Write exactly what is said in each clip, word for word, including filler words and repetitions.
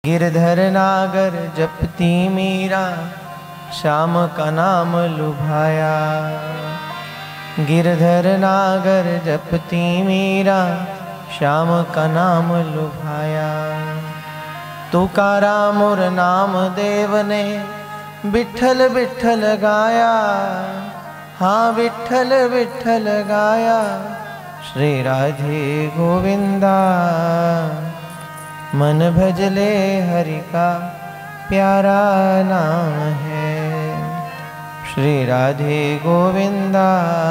गिरधर नागर जपती मीरा, श्याम का नाम लुभाया। गिरधर नागर जपती मीरा, श्याम का नाम लुभाया। तुकारा मोर नाम देव ने, विठ्ठल विठ्ठल गाया। हाँ विठ्ठल विठ्ठल गाया, श्री राधे गोविंदा। मन भजले हरि का प्यारा नाम है, श्री राधे गोविंदा।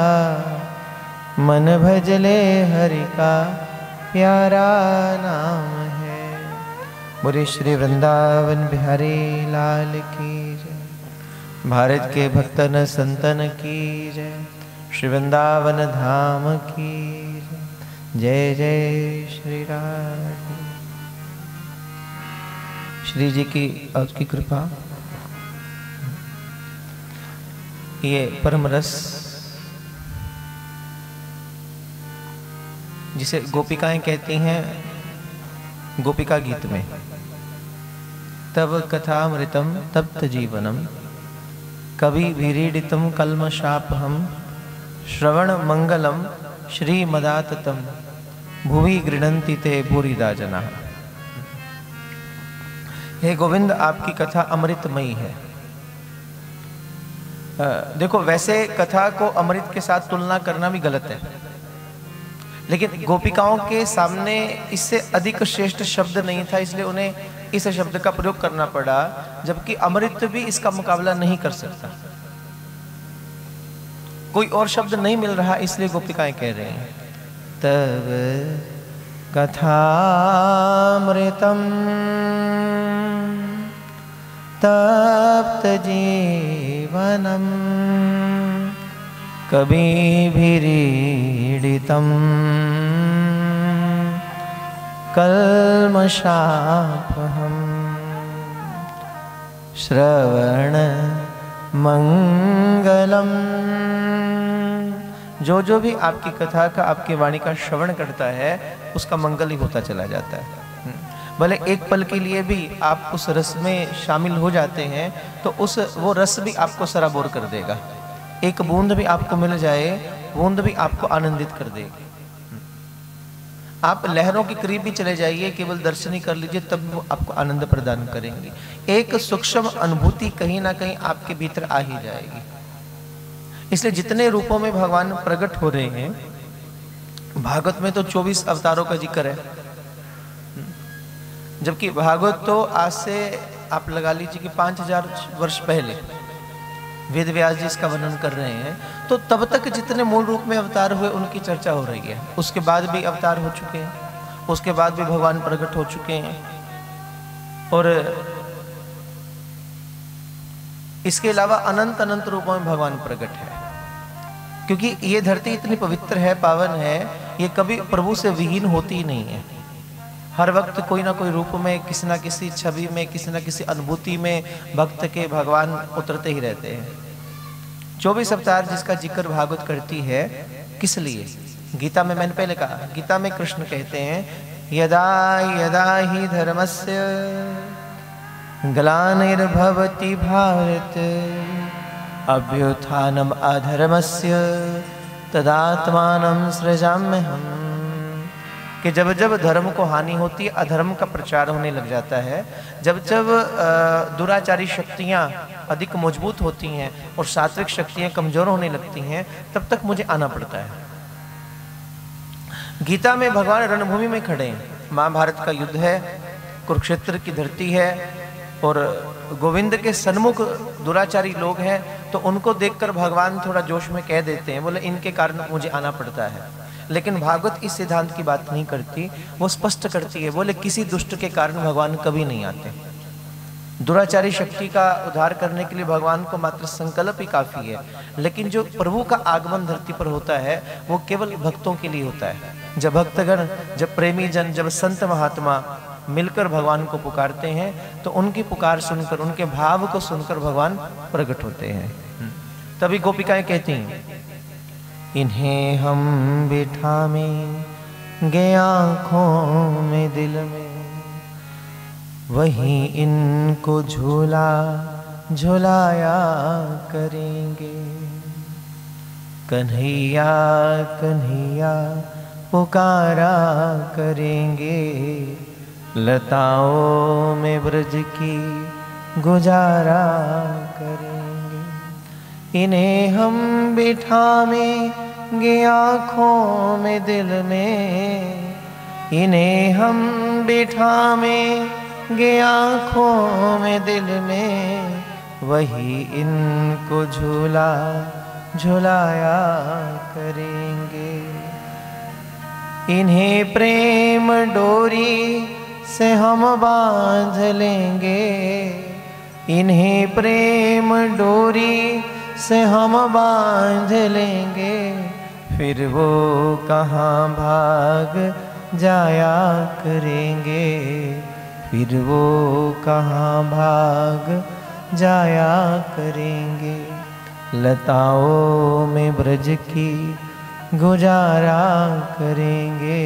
मन भजले हरि का प्यारा नाम है। बोले श्री वृंदावन बिहारी लाल की जय। भारत के भक्तन संतन की जय। श्री वृंदावन धाम की जय। जय जय श्री राधे। श्री जी की आपकी कृपा, ये परम रस जिसे गोपिकाएं कहती हैं गोपिका गीत में, तब कथामृतम तप्त जीवनम कवि विरीडितम कल्मषापहम श्रवण मंगलम श्री मदाततम भुवि गृह्णन्ति ते भूरिदा जना। हे गोविंद, आपकी कथा अमृतमयी है। आ, देखो, वैसे कथा को अमृत के साथ तुलना करना भी गलत है, लेकिन गोपिकाओं के सामने इससे अधिक श्रेष्ठ शब्द नहीं था, इसलिए उन्हें इस शब्द का प्रयोग करना पड़ा, जबकि अमृत भी इसका मुकाबला नहीं कर सकता। कोई और शब्द नहीं मिल रहा, इसलिए गोपिकाएं कह रहे हैं तब कथामृतम तप्त जीवनम कविभिरीडितम कल्मषापहम श्रवण मंगलम। जो जो भी आपकी कथा का, आपकी वाणी का श्रवण करता है, उसका मंगल ही होता चला जाता है। भले एक पल के लिए भी आप उस रस में शामिल हो जाते हैं तो उस वो रस भी आपको सराबोर कर देगा। एक बूंद भी आपको मिल जाए, बूंद भी आपको आनंदित कर देगी। आप लहरों के करीब भी चले जाइए, केवल दर्शन ही कर लीजिए, तब वो आपको आनंद प्रदान करेंगे। एक सूक्ष्म अनुभूति कहीं ना कहीं आपके भीतर आ ही जाएगी। इसलिए जितने रूपों में भगवान प्रकट हो रहे हैं, भागवत में तो चौबीस अवतारों का जिक्र है, जबकि भागवत तो आज से आप लगा लीजिए कि पांच हजार वर्ष पहले वेद व्यास जी इसका वर्णन कर रहे हैं। तो तब तक जितने मूल रूप में अवतार हुए उनकी चर्चा हो रही है। उसके बाद भी अवतार हो चुके हैं, उसके बाद भी भगवान प्रकट हो चुके हैं, और इसके अलावा अनंत अनंत रूपों में भगवान प्रकट है। क्योंकि ये धरती इतनी पवित्र है, पावन है, ये कभी प्रभु से विहीन होती ही नहीं है। हर वक्त कोई ना कोई रूप में, किसी ना किसी छवि में, किसी ना किसी अनुभूति में भक्त के भगवान उतरते ही रहते हैं। चौबीस अवतार जिसका जिक्र भागवत करती है, किस लिए? गीता में मैंने पहले कहा, गीता में कृष्ण कहते हैं यदा यदा ही धर्मस्य ग्लानिर्भवति भारत अभ्युत्थानम अधर्मस्य तदात्मानं सृजाम्यहम्। कि जब जब धर्म को हानि होती है, अधर्म का प्रचार होने लग जाता है, जब जब दुराचारी शक्तियाँ अधिक मजबूत होती हैं और सात्विक शक्तियाँ कमजोर होने लगती हैं, तब तक मुझे आना पड़ता है। गीता में भगवान रणभूमि में खड़े हैं, महाभारत का युद्ध है, कुरुक्षेत्र की धरती है, और गोविंद के सन्मुख दुराचारी लोग हैं, तो उनको देखकर भगवान थोड़ा जोश में कह देते हैं, बोले इनके कारण मुझे आना पड़ता है। लेकिन भागवत इस सिद्धांत की बात नहीं करती, वो स्पष्ट करती है, बोले किसी दुष्ट के कारण भगवान कभी नहीं आते। दुराचारी शक्ति का उद्धार करने के लिए भगवान को मात्र संकल्प ही काफी है, लेकिन जो प्रभु का आगमन धरती पर होता है वो केवल भक्तों के लिए होता है। जब भक्तगण, जब प्रेमी जन, जब संत महात्मा मिलकर भगवान को पुकारते हैं, तो उनकी पुकार सुनकर, उनके भाव को सुनकर भगवान प्रकट होते हैं। तभी गोपिकाएं कहती हैं इन्हें हम बिठामें गे आँखों में दिल में, वहीं इनको झूला झुलाया करेंगे। कन्हैया कन्हैया पुकारा करेंगे, लताओं में ब्रज की गुजारा करेंगे। इन्हें हम बिठावेंगे आँखों में दिल में, इन्हें हम बिठावेंगे आँखों में दिल में, वही इनको झूला झुलाया करेंगे। इन्हें प्रेम डोरी से हम बांध लेंगे, इन्हें प्रेम डोरी से हम बांध लेंगे, फिर वो कहाँ भाग जाया करेंगे, फिर वो कहाँ भाग जाया करेंगे। लताओं में ब्रज की गुजारा करेंगे,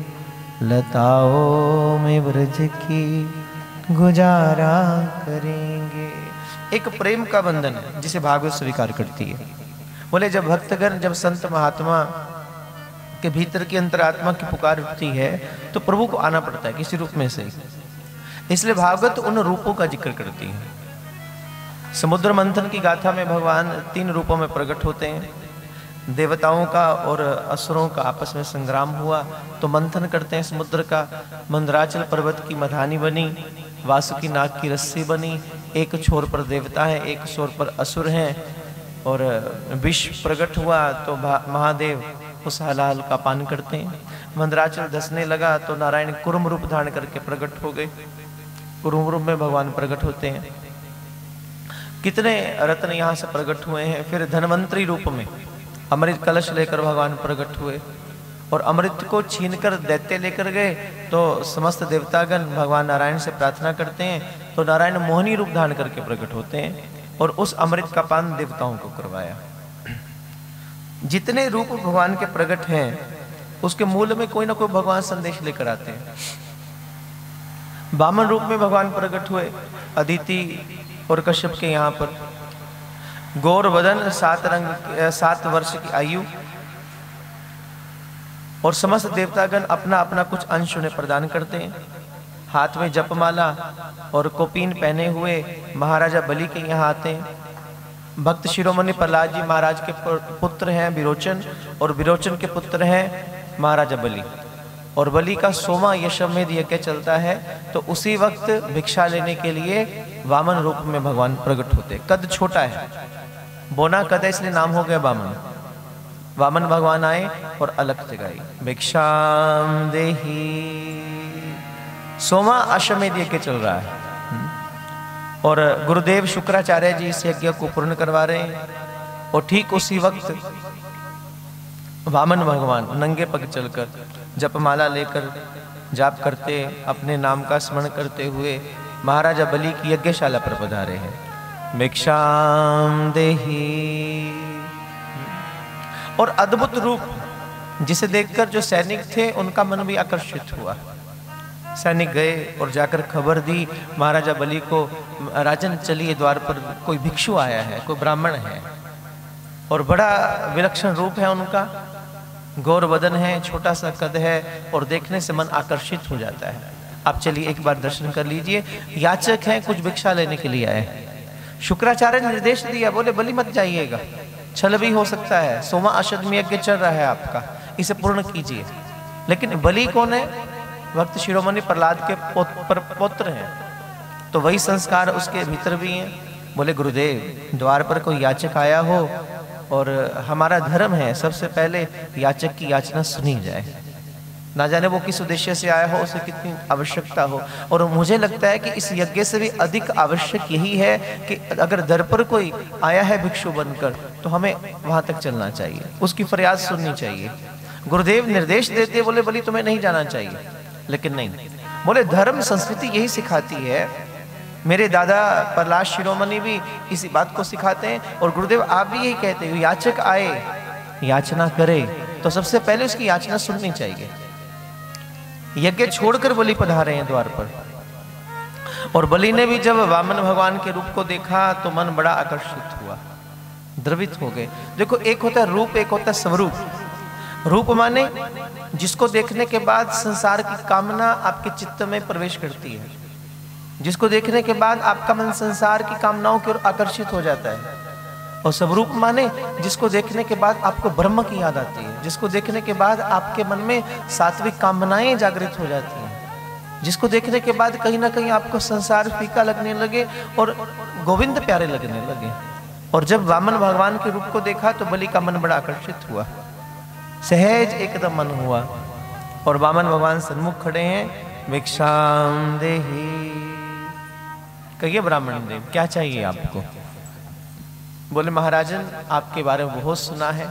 लताओं में ब्रज की गुजारा करेंगे। एक प्रेम का बंधन है जिसे भागवत स्वीकार करती है। बोले जब भक्तगण, जब संत महात्मा के भीतर की अंतरात्मा की पुकार उठती है तो प्रभु को आना पड़ता है किसी रूप में से। इसलिए भागवत उन रूपों का जिक्र करती है। समुद्र मंथन की गाथा में भगवान तीन रूपों में प्रकट होते हैं। देवताओं का और असुरों का आपस में संग्राम हुआ तो मंथन करते हैं समुद्र का। मंदराचल पर्वत की मधानी बनी, वासुकी नाग की रस्सी बनी, एक छोर पर देवता है, एक छोर पर असुर हैं, और विष प्रकट हुआ तो महादेव उस हलाल का पान करते हैं। मंदराचल धसने लगा तो नारायण कुर्म रूप धारण करके प्रकट हो गए। कुर्म रूप में भगवान प्रकट होते हैं। कितने रत्न यहाँ से प्रकट हुए हैं। फिर धनवंतरी रूप में अमृत कलश लेकर भगवान प्रकट हुए और अमृत को छीनकर दैत्य लेकर गए तो समस्त देवतागण भगवान नारायण से प्रार्थना करते हैं तो नारायण मोहिनी रूप धारण करके प्रकट होते हैं और उस अमृत का पान देवताओं को करवाया। जितने रूप भगवान के प्रकट हैं उसके मूल में कोई ना कोई भगवान संदेश लेकर आते हैं। वामन रूप में भगवान प्रकट हुए अदिति और कश्यप के यहाँ पर। गौर वदन, सात रंग, सात वर्ष की आयु, और समस्त देवतागण अपना अपना कुछ अंश उन्हें प्रदान करते हैं। हाथ में जपमाला और कोपीन पहने हुए महाराजा बलि के यहाँ आते हैं। भक्त शिरोमणि प्रहलाद जी महाराज के पुत्र हैं विरोचन, और विरोचन के पुत्र हैं महाराजा बलि। और बलि का सोमा यशमेध यज्ञ चलता है तो उसी वक्त भिक्षा लेने के लिए वामन रूप में भगवान प्रकट होते। कद छोटा है, बोना कद है, इसलिए नाम हो गया वामन। वामन भगवान आए और अलग जगाई, भिक्षाम देही। सोमा अश्वमेध यज्ञ चल रहा है और गुरुदेव शुक्राचार्य जी इस यज्ञ को पूर्ण करवा रहे हैं। और ठीक उसी वक्त वामन भगवान नंगे पग चलकर जपमाला लेकर जाप करते, अपने नाम का स्मरण करते हुए महाराजा बलि की यज्ञशाला पर पधारे हैं। भिक्षाम देही। और अद्भुत रूप जिसे देखकर जो सैनिक थे उनका मन भी आकर्षित हुआ। सैनिक गए और जाकर खबर दी महाराजा बलि को, राजन चलिए द्वार पर कोई भिक्षु आया है, कोई ब्राह्मण है और बड़ा विलक्षण रूप है उनका, गौर वदन है, छोटा सा कद है और देखने से मन आकर्षित हो जाता है। आप चलिए एक बार दर्शन कर लीजिए। याचक हैं, कुछ भिक्षा लेने के लिए आए। शुक्राचार्य ने निर्देश दिया, बोले बलि मत जाइएगा, छल भी हो सकता है, सोमा अश्वमेध यज्ञ चल रहा है आपका, इसे पूर्ण कीजिए। लेकिन बलि कौन है? भक्त शिरोमणि प्रहलाद के पुत्र हैं, तो वही संस्कार उसके भीतर भी हैं। बोले गुरुदेव, द्वार पर कोई याचक आया हो और हमारा धर्म है सबसे पहले याचक की याचना सुनी जाए, ना जाने वो किस उद्देश्य से आया हो, उसे कितनी आवश्यकता हो। और मुझे लगता है कि इस यज्ञ से भी अधिक आवश्यक यही है कि अगर दर पर कोई आया है भिक्षु बनकर तो हमें वहां तक चलना चाहिए, उसकी फरियाद सुननी चाहिए। गुरुदेव निर्देश देते, बोले बलि तुम्हें नहीं जाना चाहिए, लेकिन नहीं, बोले धर्म संस्कृति यही सिखाती है। मेरे दादा प्रहलाद शिरोमणि भी इसी बात को सिखाते हैं और गुरुदेव आप भी यही कहते हैं, याचक आए याचना करे तो सबसे पहले उसकी याचना सुननी चाहिए। यज्ञ छोड़कर बलि पधारे हैं द्वार पर। और बलि ने भी जब वामन भगवान के रूप को देखा तो मन बड़ा आकर्षित हुआ, द्रवित हो गए। देखो, एक होता है रूप, एक होता है स्वरूप। रूप माने जिसको देखने के बाद संसार की कामना आपके चित्त में प्रवेश करती है, जिसको देखने के बाद आपका मन संसार की कामनाओं की ओर आकर्षित हो जाता है। और स्वरूप माने जिसको देखने के बाद आपको ब्रह्म की याद आती है, जिसको देखने के बाद आपके मन में सात्विक कामनाएं जागृत हो जाती हैं, जिसको देखने के बाद कहीं ना कहीं आपको संसार फीका लगने लगे और गोविंद प्यारे लगने लगे। और जब वामन भगवान के रूप को देखा तो बलि का मन बड़ा आकर्षित हुआ, सहज एकदम मन हुआ। और वामन भगवान सन्मुख खड़े हैं, भिक्षाम देहि। कहिए ब्राह्मण देव, क्या चाहिए आपको? बोले महाराजन, आपके बारे में बहुत सुना है,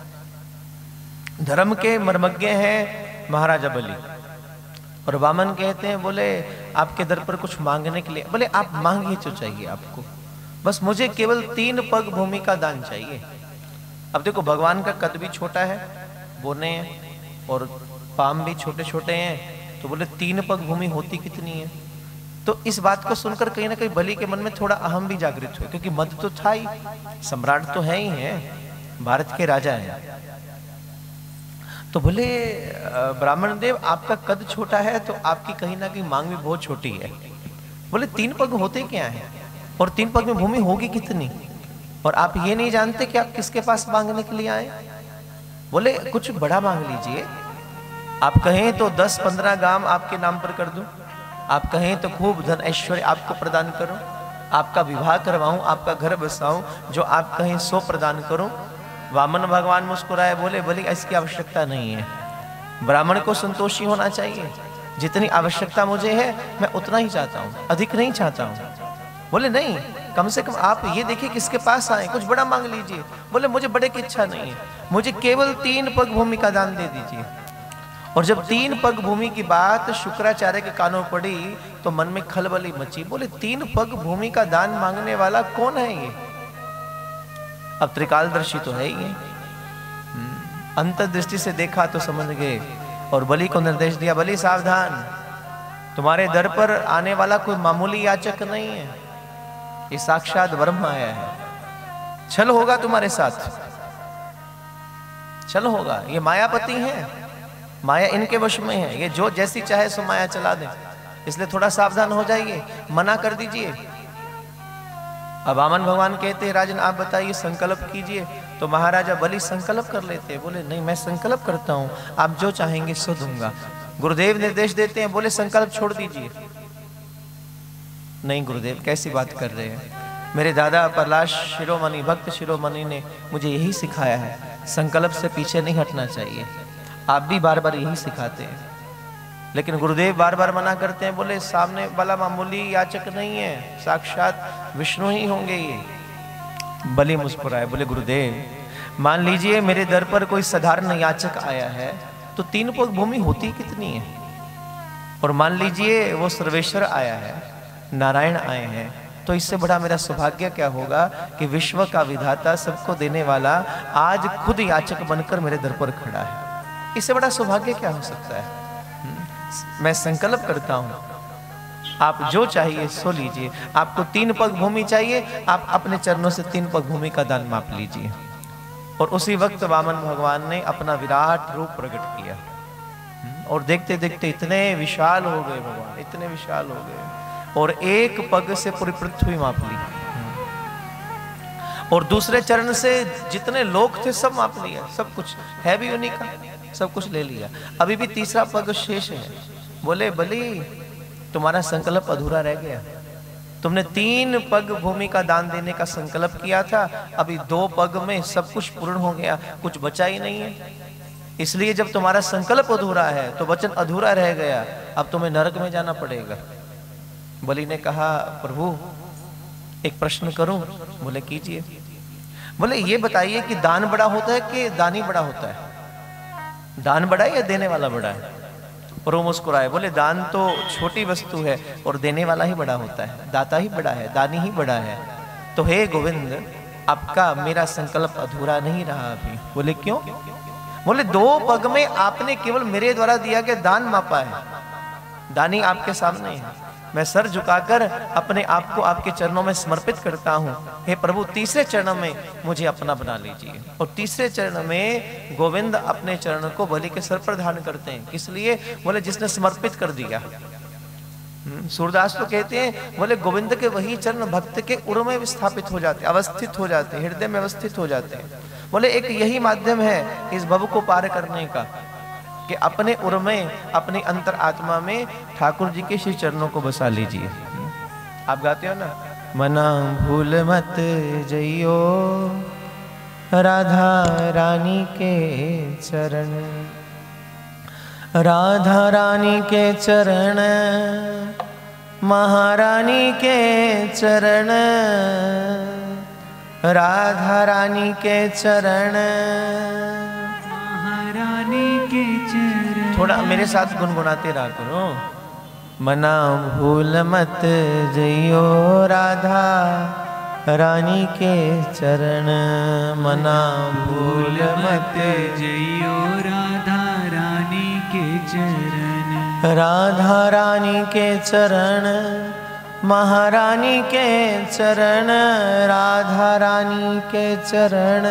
धर्म के मर्मज्ञ हैं महाराजा बलि। और वामन कहते हैं, बोले आपके दर पर कुछ मांगने के लिए। बोले आप मांगिए जो चाहिए आपको, बस मुझे केवल तीन पग भूमि का दान चाहिए। अब देखो, भगवान का कद भी छोटा है, बोने हैं, और पाम भी छोटे छोटे हैं, तो बोले तीन पग भूमि होती कितनी है। तो इस बात को सुनकर कहीं ना कहीं बलि के मन में थोड़ा अहम भी जागृत हुआ, क्योंकि मत तो था ही, सम्राट तो है ही है, भारत के राजा हैं। तो बोले ब्राह्मण देव, आपका कद छोटा है तो आपकी कहीं ना कहीं मांग भी बहुत छोटी है। बोले तीन पग होते क्या है, और तीन पग में भूमि होगी कितनी, और आप ये नहीं जानते कि आप किसके पास मांगने के लिए आए। बोले कुछ बड़ा मांग लीजिए, आप कहें तो दस पंद्रह गांव आपके नाम पर कर दूं, आप कहें तो खूब धन ऐश्वर्य आपको प्रदान करूं, आपका विवाह करवाऊं, आपका घर बसाऊं, जो आप कहें सो प्रदान करूं। वामन भगवान मुस्कुराए, बोले बलि इसकी आवश्यकता नहीं है, ब्राह्मण को संतोषी होना चाहिए, जितनी आवश्यकता मुझे है मैं उतना ही चाहता हूं, अधिक नहीं चाहता हूं। बोले नहीं, कम से कम आप ये देखिए किसके पास आए, कुछ बड़ा मांग लीजिए। बोले मुझे बड़े की इच्छा नहीं है, मुझे केवल तीन पग भूमि का दान दे दीजिए। और जब तीन पग भूमि की बात शुक्राचार्य के कानों पड़ी तो मन में खलबली मची। बोले तीन पग भूमि का दान मांगने वाला कौन है ये? अब त्रिकालदर्शी तो है ही, अंतर्दृष्टि से देखा तो समझ गए और बलि को निर्देश दिया, बलि सावधान, तुम्हारे दर पर आने वाला कोई मामूली याचक नहीं है, ये साक्षात ब्रह्म आया है, छल होगा तुम्हारे साथ, छल होगा। ये मायापति है, माया इनके वश में है, ये जो जैसी चाहे सो माया चला दे, इसलिए थोड़ा सावधान हो जाइए, मना कर दीजिए। अब वामन भगवान कहते हैं, राजन आप बताइए, संकल्प कीजिए। तो महाराजा बलि संकल्प कर लेते हैं। बोले नहीं, मैं संकल्प करता हूं, आप जो चाहेंगे सो दूंगा। गुरुदेव निर्देश देते हैं, बोले संकल्प छोड़ दीजिए। नहीं गुरुदेव, कैसी बात कर रहे हैं, मेरे दादा प्रहलाद शिरोमणि, भक्त शिरोमणि ने मुझे यही सिखाया है, संकल्प से पीछे नहीं हटना चाहिए। आप भी बार बार यही सिखाते हैं, लेकिन गुरुदेव बार बार मना करते हैं। बोले सामने वाला मामूली याचक नहीं है, साक्षात विष्णु ही होंगे ये। बलि मुस्कुराए, बोले गुरुदेव मान लीजिए मेरे दर पर कोई साधारण याचक आया है तो तीन पग भूमि होती कितनी है, और मान लीजिए वो सर्वेश्वर आया है, नारायण आए हैं, तो इससे बड़ा मेरा सौभाग्य क्या होगा कि विश्व का विधाता, सबको देने वाला आज खुद याचक बनकर मेरे दर पर खड़ा है। इससे बड़ा सौभाग्य क्या हो सकता है। मैं संकल्प करता हूं, आप जो चाहिए सो लीजिए। आपको तीन पग भूमि चाहिए, आप अपने चरणों से तीन पग भूमि का दान माप लीजिए। और उसी वक्त वामन भगवान ने अपना विराट रूप प्रकट किया, और देखते देखते इतने विशाल हो गए भगवान, इतने विशाल हो गए, और एक पग से पूरी पृथ्वी माप ली, और दूसरे चरण से जितने लोग थे सब माप लिया, सब कुछ है भी उन्हीं का, सब कुछ ले लिया। अभी भी तीसरा पग शेष है। बोले बलि तुम्हारा संकल्प अधूरा रह गया, तुमने तीन पग भूमि का दान देने का संकल्प किया था, अभी दो पग में सब कुछ पूर्ण हो गया, कुछ बचा ही नहीं है। इसलिए जब तुम्हारा संकल्प अधूरा है तो वचन अधूरा रह गया, अब तुम्हें नरक में जाना पड़ेगा। बलि ने कहा प्रभु एक प्रश्न करूं? बोले कीजिए। बोले ये बताइए कि दान बड़ा होता है कि दानी बड़ा होता है? दान बड़ा है या देने वाला बड़ा है? और वो मुस्कुराए, बोले दान तो छोटी वस्तु है और देने वाला ही बड़ा होता है, दाता ही बड़ा है, दानी ही बड़ा है। तो हे गोविंद आपका मेरा संकल्प अधूरा नहीं रहा अभी। बोले क्यों? बोले दो पग में आपने केवल मेरे द्वारा दिया गया दान मापा है, दानी आपके सामने है, मैं सर झुकाकर अपने आप को आपके चरणों में समर्पित करता हूँ। हे प्रभु, तीसरे चरण में मुझे अपना बना लीजिए। और तीसरे चरण में गोविंद अपने चरण को बलि के सर पर धारण करते हैं। किस लिए? बोले जिसने समर्पित कर दिया। सूरदास तो कहते हैं, बोले गोविंद के वही चरण भक्त के उर में विस्थापित हो जाते, अवस्थित हो जाते, हृदय में अवस्थित हो जाते हैं। बोले एक यही माध्यम है इस भव को पार करने का, कि अपने उर में, अपनी अंतर आत्मा में ठाकुर जी के श्री चरणों को बसा लीजिए। आप गाते हो ना, मना भूल मत जइयो राधा रानी के चरण, राधा रानी के चरण, महारानी के चरण, राधा रानी के चरण, महारानी के चरण। थोड़ा मेरे साथ गुनगुनाते रहा करो। मना भूल मत जइयो राधा रानी के चरण, मना भूल मत जइयो राधा रानी के चरण, राधा रानी के चरण, महारानी के चरण, राधा रानी के चरण,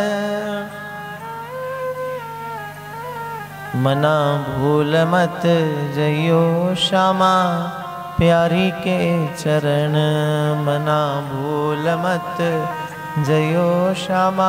मना भूल मत जइयो श्यामा प्यारी के चरण, मना भूल मत जइयो श्यामा।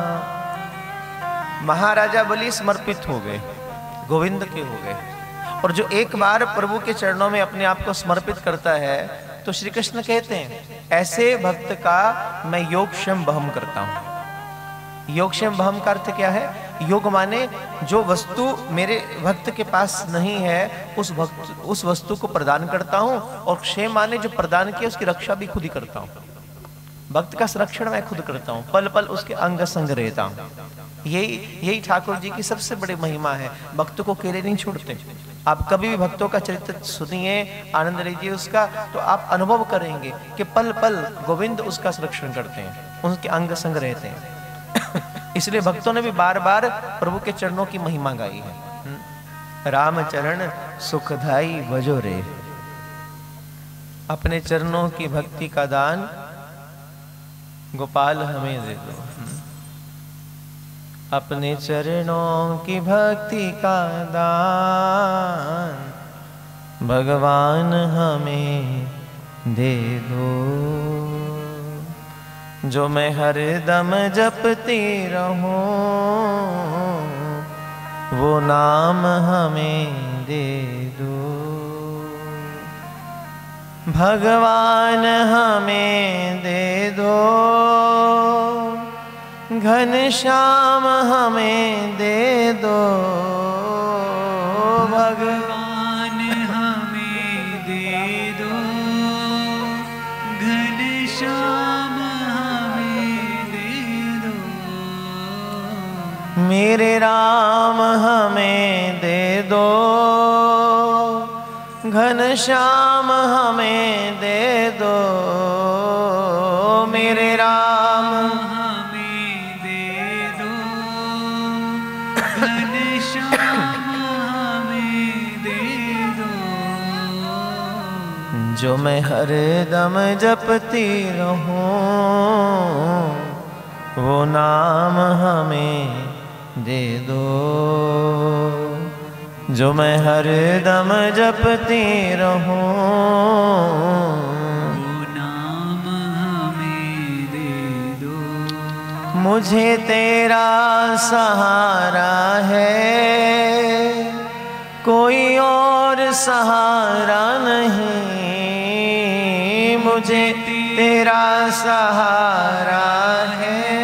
महाराजा बलि समर्पित हो गए, गोविंद के हो गए। और जो एक बार प्रभु के चरणों में अपने आप को समर्पित करता है, तो श्री कृष्ण कहते हैं ऐसे भक्त का मैं योगक्षेम बहम करता हूं। योगक्षेम बहम का अर्थ क्या है? योग माने जो वस्तु मेरे भक्त के पास नहीं है, उस भक्त उस वस्तु को प्रदान करता हूं। और क्षेम माने जो प्रदान किया उसकी रक्षा भी खुद ही करता हूं। भक्त का संरक्षण मैं खुद करता हूं, पल पल उसके अंग संग रहता हूं। यही यही ठाकुर जी की सबसे बड़ी महिमा है। भक्त को अकेले नहीं छोड़ते। आप कभी भी भक्तों का चरित्र सुनिए, आनंद लीजिए उसका, तो आप अनुभव करेंगे कि पल पल गोविंद उसका संरक्षण करते हैं, उनके अंग संग रहते हैं। इसलिए भक्तों ने भी बार बार प्रभु के चरणों की महिमा गाई है। राम चरण सुखदाई बजो रे, अपने चरणों की भक्ति का दान गोपाल हमें दे दो। अपने चरणों की भक्ति का दान भगवान हमें दे दो, जो मैं हर दम जपती रहूं, वो नाम हमें दे दो। भगवान हमें दे दो, घनश्याम हमें दे दो, भगवान हमें दे दो, घनश्याम हमें दे दो। मेरे राम हमें दे दो, घनश्याम हमें दे दो। मेरे राम हमें दे दो, घनश्याम हमें दे दो, जो मैं हर दम जपती रहूं, वो नाम हमें दे दो, जो मैं हर दम जपती रहूं, वो नाम हमें दे दो। मुझे तेरा सहारा है, कोई और सहारा नहीं। मुझे तेरा सहारा है,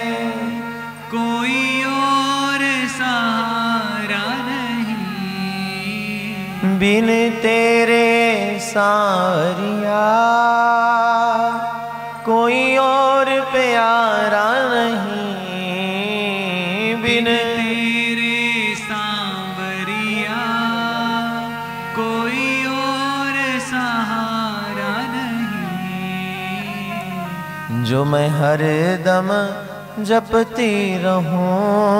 कोई और सहारा नहीं। बिन तेरे सारिया कोई और प्यारा नहीं। बिन तेरे सांवरिया कोई और सहारा नहीं। जो मैं हर दम जपती रहूं,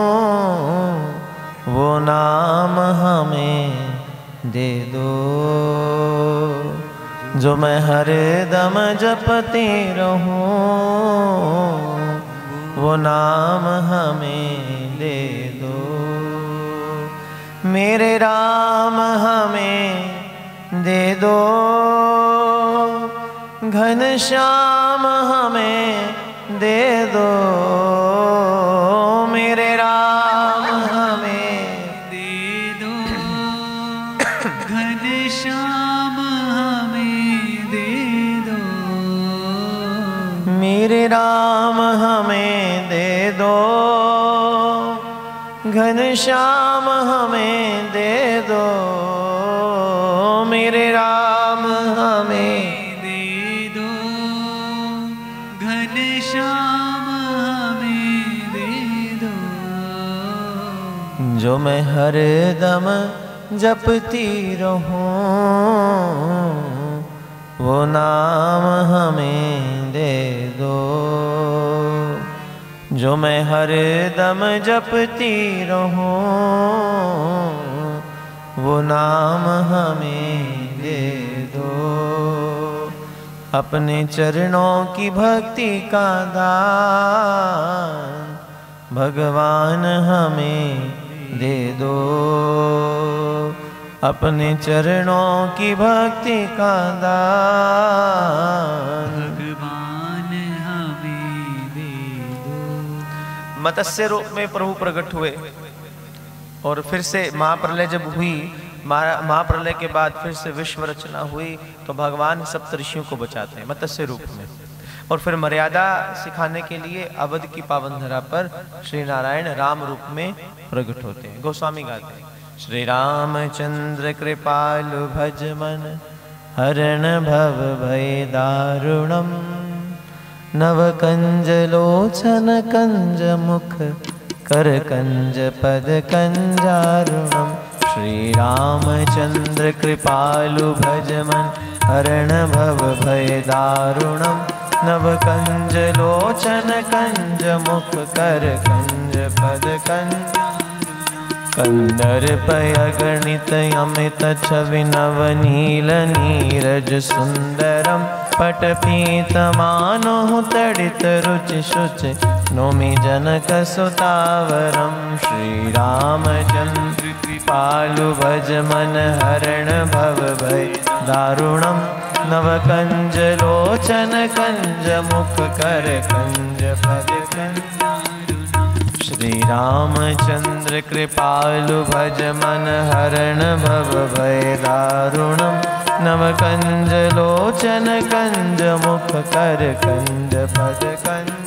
वो नाम हमें दे दो, जो मैं हर दम जपती रहूं, वो नाम हमें दे दो। मेरे राम हमें दे दो, घनश्याम हमें दे दो। मेरे राम हमें दे दो, घनश्याम हमें दे दो। मेरे राम हमें दे दो, घनश्याम हमें दे दो। मेरे राम हमें दे दो, घनश्याम हमें दे दो। जो मैं हर दम जपती रहूं, वो नाम हमें दे दो। जो मैं हर दम जपती रहूं, वो नाम हमें दे दो। अपने चरणों की भक्ति का दान भगवान हमें दे दो। अपने चरणों की भक्ति का दान भगवान हमें दे दो। मत्स्य रूप में प्रभु प्रकट हुए और फिर से महाप्रलय जब हुई, महाप्रलय के बाद फिर से विश्व रचना हुई, तो भगवान सप्तऋषियों को बचाते हैं मत्स्य रूप में। और फिर मर्यादा सिखाने के लिए अवध की पावन धरा पर श्री नारायण राम रूप में प्रकट होते हैं। गोस्वामी गाते हैं, श्री रामचंद्र कृपालु भज मन, हरण भव भय दारुणम। नव कंज लोचन कंज मुख, कर कंज पद कंजारुणम। श्री रामचंद्र कृपालु भज मन, हरण भव भय दारुणम। नव कंज लोचन कंज मुख, कर कंज पद कंज। कंदर्प अगणित अमित छवि नव नील नीरज सुंदरम। पटपीतमानो तडित रुचि शुचि, नौमि जनक सुतावरम। श्री रामचंद्र कृपालु भज मन, हरण भव भय दारुणम। नव कंज लोचन कंज मुख, कर कंज पद कंज। श्री रामचंद्र कृपालु भज मन, हरण भव भय दारुणम। नव कंज लोचन कंज मुख, कर कंज पद कंज।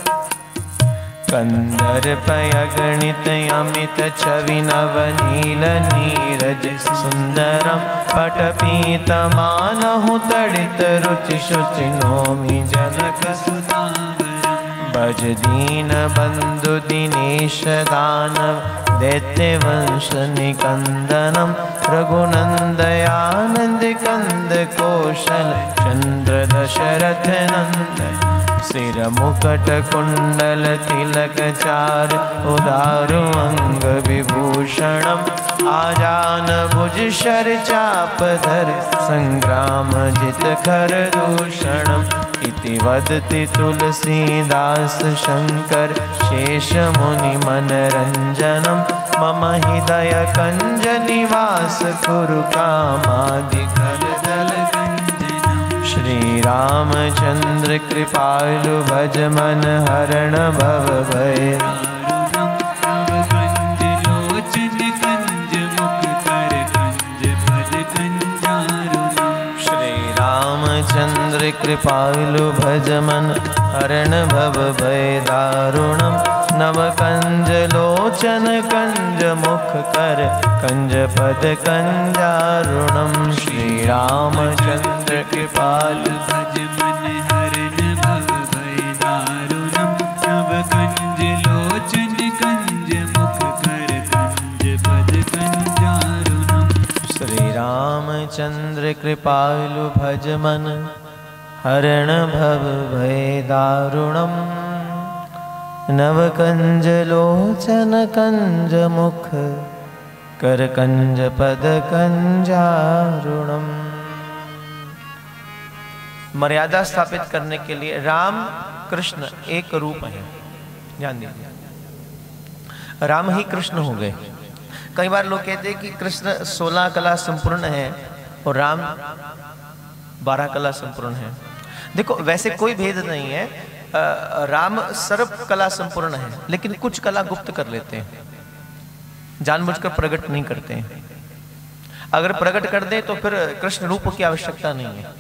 कंदर्प अगणित अमित छवि नव नील नीरज सुंदरम। पटपीतमानहु तडित रुचि शुचि, नौमि जनक सुतावरम। भज दीन बंधु दिनेश दानव, दैत्य वंश निकंदनम। रघुनंदयानंद कंद कौशल, चंद्र दशरथ नंदन। सिर मुकट कुंडल तिलक चार, उदारु अंग विभूषणम। आजान भुज शर चाप धर, संग्राम जित कर दूषणम। इति वदति तुलसीदास शंकर, शेष मुनि मनरंजनम। मम हृदय कंज निवास, कुरु कामादिकल दल कंजनम। श्री रामचंद्र कृपालु भज मन, हरण भव भय चंद्र कृपालु भज मन, हरण भव भय दारुणम। नव कंज लोचन कंज मुख, कर कंज पद कंजारुणम। श्री रामचंद्र कृपालु भज मन, हरण भव भय दारुणम। नव कंज लोचन कंज मुख, कर कंज पद कंजारुणम। श्री रामचंद्र कृपालु भज मन, हरण भव भय दारुणम। नव कंज लोचन कंज मुख, कर कंज पद कंजारुणम। मर्यादा स्थापित करने के लिए राम कृष्ण एक रूप है, ध्यान दीजिए, राम ही कृष्ण हो गए। कई बार लोग कहते हैं कि कृष्ण सोलह कला संपूर्ण है और राम बारह कला संपूर्ण है। देखो वैसे कोई भेद नहीं है, आ, राम सर्व कला संपूर्ण है, लेकिन कुछ कला गुप्त कर लेते हैं, जानबूझकर प्रकट नहीं करते हैं। अगर प्रकट कर दे तो फिर कृष्ण रूप की आवश्यकता नहीं है,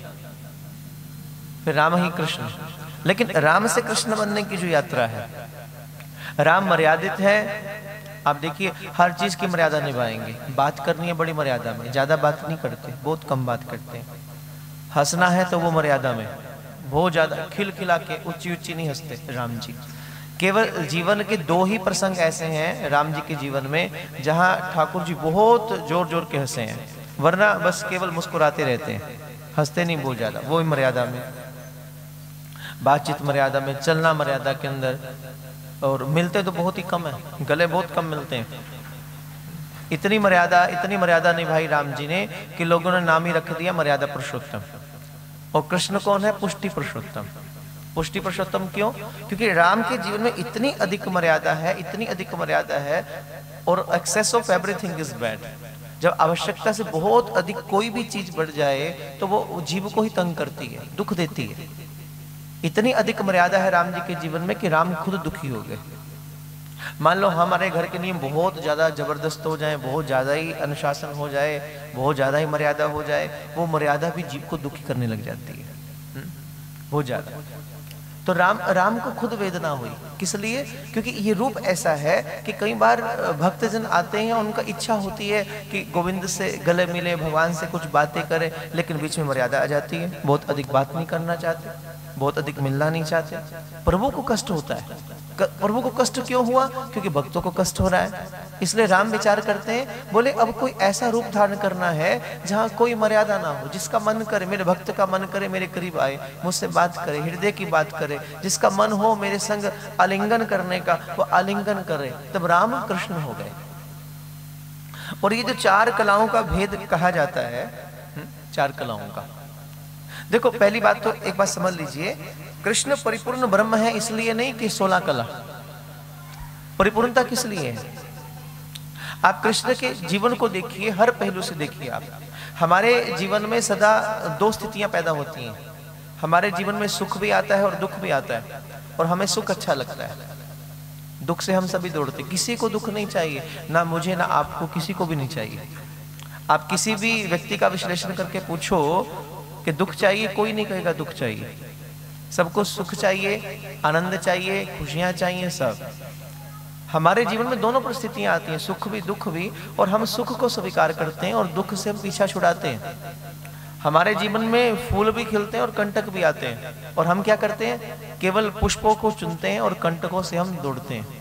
फिर राम ही कृष्ण। लेकिन राम से कृष्ण बनने की जो यात्रा है, राम मर्यादित है। आप देखिए हर चीज की मर्यादा निभाएंगे। बात करनी है बड़ी मर्यादा में, ज्यादा बात नहीं करते, बहुत कम बात करते हैं। हंसना है तो वो मर्यादा में, बहुत ज्यादा खिल खिला के ऊंची ऊंची नहीं हंसते राम जी। केवल जीवन के दो ही प्रसंग ऐसे हैं राम जी के जीवन में जहां ठाकुर जी बहुत जोर जोर के हंसे हैं, वरना बस केवल मुस्कुराते रहते हैं, हंसते नहीं बहुत ज्यादा। वो ही मर्यादा में, बातचीत मर्यादा में, चलना मर्यादा के अंदर, और मिलते तो बहुत ही कम है, गले बहुत कम मिलते हैं। इतनी मर्यादा इतनी मर्यादा निभाई राम जी ने कि लोगों ने नाम ही रख दिया मर्यादा पुरुषोत्तम। और कृष्ण कौन है? पुष्टि पुरुषोत्तम। पुष्टि पुरुषोत्तम क्यों? क्योंकि राम के जीवन में इतनी अधिक मर्यादा है, इतनी अधिक मर्यादा है, और excess of everything is bad. जब आवश्यकता से बहुत अधिक कोई भी चीज बढ़ जाए तो वो जीव को ही तंग करती है, दुख देती है। इतनी अधिक मर्यादा है राम जी के जीवन में कि राम खुद दुखी हो गए। मान लो हमारे घर के नियम बहुत ज्यादा जबरदस्त हो जाए, बहुत ज्यादा ही अनुशासन हो जाए, बहुत ज्यादा ही मर्यादा हो जाए, वो मर्यादा भी जीव को दुखी करने लग जाती है बहुत ज्यादा। तो राम राम को खुद वेदना हुई। किस लिए? क्योंकि ये रूप ऐसा है कि कई बार भक्तजन आते हैं, उनका इच्छा होती है कि गोविंद से गले मिले, भगवान से कुछ बातें करें, लेकिन बीच में मर्यादा आ जाती है, बहुत अधिक बात नहीं करना चाहते, बहुत अधिक मिलना नहीं चाहते। प्रभु को कष्ट होता है। प्रभु को कष्ट क्यों हुआ? क्योंकि भक्तों को कष्ट हो रहा है। इसलिए राम विचार करते हैं, बोले अब कोई ऐसा रूप धारण करना है जहां कोई मर्यादा ना हो, जिसका मन करे, मेरे भक्त का मन करे मेरे करीब आए, मुझसे बात करे, हृदय की बात करे, जिसका मन हो मेरे संग आलिंगन करने का वो आलिंगन करे। तब राम कृष्ण हो गए। और ये जो चार कलाओं का भेद कहा जाता है, चार कलाओं का, देखो पहली बात तो एक बात समझ लीजिए, कृष्ण परिपूर्ण ब्रह्म है इसलिए नहीं कि सोलह कला। परिपूर्णता किस लिए है? आप कृष्ण के जीवन को देखिए, हर पहलू से देखिए आप। हमारे जीवन में सदा दो स्थितियां पैदा होती हैं। हमारे जीवन में सुख भी आता है और दुख भी आता है, और हमें सुख अच्छा लगता है, दुख से हम सभी दौड़ते। किसी को दुख नहीं चाहिए, ना मुझे ना आपको, किसी को भी नहीं चाहिए। आप किसी भी व्यक्ति का विश्लेषण करके पूछो कि दुख चाहिए, कोई नहीं कहेगा दुख चाहिए। सबको सुख चाहिए, आनंद चाहिए, खुशियां चाहिए, सब। हमारे जीवन में दोनों परिस्थितियां आती हैं, सुख भी दुख भी, और हम सुख को स्वीकार करते हैं और दुख से हम पीछा छुड़ाते हैं। हमारे जीवन में फूल भी खिलते हैं और कंटक भी आते हैं, और हम क्या करते हैं? केवल पुष्पों को चुनते हैं और कंटकों से हम दौड़ते हैं।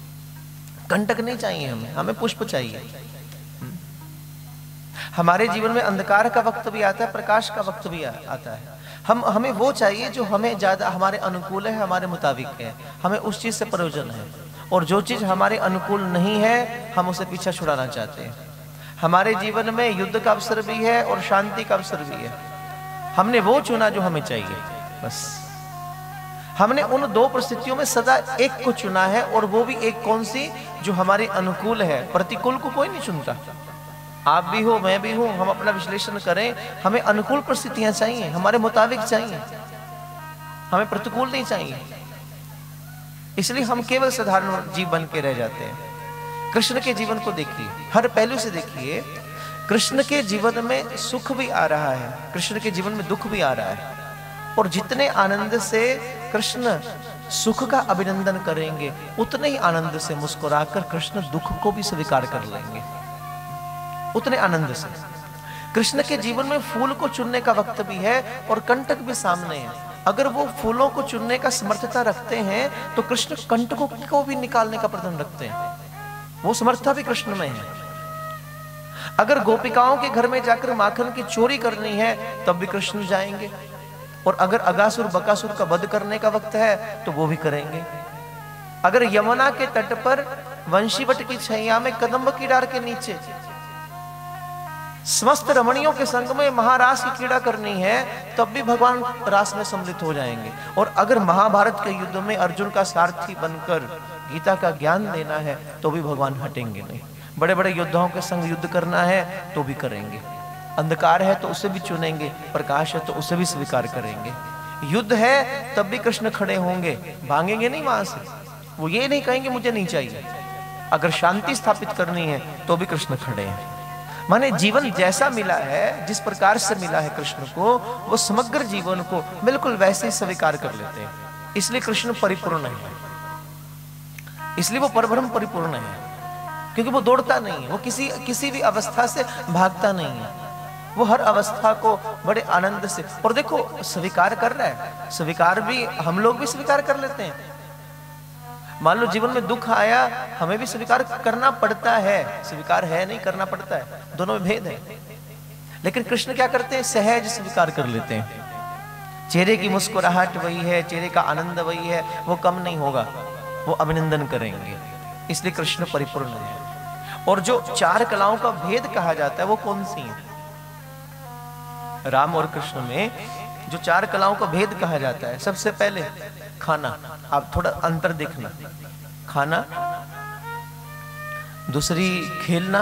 कंटक नहीं चाहिए हमें, हमें पुष्प चाहिए। हमारे जीवन में अंधकार का वक्त भी आता है, प्रकाश का वक्त भी आता है। हम हमें वो चाहिए जो हमें ज्यादा हमारे अनुकूल है, हमारे मुताबिक है, हमें उस चीज से प्रयोजन है। और जो चीज हमारे अनुकूल नहीं है, हम उसे पीछा छुड़ाना चाहते हैं। हमारे जीवन में युद्ध का अवसर भी है और शांति का अवसर भी है। हमने वो चुना जो हमें चाहिए, बस। हमने उन दो परिस्थितियों में सदा एक को चुना है, और वो भी एक कौन सी? जो हमारे अनुकूल है। प्रतिकूल को कोई नहीं चुनता। आप भी हो, मैं भी हूं, हम अपना विश्लेषण करें, हमें अनुकूल परिस्थितियां चाहिए, हमारे मुताबिक चाहिए, हमें प्रतिकूल नहीं चाहिए। इसलिए हम केवल साधारण जीव बन के रह जाते हैं। कृष्ण के जीवन को देखिए, हर पहलू से देखिए। कृष्ण के जीवन में सुख भी आ रहा है, कृष्ण के जीवन में दुख भी आ रहा है। और जितने आनंद से कृष्ण सुख का अभिनंदन करेंगे, उतने ही आनंद से मुस्कुराकर कृष्ण दुख को भी स्वीकार कर लेंगे, उतने आनंद से। कृष्ण के जीवन में फूल को चुनने का वक्त भी है और कंटक भी सामने है। अगर वो फूलों को चुनने का समर्थता रखते हैं तो कृष्ण कंटकों को भी निकालने का प्रयत्न रखते हैं, वो समर्था भी कृष्ण में है। अगर गोपिकाओं के घर में जाकर माखन की चोरी करनी है तब भी कृष्ण जाएंगे, और अगर अगासुर बकासुर का वध करने का वक्त है तो वो भी करेंगे। अगर यमुना के तट पर वंशीवट की छैया में कदम्ब की डार के नीचे समस्त रमणियों के संग में महारास की क्रीड़ा करनी है, तब भी भगवान रास में सम्मिलित हो जाएंगे। और अगर महाभारत के युद्ध में अर्जुन का सारथी बनकर गीता का ज्ञान देना है तो भी भगवान हटेंगे नहीं। बड़े बड़े योद्धाओं के संग युद्ध करना है तो भी करेंगे, अंधकार है तो उसे भी चुनेंगे, प्रकाश है तो उसे भी स्वीकार करेंगे। युद्ध है तब भी कृष्ण खड़े होंगे, भागेंगे नहीं वहां से। वो ये नहीं कहेंगे मुझे नहीं चाहिए। अगर शांति स्थापित करनी है तो भी कृष्ण खड़े हैं। माने जीवन जैसा मिला है, जिस प्रकार से मिला है कृष्ण को, वो समग्र जीवन को बिल्कुल वैसे ही स्वीकार कर लेते हैं। इसलिए कृष्ण परिपूर्ण है, इसलिए वो परब्रह्म परिपूर्ण है, क्योंकि वो दौड़ता नहीं है, वो किसी किसी भी अवस्था से भागता नहीं है। वो हर अवस्था को बड़े आनंद से, और देखो स्वीकार कर रहा है। स्वीकार भी हम लोग भी स्वीकार कर लेते हैं। मान लो जीवन में दुख आया, हमें भी स्वीकार करना पड़ता है। स्वीकार है नहीं, करना पड़ता है, दोनों में भेद है। लेकिन कृष्ण क्या करते हैं? सहज स्वीकार कर लेते हैं। चेहरे की मुस्कुराहट वही है, चेहरे का आनंद वही है, वो कम नहीं होगा, वो अभिनंदन करेंगे। इसलिए कृष्ण परिपूर्ण है। और जो चार कलाओं का भेद कहा जाता है वो कौन सी है? राम और कृष्ण में जो चार कलाओं का भेद कहा जाता है, सबसे पहले खाना। आप थोड़ा अंतर देखना, खाना, दूसरी खेलना,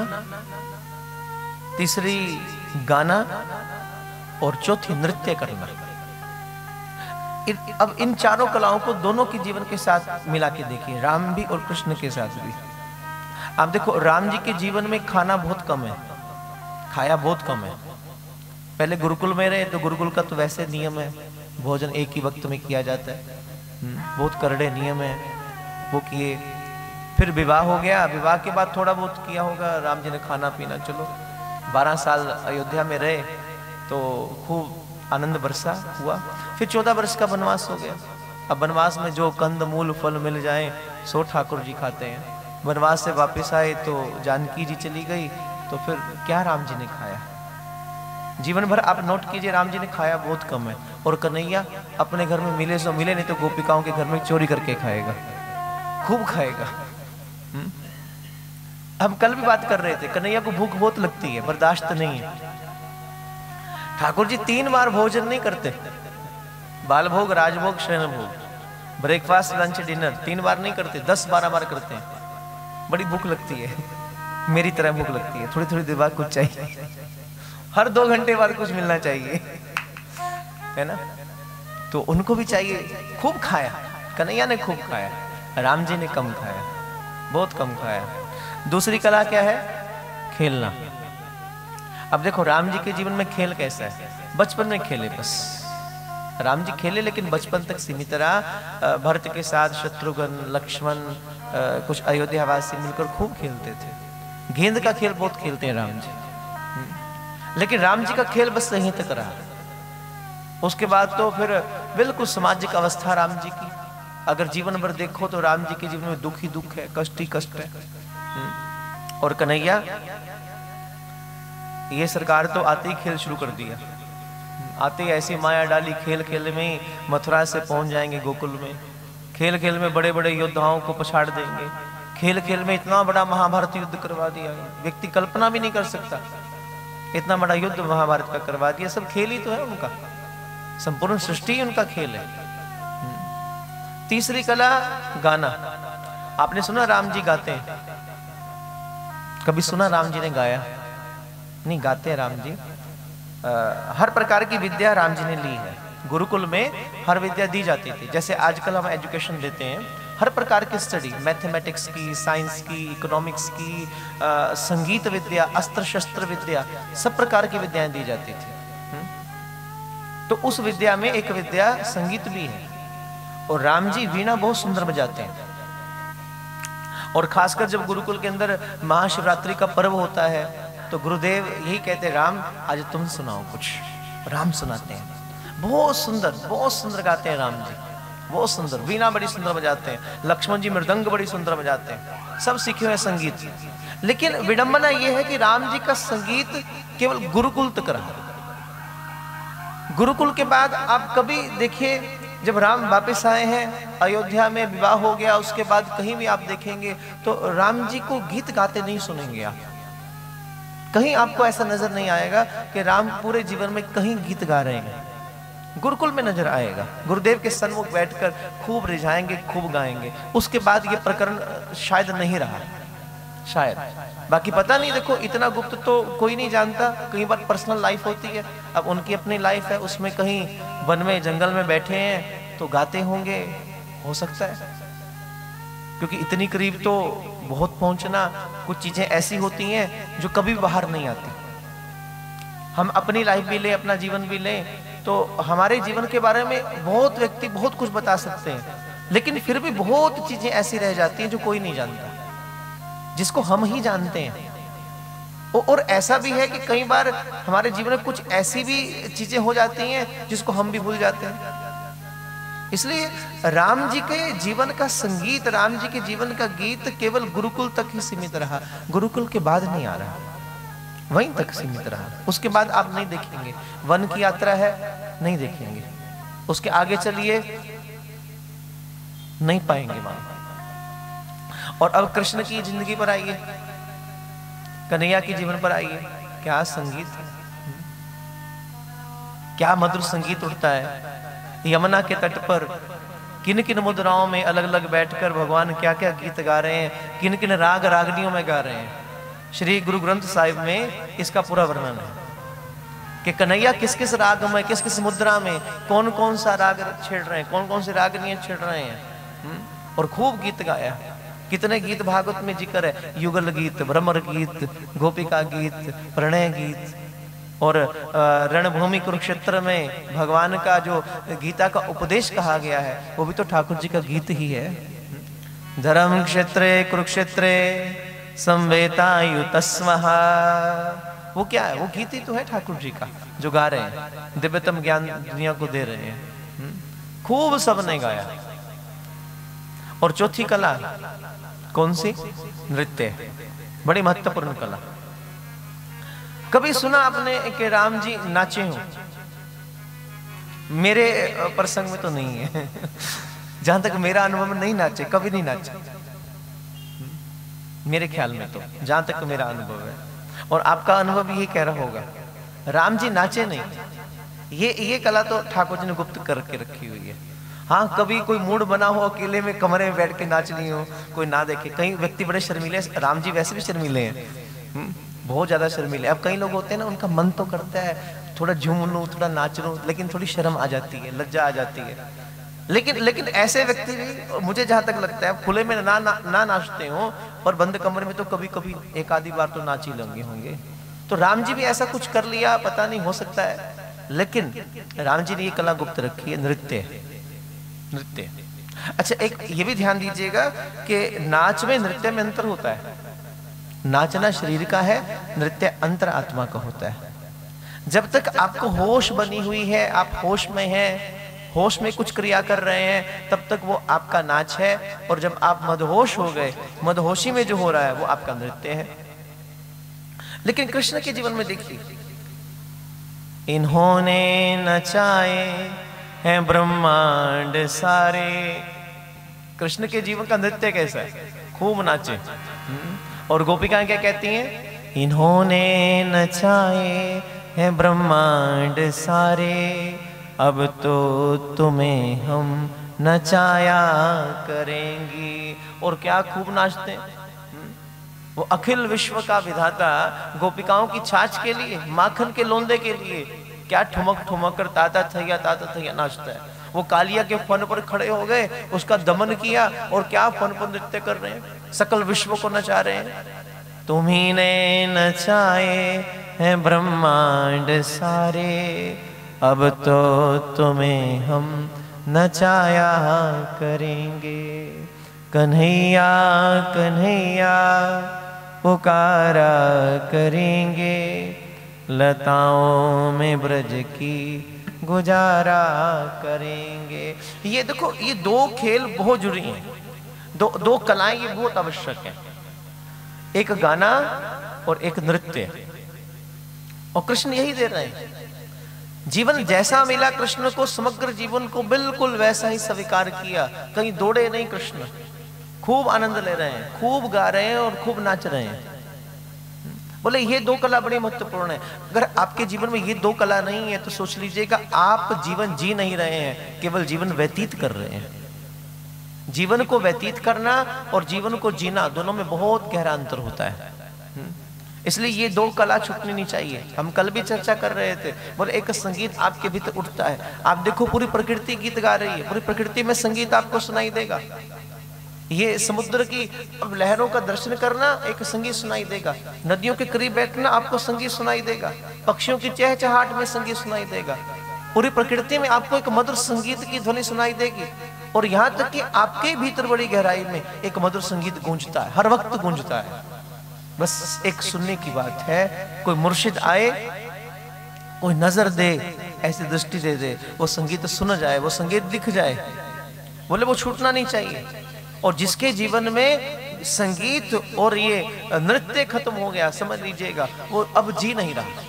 तीसरी गाना, और चौथी नृत्य करना। इन, अब इन चारों कलाओं को दोनों के जीवन के साथ मिला के देखिए, राम भी और कृष्ण के साथ भी। आप देखो राम जी के जीवन में खाना बहुत कम है, खाया बहुत कम है। पहले गुरुकुल में रहे तो गुरुकुल का तो वैसे नियम है, भोजन एक ही वक्त में किया जाता है, बहुत करड़े नियम है, वो किए। फिर विवाह हो गया, विवाह के बाद थोड़ा बहुत किया होगा राम जी ने खाना पीना। चलो बारह साल अयोध्या में रहे तो खूब आनंद बरसा हुआ। फिर चौदह वर्ष का वनवास हो गया। अब वनवास में जो कंद मूल फल मिल जाए सो ठाकुर जी खाते हैं। वनवास से वापस आए तो जानकी जी चली गई, तो फिर क्या राम जी ने खाया? जीवन भर आप नोट कीजिए, राम जी ने खाया बहुत कम है। और कन्हैया अपने घर में मिले सो मिले, नहीं तो गोपिकाओं के घर में चोरी करके खाएगा, खूब खाएगा। हुँ? हम कल भी बात कर रहे थे, कन्हैया को भूख बहुत लगती है, बर्दाश्त नहीं है। ठाकुर जी तीन बार भोजन नहीं करते, बाल भोग, राजभोग, शयन भोग, ब्रेकफास्ट, लंच, डिनर, तीन बार नहीं करते, दस बारह बार करते हैं। बड़ी भूख लगती है, मेरी तरह भूख लगती है, थोड़ी थोड़ी देर बाद कुछ चाहिए, हर दो घंटे बाद कुछ मिलना चाहिए, है ना? तो उनको भी चाहिए। खूब खाया, कन्हैया ने खूब खाया, राम जी ने कम खाया, बहुत कम खाया। दूसरी कला क्या है? खेलना। अब देखो राम जी के जीवन में खेल कैसा है? बचपन में खेले बस, राम जी खेले लेकिन बचपन तक सीमित रहा। भरत के साथ शत्रुघ्न, लक्ष्मण, कुछ अयोध्यावासी मिलकर खूब खेलते थे। गेंद का खेल बहुत खेलते हैं राम जी, लेकिन राम जी का खेल बस यहीं तक रहा। उसके बाद तो फिर बिल्कुल सामाजिक अवस्था राम जी की, अगर जीवन भर देखो तो राम जी के जीवन में दुख ही दुख है, कष्ट ही कष्ट है। और कन्हैया, ये सरकार तो आते ही खेल शुरू कर दिया, आते ही ऐसी माया डाली, खेल खेल में मथुरा से पहुंच जाएंगे गोकुल में, खेल खेल में बड़े बड़े योद्धाओं को पछाड़ देंगे, खेल खेल में इतना बड़ा महाभारत युद्ध करवा दिया, व्यक्ति कल्पना भी नहीं कर सकता, इतना बड़ा युद्ध महाभारत का करवा दिया। सब खेल ही तो है उनका, संपूर्ण सृष्टि ही उनका खेल है। तीसरी कला गाना। आपने सुना राम जी गाते हैं? कभी सुना राम जी ने गाया? नहीं, गाते हैं राम जी। आ, हर प्रकार की विद्या राम जी ने ली है। गुरुकुल में हर विद्या दी जाती थी। जैसे आजकल हम एजुकेशन देते हैं, हर प्रकार की स्टडी, मैथमेटिक्स की, साइंस की, इकोनॉमिक्स की, आ, संगीत विद्या, अस्त्र शस्त्र विद्या, सब प्रकार की विद्याएं दी जाती थी। हुँ? तो उस विद्या में एक विद्या संगीत भी है। और राम जी वीणा बहुत सुंदर बजाते हैं। और खासकर जब गुरुकुल के अंदर महाशिवरात्रि का पर्व होता है तो गुरुदेव यही कहते हैं, राम आज तुम सुनाओ कुछ। राम सुनाते हैं, बहुत सुंदर, बहुत सुंदर गाते हैं राम जी, बहुत सुंदर। वीणा बड़ी सुंदर बजाते हैं, लक्ष्मण जी मृदंग बड़ी सुंदर बजाते हैं, सब सीखे हुए संगीत। लेकिन विडंबना यह है कि राम जी का संगीत केवल गुरुकुल तक रहा। गुरुकुल के बाद आप कभी देखिए, जब राम वापस आए हैं, अयोध्या में विवाह हो गया, उसके बाद कहीं भी आप देखेंगे तो राम जी को गीत गाते नहीं सुनेंगे आप। कहीं आपको ऐसा नजर नहीं आएगा कि राम पूरे जीवन में कहीं गीत गा रहे हैं। गुरुकुल में नजर आएगा, गुरुदेव के सन्मुख बैठकर खूब रिझाएंगे, खूब गाएंगे। उसके बाद ये प्रकरण शायद नहीं रहा, शायद। बाकी पता नहीं, देखो इतना गुप्त तो कोई नहीं जानता। कई बार पर्सनल लाइफ होती है, अब उनकी अपनी लाइफ है, उसमें कहीं वन में जंगल में बैठे हैं तो गाते होंगे, हो सकता है। क्योंकि इतनी करीब तो बहुत पहुंचना, कुछ चीजें ऐसी होती हैं जो कभी बाहर नहीं आती। हम अपनी लाइफ भी ले, अपना जीवन भी ले, तो हमारे जीवन के बारे में बहुत व्यक्ति बहुत कुछ बता सकते हैं, लेकिन फिर भी बहुत चीजें ऐसी रह जाती हैं जो कोई नहीं जानता, जिसको हम ही जानते हैं। और ऐसा भी है कि कई बार हमारे जीवन में कुछ ऐसी भी चीजें हो जाती हैं जिसको हम भी भूल जाते हैं। इसलिए राम जी के जीवन का संगीत, राम जी के जीवन का गीत केवल गुरुकुल तक ही सीमित रहा, गुरुकुल के बाद नहीं आ रहा, वहीं तक सीमित रहा। उसके बाद आप नहीं देखेंगे, वन की यात्रा है, नहीं देखेंगे। उसके आगे चलिए, नहीं पाएंगे वहां। और अब कृष्ण की जिंदगी पर आइए, कन्हैया के जीवन पर आइए, क्या संगीत, क्या मधुर संगीत उठता है। यमुना के तट पर किन किन मुद्राओं में अलग अलग बैठकर भगवान क्या क्या गीत गा रहे हैं, किन किन राग रागनियों में गा रहे हैं। श्री गुरु ग्रंथ साहिब में इसका पूरा वर्णन है कि कन्हैया किस किस राग में, किस किस मुद्रा में, कौन कौन सा राग छेड़ रहे हैं, कौन कौन से रागनियां छेड़ रहे हैं। और खूब गीत गाया। कितने गीत भागवत में जिक्र है, युगल गीत, भ्रमर गीत, गोपिका गीत, प्रणय गीत। और रणभूमि कुरुक्षेत्र में भगवान का जो गीता का उपदेश कहा गया है, वो भी तो ठाकुर जी का गीत ही है। धर्म क्षेत्रे कुरुक्षेत्रे संवेतायुतस्मः, वो क्या है, वो गीत ही तो है ठाकुर जी का जो गा रहे हैं, दिव्यतम ज्ञान दुनिया को दे रहे हैं। खूब सबने गाया। और चौथी कला कौन सी? नृत्य, बड़ी महत्वपूर्ण कला। कभी सुना आपने कि राम जी नाचे हो? मेरे प्रसंग में तो नहीं है जहां तक मेरा अनुभव नहीं नाचे, कभी नहीं नाचे मेरे ख्याल में, तो जहां तक मेरा अनुभव है। और आपका अनुभव भी यही कह रहा होगा, राम जी नाचे नहीं। ये ये कला तो ठाकुर जी ने गुप्त करके रखी हुई है। हाँ, कभी कोई मूड बना हो, अकेले में कमरे में बैठ के नाचनी हो, कोई ना देखे। कई व्यक्ति बड़े शर्मीले, राम जी वैसे भी शर्मीले हैं, बहुत ज्यादा शर्मीले। अब कई लोग होते हैं ना, उनका मन तो करता है थोड़ा झूम लूं, थोड़ा नाच लूं, लेकिन थोड़ी शर्म आ जाती है, लज्जा आ जाती है। लेकिन लेकिन ऐसे व्यक्ति भी, मुझे जहां तक लगता है, खुले में ना ना, ना नाचते हो और बंद कमरे में तो कभी कभी एक आधी बार तो नाच ही लेंगे होंगे। तो राम जी भी ऐसा कुछ कर लिया, पता नहीं, हो सकता है। लेकिन राम जी ने ये कला गुप्त रखी है, नृत्य। नृत्य अच्छा, एक ये भी ध्यान दीजिएगा कि नाच में नृत्य में अंतर होता है। नाचना शरीर का है, नृत्य अंतर आत्मा का होता है। जब तक आपको होश बनी हुई है, आप होश में हैं, होश में कुछ क्रिया कर रहे हैं, तब तक वो आपका नाच है। और जब आप मदहोश हो गए, मदहोशी में जो हो रहा है वो आपका नृत्य है। लेकिन कृष्ण के जीवन में देखिए, इन्होंने नचाए हैं ब्रह्मांड सारे। कृष्ण के जीवन का नृत्य कैसा है? खूब नाचे। और गोपिकाएं क्या कहती हैं? इन्होंने नचाए हैं ब्रह्मांड सारे, अब तो तुम्हें हम नचाया करेंगी। और क्या खूब नाचते हैं। वो अखिल विश्व का विधाता गोपिकाओं की छाछ के लिए, माखन के लोंदे के लिए क्या ठुमक ठुमक कर ताता थैया ताता थैया नाचता है। वो कालिया के फन पर खड़े हो गए, उसका दमन किया, और क्या फन पर नृत्य कर रहे हैं, सकल विश्व को नचा रहे हैं। तुम्ही ने नचाए हैं ब्रह्मांड सारे, अब तो तुम्हें हम नचाया करेंगे। कन्हैया कन्हैया पुकारा करेंगे, लताओं में ब्रज की गुजारा करेंगे। ये देखो, ये दो खेल बहुत जुड़ी हैं, दो दो कलाएं ये बहुत आवश्यक है। एक गाना और एक नृत्य। और कृष्ण यही दे रहे हैं। जीवन जैसा मिला कृष्ण को, समग्र जीवन को बिल्कुल वैसा ही स्वीकार किया। कहीं दौड़े नहीं कृष्ण, खूब आनंद ले रहे हैं, खूब गा रहे हैं और खूब नाच रहे हैं। बोले ये दो कला बड़ी महत्वपूर्ण है। अगर आपके जीवन में ये दो कला नहीं है तो सोच लीजिएगा आप जीवन जी नहीं रहे हैं, केवल जीवन व्यतीत कर रहे हैं। जीवन को व्यतीत करना और जीवन को जीना दोनों में बहुत गहरा अंतर होता है। इसलिए ये दो कला छूटनी नहीं चाहिए। हम कल भी चर्चा कर रहे थे, बोले एक संगीत आपके भीतर उठता है, आप देखो पूरी प्रकृति गीत गा रही है, पूरी प्रकृति में संगीत आपको सुनाई देगा। ये समुद्र की अब लहरों का दर्शन करना एक संगीत सुनाई देगा, नदियों के करीब बैठना आपको संगीत सुनाई देगा, पक्षियों की चहचहाट में संगीत सुनाई देगा, पूरी प्रकृति में आपको एक मधुर संगीत की ध्वनि सुनाई देगी। और यहाँ तक कि आपके भीतर बड़ी गहराई में एक मधुर संगीत गूंजता है, हर वक्त गूंजता है। बस एक सुनने की बात है, कोई मुर्शिद आए, कोई नजर दे, ऐसी दृष्टि दे दे, वो संगीत सुन जाए, वो संगीत दिख जाए। बोले वो छूटना नहीं चाहिए। और जिसके जीवन में संगीत और ये नृत्य खत्म हो गया, समझ लीजिएगा वो अब जी नहीं रहा।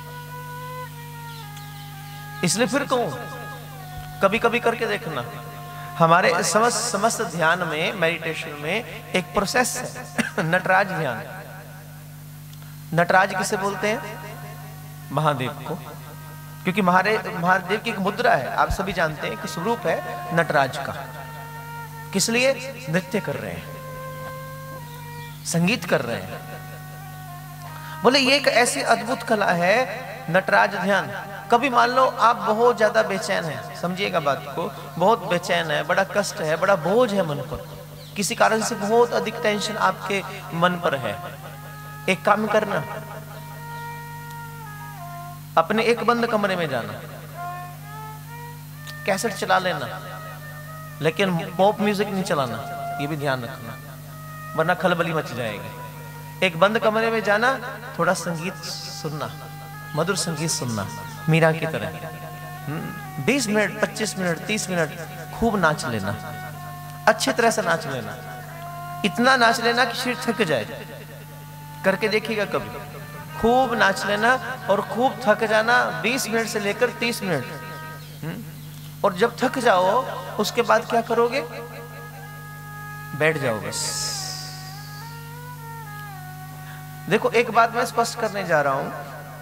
इसलिए फिर कहूं, कभी कभी करके देखना, हमारे समस्त समस्त ध्यान में, मेडिटेशन में एक प्रोसेस है, नटराज ध्यान। नटराज किसे बोलते हैं? महादेव को, क्योंकि महादेव महादेव की एक मुद्रा है, आप सभी जानते हैं कि स्वरूप है नटराज का। किस लिए? नृत्य कर रहे हैं, संगीत कर रहे हैं। बोले ये एक ऐसी अद्भुत कला है नटराज ध्यान। कभी मान लो आप बहुत ज्यादा बेचैन है, समझिएगा बात को, बहुत बेचैन है, बड़ा कष्ट है, बड़ा बोझ है मन पर, किसी कारण से बहुत अधिक टेंशन आपके मन पर है। एक काम करना, अपने एक बंद कमरे में जाना, कैसेट चला लेना, लेकिन पॉप म्यूजिक नहीं चलाना, ये भी ध्यान रखना, वरना खलबली मच जाएगी। एक बंद कमरे में जाना, थोड़ा संगीत सुनना, मधुर संगीत सुनना, मीरा की तरह बीस मिनट, पच्चीस मिनट, तीस मिनट खूब नाच लेना, अच्छी तरह से नाच लेना, इतना नाच लेना कि शरीर थक जाए। करके देखिएगा कभी, खूब नाच लेना और खूब थक जाना, बीस मिनट से लेकर तीस मिनट। और जब थक जाओ उसके बाद क्या करोगे? बैठ जाओ बस। देखो एक बात मैं स्पष्ट करने जा रहा हूं,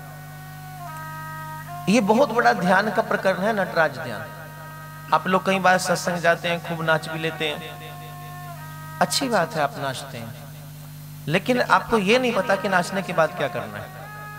ये बहुत बड़ा ध्यान का प्रकरण है नटराज ध्यान। आप लोग कई बार सत्संग जाते हैं, खूब नाच भी लेते हैं, अच्छी बात है, आप नाचते हैं, लेकिन आपको यह नहीं पता कि नाचने के बाद क्या करना है।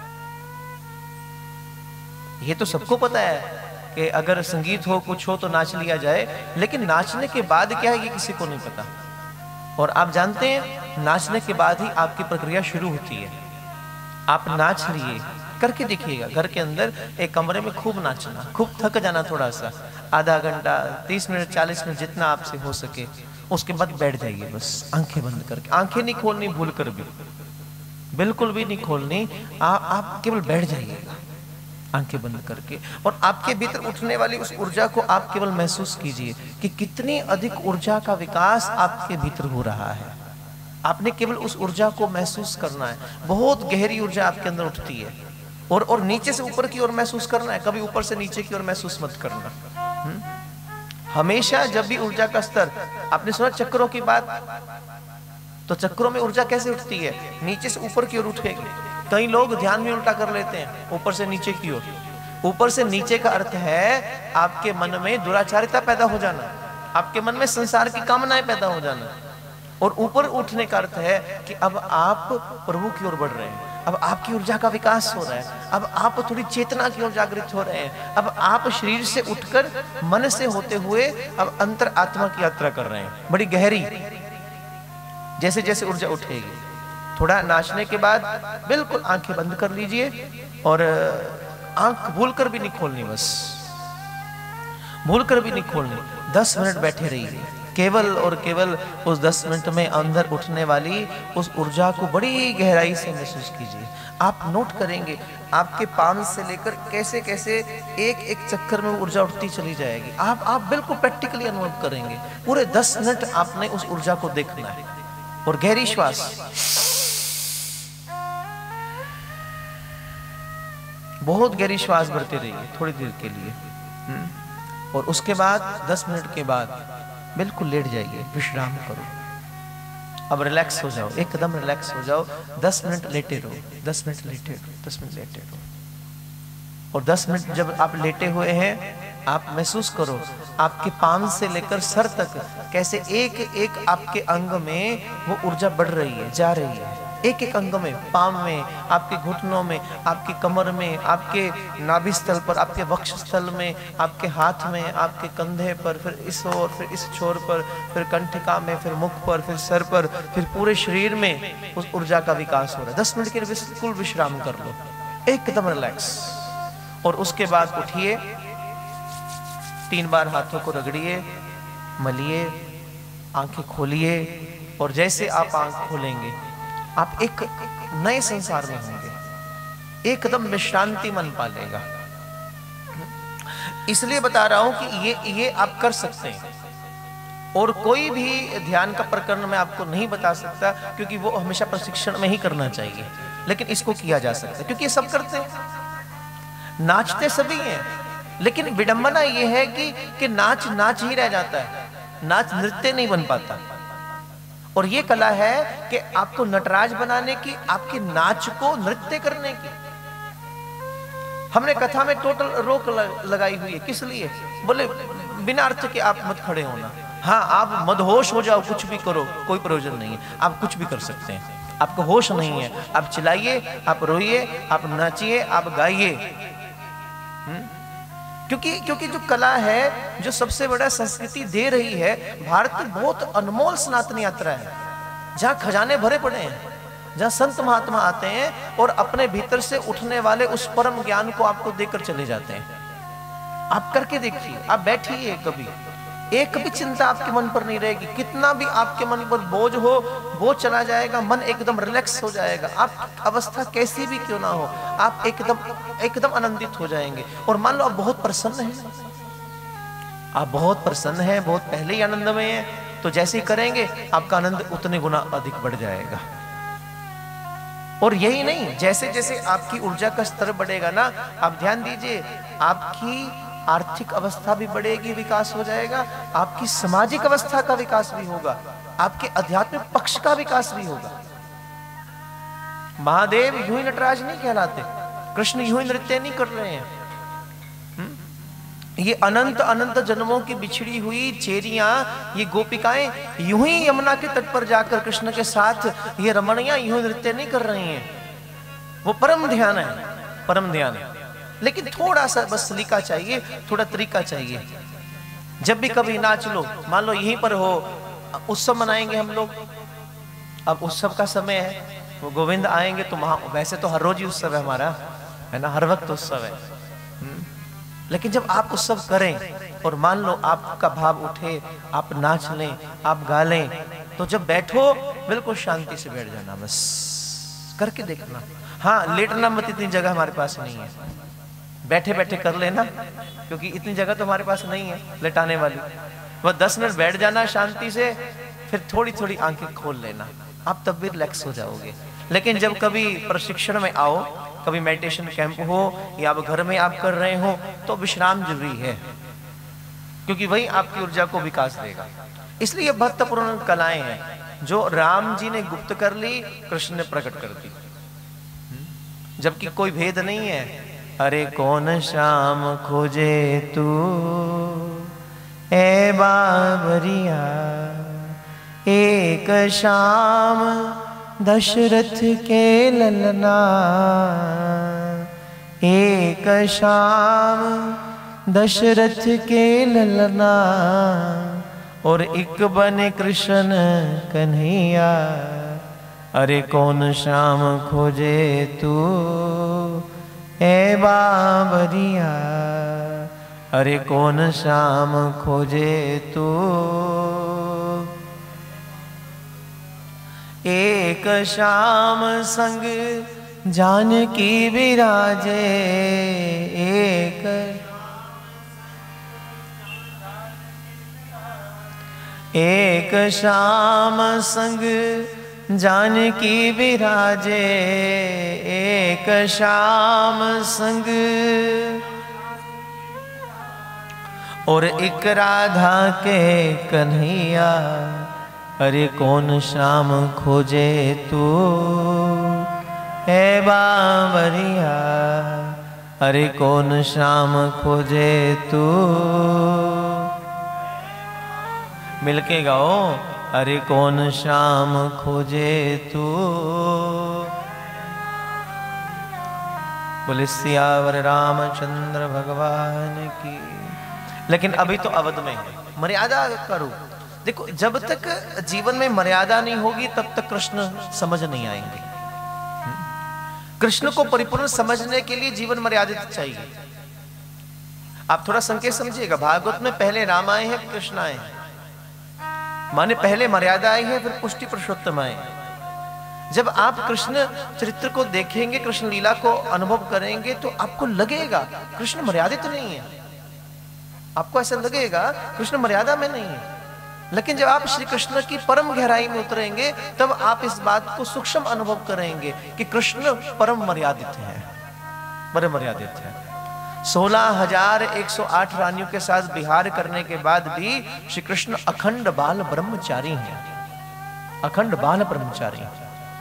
ये तो सबको पता है कि अगर संगीत हो, कुछ हो तो नाच लिया जाए, लेकिन नाचने के बाद क्या है ये किसी को नहीं पता। और आप जानते हैं नाचने के बाद ही आपकी प्रक्रिया शुरू होती है। आप नाच लिए, करके देखिएगा, घर के अंदर एक कमरे में खूब नाचना, खूब थक जाना, थोड़ा सा आधा घंटा, तीस मिनट, चालीस मिनट, जितना आपसे हो सके, उसके बाद बैठ जाइए बस, आंखें बंद करके। आंखें नहीं खोलनी भूल कर भी, बिल्कुल भी नहीं खोलनी, आ, आप केवल बैठ जाइएगा आंखें बंद करके। और आपके भीतर उठने वाली उस ऊर्जा को आप केवल महसूस कीजिए कि कितनी अधिक ऊर्जा का विकास आपके भीतर हो रहा है। आपने केवल उस ऊर्जा को महसूस करना है। बहुत गहरी ऊर्जा आपके अंदर उठती है, और और नीचे से ऊपर की ओर महसूस करना है, कभी ऊपर से नीचे की ओर महसूस मत करना। हुँ? हमेशा जब भी ऊर्जा का स्तर, आपने सुना चक्रों की बात, तो चक्रों में ऊर्जा कैसे उठती है? नीचे से ऊपर की ओर उठेगी। कई लोग ध्यान में उल्टा कर लेते हैं, ऊपर से नीचे की ओर। ऊपर से नीचे का अर्थ है आपके मन में दुराचारिता पैदा हो जाना, आपके मन में संसार की कामनाएं पैदा हो जाना। और ऊपर उठने का अर्थ है कि अब आप प्रभु की ओर बढ़ रहे हैं, अब आपकी ऊर्जा का विकास हो रहा है, अब आप थोड़ी चेतना की ओर जागृत हो रहे हैं, अब आप शरीर से उठकर मन से होते हुए अब अंतर आत्मा की यात्रा कर रहे हैं, बड़ी गहरी। जैसे जैसे ऊर्जा उठेगी, थोड़ा नाचने के बाद बिल्कुल आंखें बंद कर लीजिए, और आंख भूलकर भी नहीं खोलनी, बस भूलकर भी नहीं खोलनी। दस मिनट बैठे रहिए, केवल और केवल उस दस मिनट में अंदर उठने वाली उस ऊर्जा को बड़ी गहराई से महसूस कीजिए। आप नोट करेंगे आपके पांव से लेकर कैसे कैसे एक एक चक्कर में ऊर्जा उठती चली जाएगी। आप आप बिल्कुल प्रैक्टिकली अनुभव करेंगे। पूरे दस मिनट आपने उस ऊर्जा को देखना है। और गहरी श्वास, बहुत गहरी श्वास भरते रहिए थोड़ी देर के लिए, और उसके बाद दस मिनट के बाद बिल्कुल लेट जाइए, विश्राम करो। अब रिलैक्स हो जाओ, एकदम रिलैक्स हो जाओ। दस मिनट लेटे रहो, दस मिनट लेटे रहो, दस मिनट लेटे रहो। और दस मिनट जब आप लेटे हुए हैं, आप महसूस करो आपके पांव से लेकर सर तक कैसे एक एक आपके अंग में वो ऊर्जा बढ़ रही है, जा रही है। एक एक अंग में, पांव में, आपके घुटनों में, आपकी कमर में, आपके नाभि स्थल पर, आपके वक्ष स्थल में, आपके हाथ में, आपके कंधे पर, फिर इस ओर, फिर इस छोर पर, फिर कंठिका में, फिर मुख पर, फिर सर पर, फिर पूरे शरीर में उस ऊर्जा का विकास हो रहा है। दस मिनट के लिए बिल्कुल विश्राम कर लो, एकदम रिलैक्स। और उसके बाद उठिए, तीन बार हाथों को रगड़िए, मलिए, आंखें खोलिए, और जैसे आप आंख खोलेंगे आप एक नए संसार में होंगे, एकदम विश्रांति मन पालेगा। इसलिए बता रहा हूं कि ये ये आप कर सकते हैं, और कोई भी ध्यान का प्रकरण मैं आपको नहीं बता सकता, क्योंकि वो हमेशा प्रशिक्षण में ही करना चाहिए, लेकिन इसको किया जा सकता है, क्योंकि ये सब करते हैं। नाचते सभी हैं, लेकिन विडंबना ये है कि कि नाच नाच ही रह जाता है, नाच नृत्य नहीं बन पाता। और ये कला है कि आपको नटराज बनाने की, आपके नाच को नृत्य करने की। हमने कथा में टोटल रोक लगाई हुई है, किस लिए? बोले बिना अर्थ के आप मत खड़े होना। हाँ, आप मदहोश हो जाओ, कुछ भी करो, कोई प्रयोजन नहीं है, आप कुछ भी कर सकते हैं। आपको होश नहीं है, आप चिल्लाइए, आप रोइए, आप नाचिए, आप गाइए। क्योंकि क्योंकि जो कला है, जो सबसे बड़ा संस्कृति दे रही है, भारत की बहुत अनमोल सनातन यात्रा है, जहां खजाने भरे पड़े हैं, जहां संत महात्मा आते हैं और अपने भीतर से उठने वाले उस परम ज्ञान को आपको देकर चले जाते हैं। आप करके देखिए, आप बैठिए, कभी एक भी चिंता आपके मन पर नहीं रहेगी। कितना भी आपके मन पर बोझ हो, वो चला जाएगा, मन एकदम रिलैक्स हो जाएगा। आप अवस्था कैसी भी क्यों ना हो, आप एकदम एकदम आनंदित हो जाएंगे। और मान लो आप बहुत प्रसन्न हैं, आप बहुत प्रसन्न हैं, बहुत पहले ही आनंद में हैं, तो जैसे ही करेंगे आपका आनंद उतने गुना अधिक बढ़ जाएगा। और यही नहीं, जैसे जैसे आपकी ऊर्जा का स्तर बढ़ेगा ना, आप ध्यान दीजिए, आपकी आर्थिक अवस्था भी बढ़ेगी, विकास हो जाएगा, आपकी सामाजिक अवस्था का विकास भी होगा, आपके आध्यात्मिक पक्ष का विकास भी होगा। महादेव यूं ही नटराज नहीं कहलाते, कृष्ण यूं ही नृत्य नहीं कर रहे हैं। हुँ? ये अनंत अनंत जन्मों की बिछड़ी हुई चेरियां, ये गोपिकाएं यूं ही यमुना के तट पर जाकर कृष्ण के साथ ये रमणियां यूं नृत्य नहीं कर रही हैं। वो परम ध्यान है, परम ध्यान है। लेकिन थोड़ा सा बस सलीका चाहिए, थोड़ा तरीका चाहिए। जब भी कभी नाच लो, मान लो यहीं पर हो, उत्सव मनाएंगे हम लोग, अब उत्सव का समय है, वो गोविंद आएंगे तो वहां, वैसे तो हर रोज ही उत्सव है हमारा, है ना, हर वक्त उत्सव है। हुँ? लेकिन जब आप उत्सव करें और मान लो आपका भाव उठे, आप नाच लें, आप गा लें, तो जब बैठो बिल्कुल शांति से बैठ जाना, बस करके देखना। हाँ, लेटना मत, इतनी जगह हमारे पास नहीं है, बैठे बैठे कर लेना, क्योंकि इतनी जगह तो हमारे पास नहीं है लेटाने वाली। वह दस मिनट बैठ जाना शांति से, फिर थोड़ी थोड़ी आंखें खोल लेना, आप तब भी रिलैक्स हो जाओगे। लेकिन जब कभी प्रशिक्षण में आओ, कभी मेडिटेशन कैंप हो या आप घर में आप कर रहे हो, तो विश्राम जरूरी है, क्योंकि वही आपकी ऊर्जा को विकास देगा। इसलिए महत्वपूर्ण कलाएं हैं जो राम जी ने गुप्त कर ली, कृष्ण ने प्रकट कर दी, जबकि कोई भेद नहीं है। अरे कौन श्याम खोजे तू ए बाबरिया, एक श्याम दशरथ के ललना, एक श्याम दशरथ के ललना, और एक बने कृष्ण कन्हैया। अरे कौन श्याम खोजे तू ए बाबरिया, अरे कौन श्याम खोजे तू, एक श्याम संग जानकी विराजे, एक एक श्याम संग जानकी विराजे, एक श्याम संग, और एक राधा के कन्हैया, अरे कौन श्याम खोजे तू है बावरिया, अरे कौन श्याम खोजे तू, मिलके गाओ, अरे कौन श्याम खोजे तू। बोले सियावर रामचंद्र भगवान की। लेकिन अभी तो अवध में है, मर्यादा का रूप। देखो, जब तक जीवन में मर्यादा नहीं होगी तब तक कृष्ण समझ नहीं आएंगे। कृष्ण को परिपूर्ण समझने के लिए जीवन मर्यादित चाहिए। आप थोड़ा संकेत समझिएगा, भागवत में पहले राम आए हैं, कृष्ण आए हैं, माने पहले मर्यादा आई है, फिर पुष्टि पुरुषोत्तम आए। जब आप कृष्ण चरित्र को देखेंगे, कृष्ण लीला को अनुभव करेंगे, तो आपको लगेगा कृष्ण मर्यादित नहीं है। आपको ऐसा लगेगा कृष्ण मर्यादा में नहीं है। लेकिन जब आप श्री कृष्ण की परम गहराई में उतरेंगे, तब आप इस बात को सूक्ष्म अनुभव करेंगे कि कृष्ण परम मर्यादित है, परम मर्यादित है। सोलह हजार एक सौ आठ रानियों के साथ विहार करने के बाद भी श्री कृष्ण अखंड बाल ब्रह्मचारी हैं, अखंड बाल ब्रह्मचारी हैं।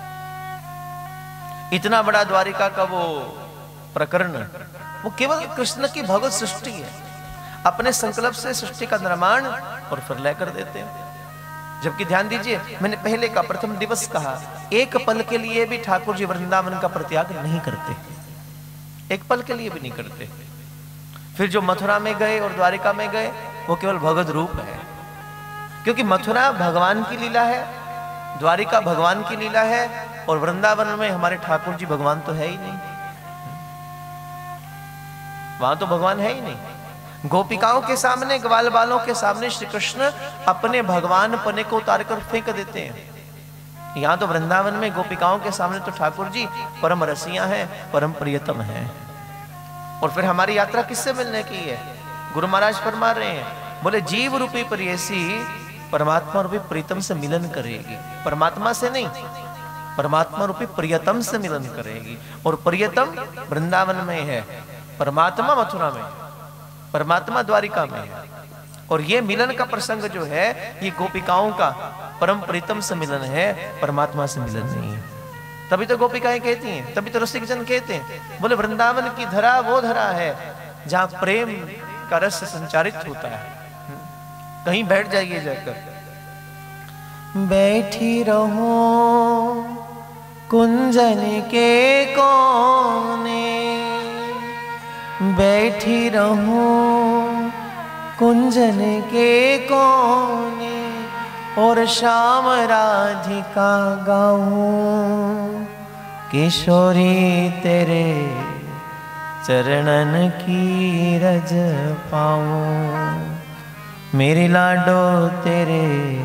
इतना बड़ा द्वारिका का वो प्रकरण, वो केवल कृष्ण की भगवत सृष्टि है। अपने संकल्प से सृष्टि का निर्माण और फिर लय कर देते हैं। जबकि ध्यान दीजिए, मैंने पहले का प्रथम दिवस कहा, एक पल के लिए भी ठाकुर जी वृंदावन का परित्याग नहीं करते, एक पल के लिए भी नहीं करते। फिर जो मथुरा में गए और द्वारिका में गए, वो केवल भगवत रूप है, क्योंकि मथुरा भगवान की लीला है, द्वारिका भगवान की लीला है, और वृंदावन में हमारे ठाकुर जी भगवान तो है ही नहीं, वहां तो भगवान है ही नहीं। गोपिकाओं के सामने, ग्वाल बालों के सामने श्री कृष्ण अपने भगवान पने को उतार कर फेंक देते हैं। यहां तो वृंदावन में गोपिकाओं के सामने तो ठाकुर जी परम रसिया हैं, परम प्रियतम हैं। और फिर हमारी यात्रा किससे मिलने की है? गुरु महाराज फरमा रहे हैं, बोले जीव रूपी प्रेयसी परमात्मा रूपी प्रीतम से मिलन करेगी। परमात्मा से नहीं, परमात्मा रूपी प्रियतम से मिलन करेगी। और प्रियतम वृंदावन में है, परमात्मा मथुरा में, परमात्मा द्वारिका में है। और ये मिलन का प्रसंग जो है, ये गोपिकाओं का परम प्रीतम से मिलन है, परमात्मा से मिलन नहीं है। तभी तो गोपिकाएं कहती हैं, तभी तो रसिक जन कहते हैं, बोले वृंदावन की धरा वो धरा है जहां प्रेम का रस संचारित होता है। कहीं बैठ जाइए जाकर, बैठी रहो कुंजन के कोने, बैठी रहो कुंजन के कोने, और श्याम राधिका गाऊं, किशोरी तेरे चरणन की रज पाऊं, मेरी लाडो तेरे।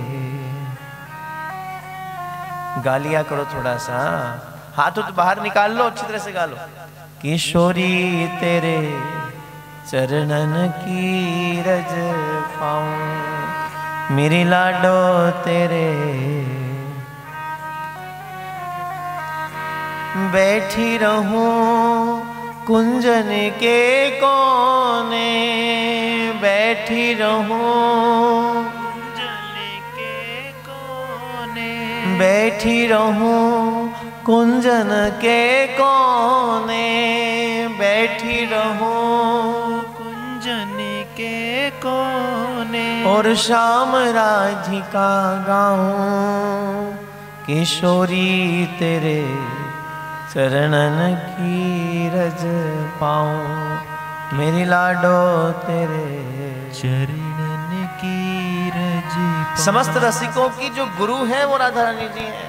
गा लिया करो थोड़ा सा, हाथ तो बाहर निकाल लो, अच्छी तरह से गा लो। किशोरी तेरे चरणन की रज पाऊं, मेरी लाडो तेरे। बैठी रहूं कुंजन के कोने, बैठी रहूं कुंजन के कोने, बैठी रहूं कुंजन के कोने, बैठी रहूं कुंजन के कोने, और श्याम राधिका गाऊं, किशोरी तेरे चरणन की रज पाऊं, मेरी लाडो तेरे चरणन की रज पाऊं। समस्त रसिकों की जो गुरु है वो राधा रानी जी हैं।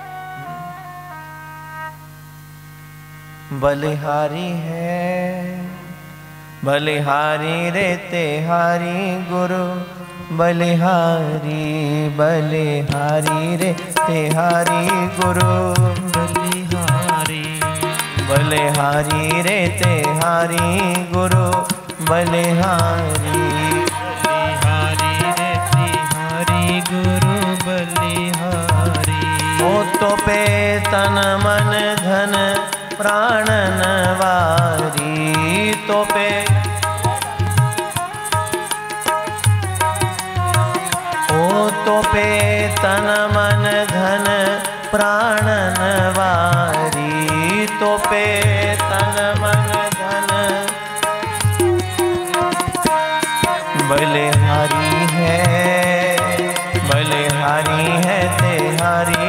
बलिहारी है, बलिहारी रे तेहारी गुरु, बलिहारी बलिहारी रे तेहारी गुरु, बलिहारी बलिहारी रे तेहारी गुरु, बलिहारी बलिहारी रे तेहारी गुरु, बलिहारी। ओ तो पे तन मन धन प्राणन वारी, तो पे ओ तो पे तन मन धन प्राणन वारी, तो पे तन मन धन बलिहारी है, बलिहारी है तिहारी।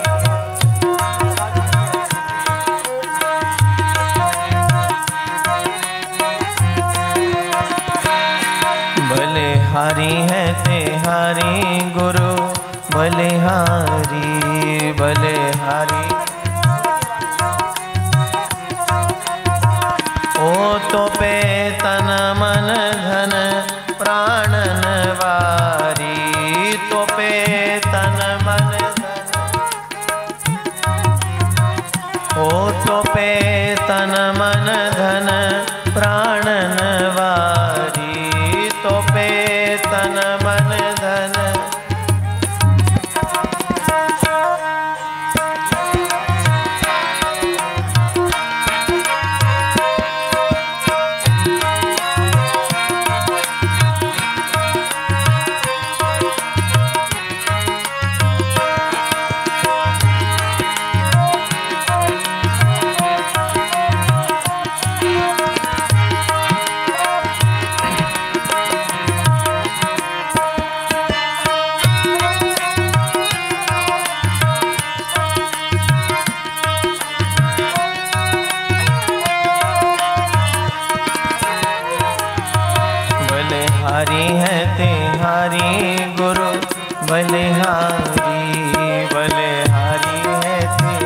बलिहारी है तिहारी गुरु बलिहारी, बलिहारी। ओ तो पे तन मन धन प्राणन वारी, तो पे तन मन धन, ओ तो पे तन मन धन प्राणन वारी, तो पे तन मन धन। बलिहारी है तिहारी गुरु बलिहारी, बलिहारी है ति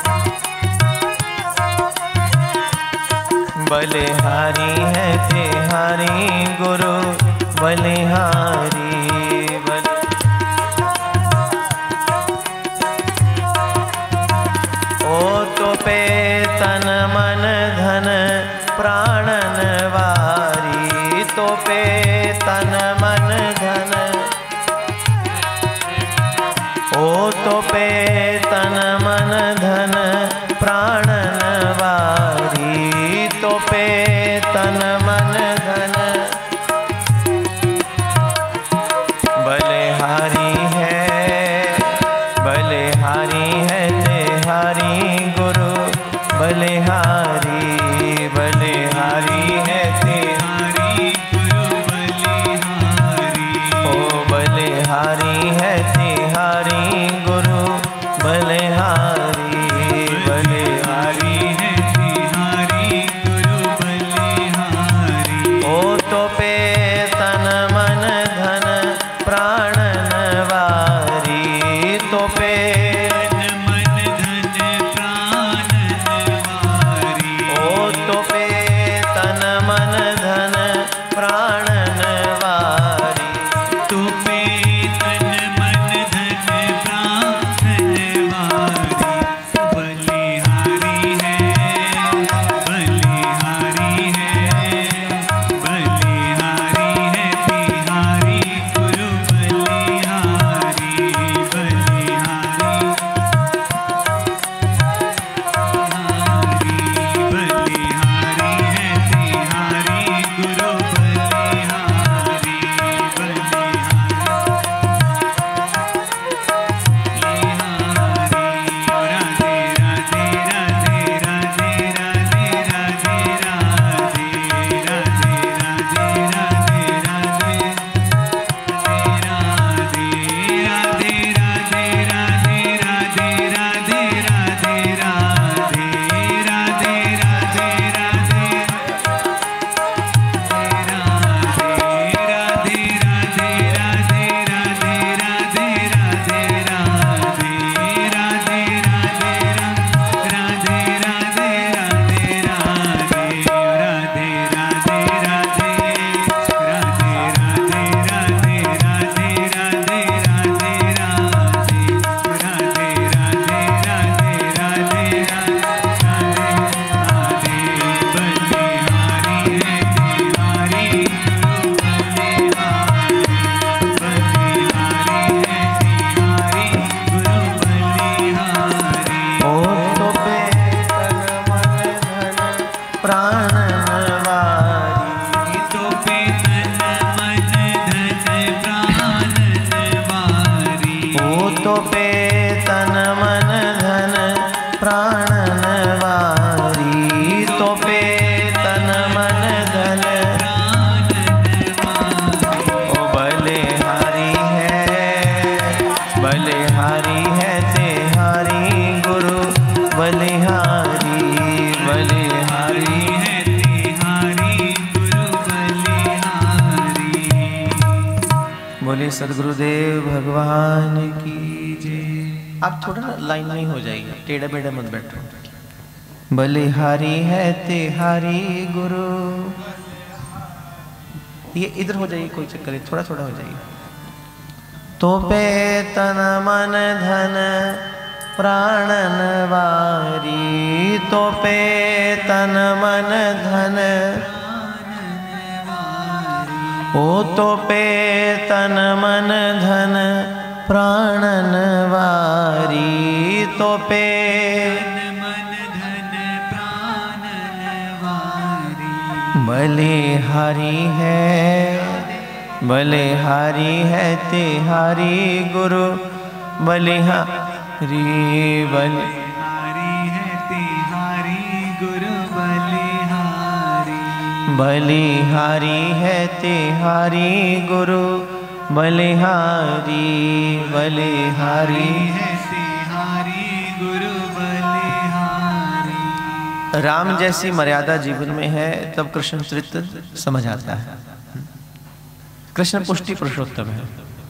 बलिहारी है तिहारी गुरु बलिहारी, बल ओ तो पे तन मन धन प्राणन वारी, तो पे तन मन धन, ओ तो पे तन मन धन प्राणन वारी, तो पे तन मन धन। बलिहारी है, बलिहारी है तिहारी गुरु बलिहारी, बलिहारी है तिहारी गुरु बलिहारी। ओ बलिहारी है तिहारी गुरु बलिहारी, बलिहारी है तिहारी गुरु बलिहारी। तो पे तन मन धन प्राणन वारी, तो पे तन मन धन ओ बलिहारी है, बलिहारी है तिहारी गुरु बलिहारी, बलिहारी है तिहारी गुरु बलिहारी। बोले सदगुरुदेव भगवान की जय। आप थोड़ा ना लाइन में हो जाइए, टेढ़े बेढ़े मत बैठो। बलिहारी है तिहारी गुरु, ये इधर हो जाइए, कोई चक्कर नहीं, थोड़ा थोड़ा हो जाइए। तो पे तन मन धन प्राणन वारी, तो पे तन मन धन ओ तो पे तन मन धन प्राणन वारी, तो पे मन धन प्राणन वारी। बलिहारी है, बलिहारी है तिहारी गुरु बलिहारी, बलिहारी है तिहारी गुरु बलिहारी। बलिहारी है तिहारी गुरु बलिहारी, बलिहारी है तिहारी गुरु बलिहारी। राम जैसी मर्यादा जीवन में है तब कृष्ण चरित्र समझ आता है। कृष्ण पुष्टि पुरुषोत्तम है,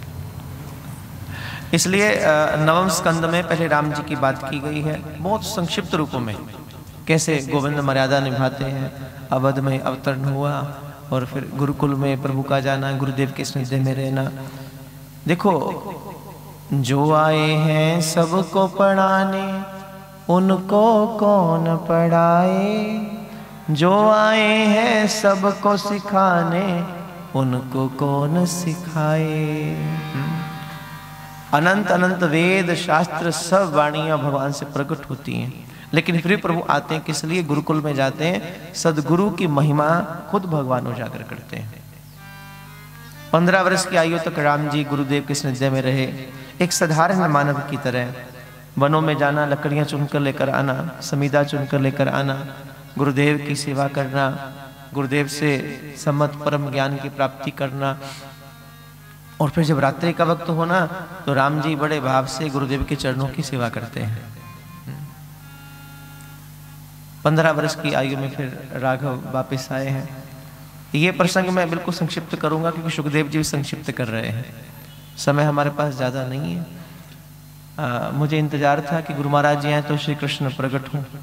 इसलिए नवम स्कंद में पहले राम जी की बात की गई है बहुत संक्षिप्त रूपों में, कैसे गोविंद मर्यादा निभाते हैं, अवध में अवतरण हुआ और फिर गुरुकुल में प्रभु का जाना, गुरुदेव के सानिध्य में रहना। देखो, जो आए हैं सबको पढ़ाने उनको कौन पढ़ाए, जो आए हैं सबको सिखाने उनको कौन सिखाए। अनंत अनंत वेद शास्त्र सब वाणियां भगवान से प्रकट होती हैं, लेकिन फिर प्रभु आते हैं किस लिए? गुरुकुल में जाते हैं, सदगुरु की महिमा खुद भगवान उजागर करते हैं। पंद्रह वर्ष की आयु तक राम जी गुरुदेव के सानिध्य में रहे, एक साधारण मानव की तरह। वनों में जाना, लकड़ियां चुनकर लेकर आना, समीदा चुनकर लेकर आना, गुरुदेव की सेवा करना, गुरुदेव से सम्मत परम ज्ञान की प्राप्ति करना। और फिर जब रात्रि का वक्त हो ना, तो राम जी बड़े भाव से गुरुदेव के चरणों की सेवा करते हैं। पंद्रह वर्ष की आयु में फिर राघव वापस आए हैं। ये प्रसंग मैं बिल्कुल संक्षिप्त करूंगा क्योंकि सुखदेव जी भी संक्षिप्त कर रहे हैं, समय हमारे पास ज्यादा नहीं है। आ, मुझे इंतजार था कि गुरु महाराज जी आए तो श्री कृष्ण प्रकट हों,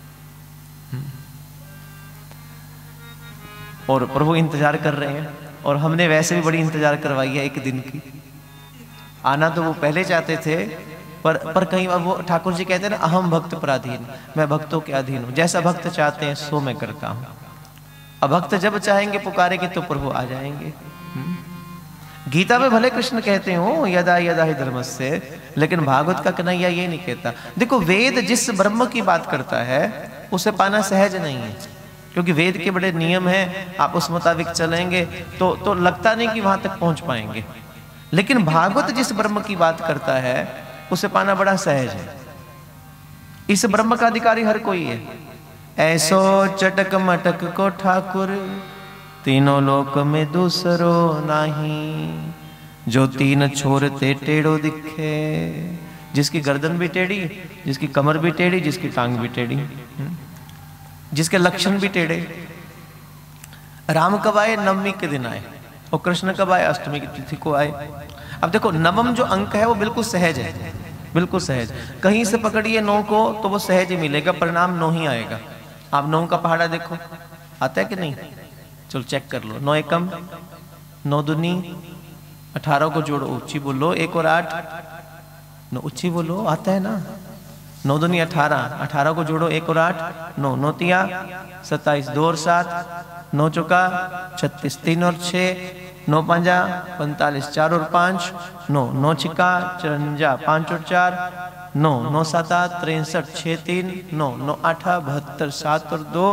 और प्रभु इंतजार कर रहे हैं, और हमने वैसे भी बड़ी इंतजार करवाई है एक दिन की। आना तो वो पहले चाहते थे, पर पर कहीं वो ठाकुर जी कहते हैं ना, अहम भक्त पराधीन, मैं भक्तों के अधीन हूँ, जैसा भक्त चाहते हैं सो मैं करता हूँ। अब भक्त जब चाहेंगे पुकारेंगे तो प्रभु आ जाएंगे। गीता में भले कृष्ण कहते हो यदा यदा ही धर्मस्य, लेकिन भागवत का कन्हैया ये नहीं कहता। देखो, वेद जिस ब्रह्म की बात करता है उसे पाना सहज नहीं है, क्योंकि वेद के बड़े नियम हैं, आप उस मुताबिक चलेंगे तो तो लगता नहीं कि वहां तक पहुंच पाएंगे। लेकिन भागवत जिस ब्रह्म की बात करता है उसे पाना बड़ा सहज है। इस ब्रह्म का अधिकारी हर कोई है। ऐसो चटक मटक को ठाकुर तीनों लोक में दूसरो नहीं, जो तीन छोरते टेढ़ो दिखे, जिसकी गर्दन भी टेढ़ी, जिसकी कमर भी टेढ़ी, जिसकी टांग भी टेढ़ी, जिसके लक्षण भी टेढ़े। राम कब आए? नवमी के दिन आए, और कृष्ण कब आए? अष्टमी की तिथि को आए। अब देखो, नवम जो अंक है वो बिल्कुल सहज है, बिल्कुल सहज। कहीं से पकड़िए नौ को तो वो सहज ही मिलेगा, परिणाम नौ ही आएगा। आप नौ का पहाड़ा देखो, आता है कि नहीं? चलो चेक कर लो। नौ एकम, नौ दुनी अठारह को जोड़ो, ऊंची बोलो, एक और आठ नौ, ऊंची बोलो, आता है ना? नौ दुनी अठारह, अठारह को जोड़ो, एक और आठ नौ, नौतिया सत्ताईस, दो और सात नौ चौका छत्तीस, तीन और छः नौ पंजा पैंतालीस, चार और पाँच नौ, नौ छिका चरंजा, पाँच और चार नौ, नौ सात तिरसठ, छः तीन नौ, नौ आठ बहत्तर, सात और दो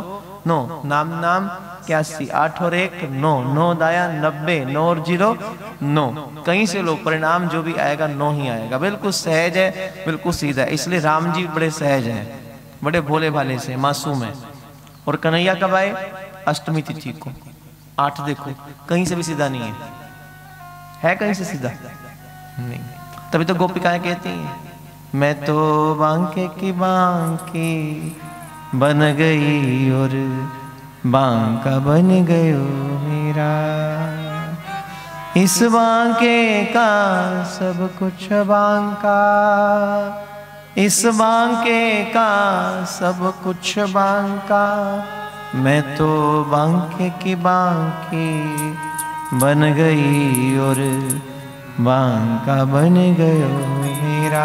नो, नाम नाम इक्यासी, आठ और एक नौ, नौ दाया नब्बे, नौ और जीरो नौ। कहीं से लो, परिणाम जो भी आएगा नौ ही आएगा। बिल्कुल सहज है, बिल्कुल सीधा है। इसलिए राम जी बड़े सहज हैं, बड़े भोले भाले से, मासूम है। और कन्हैया कब आए? अष्टमी तिथि को। आठ देखो, कहीं से भी सीधा नहीं है, है कहीं से सीधा नहीं। तभी तो गोपिकाएं कहती हैं, मैं तो बांके की बांकी बन गई और बांका बन गयो मेरा। इस बांके का सब कुछ बांका, इस बांके का सब कुछ बांका। मैं तो बांके की बांकी बन गई और बांका बन गयो मेरा।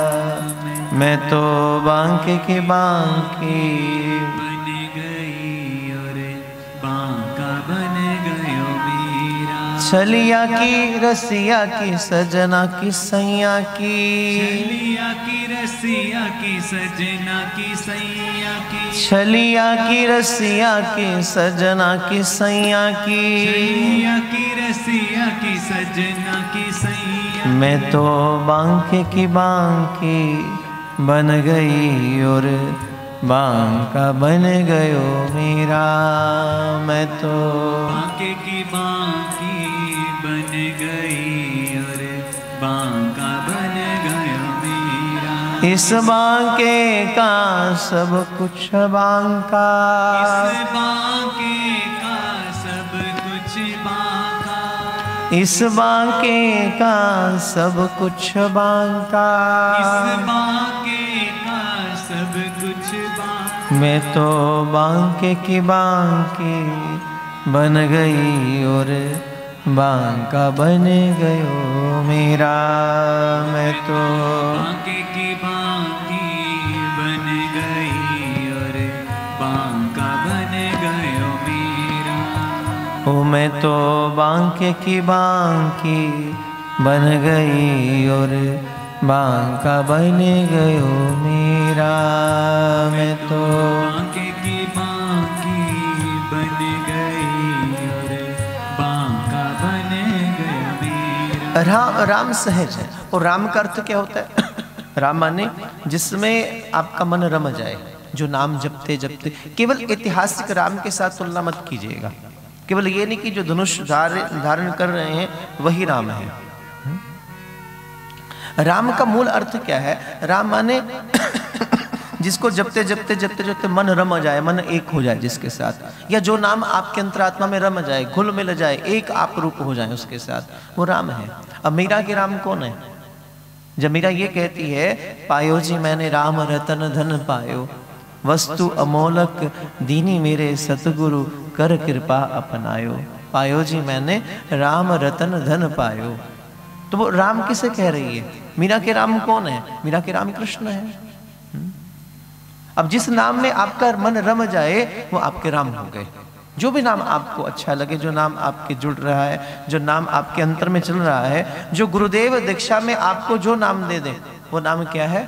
मैं तो बांके की बांकी बन गई और बांका बन गयो मेरा। छलिया की रसिया की सजना की सैया की, छलिया की रसिया की सजना की सैया की, छलिया की रसिया की सजना की सैया की। छलिया की रसिया की सजना की सैया। मैं तो बांके की बांकी बन गई और बांका बन गयो मेरा। मैं तो बांके की बांकी बन गई और बांका बन गयो मेरा। इस बांके का सब कुछ बांका, इस बांके का सब कुछ बांका, इस बांके का सब कुछ बांका। इस बांके का सब कुछ बांका। मैं तो बांके की बांकी बन गई और बांका बन गयो मेरा। मैं तो बांके की बांकी बन गई और बांका बन गयो मेरा। ओ मैं तो बांके की बांकी बन गई और बांका बन गयो मेरा। मैं तो बांके की बांकी बन गई और बांका बन गयो मेरा। राम राम सहज है। और राम का अर्थ क्या होता है? राम माने जिसमें आपका मन रम जाए, जो नाम जपते जपते। केवल ऐतिहासिक राम के साथ तुलना मत कीजिएगा। केवल ये नहीं कि जो धनुष धारण कर रहे हैं वही राम है। राम का मूल अर्थ क्या है? राम माने जिसको जपते जपते जपते जपते मन रम जाए, मन एक हो जाए जिसके साथ, या जो नाम आपके अंतरात्मा में रम जाए, घुल मिल जाए, एक आप रूप हो जाए उसके साथ, वो राम है। अब मीरा के राम कौन है? जब मीरा ये कहती है, पायो जी मैंने राम रतन धन पायो, वस्तु अमोलक दीनी मेरे सतगुरु कर कृपा अपनायो। पायो जी मैंने राम रतन धन पायो। तो वो राम किसे कह रही है? मीरा के राम कौन है? मीरा के राम कृष्ण है। अब जिस नाम में आपका मन रम जाए वो आपके राम हो गए। जो भी नाम आपको अच्छा लगे, जो नाम आपके जुड़ रहा है, जो नाम आपके अंतर में चल रहा है, जो गुरुदेव दीक्षा में आपको जो नाम दे दे, वो नाम क्या है?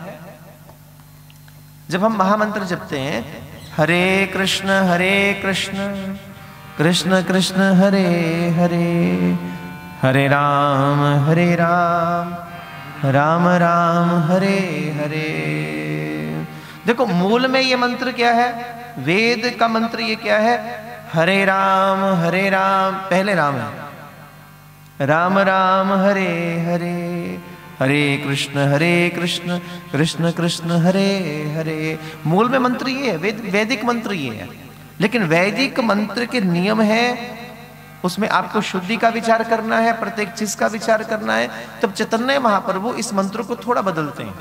जब हम महामंत्र जपते हैं, हरे कृष्ण हरे कृष्ण कृष्ण कृष्ण हरे हरे, हरे राम हरे राम राम राम हरे हरे। देखो मूल में ये मंत्र क्या है? वेद का मंत्र ये क्या है? हरे राम हरे राम, पहले राम है, राम राम हरे हरे, हरे कृष्ण हरे कृष्ण कृष्ण कृष्ण हरे हरे। मूल में मंत्र ये है, वेद वैदिक मंत्र ये है। लेकिन वैदिक मंत्र के नियम है, उसमें आपको शुद्धि का विचार करना है, प्रत्येक चीज का विचार करना है। तब चैतन्य महाप्रभु इस मंत्र को थोड़ा बदलते हैं।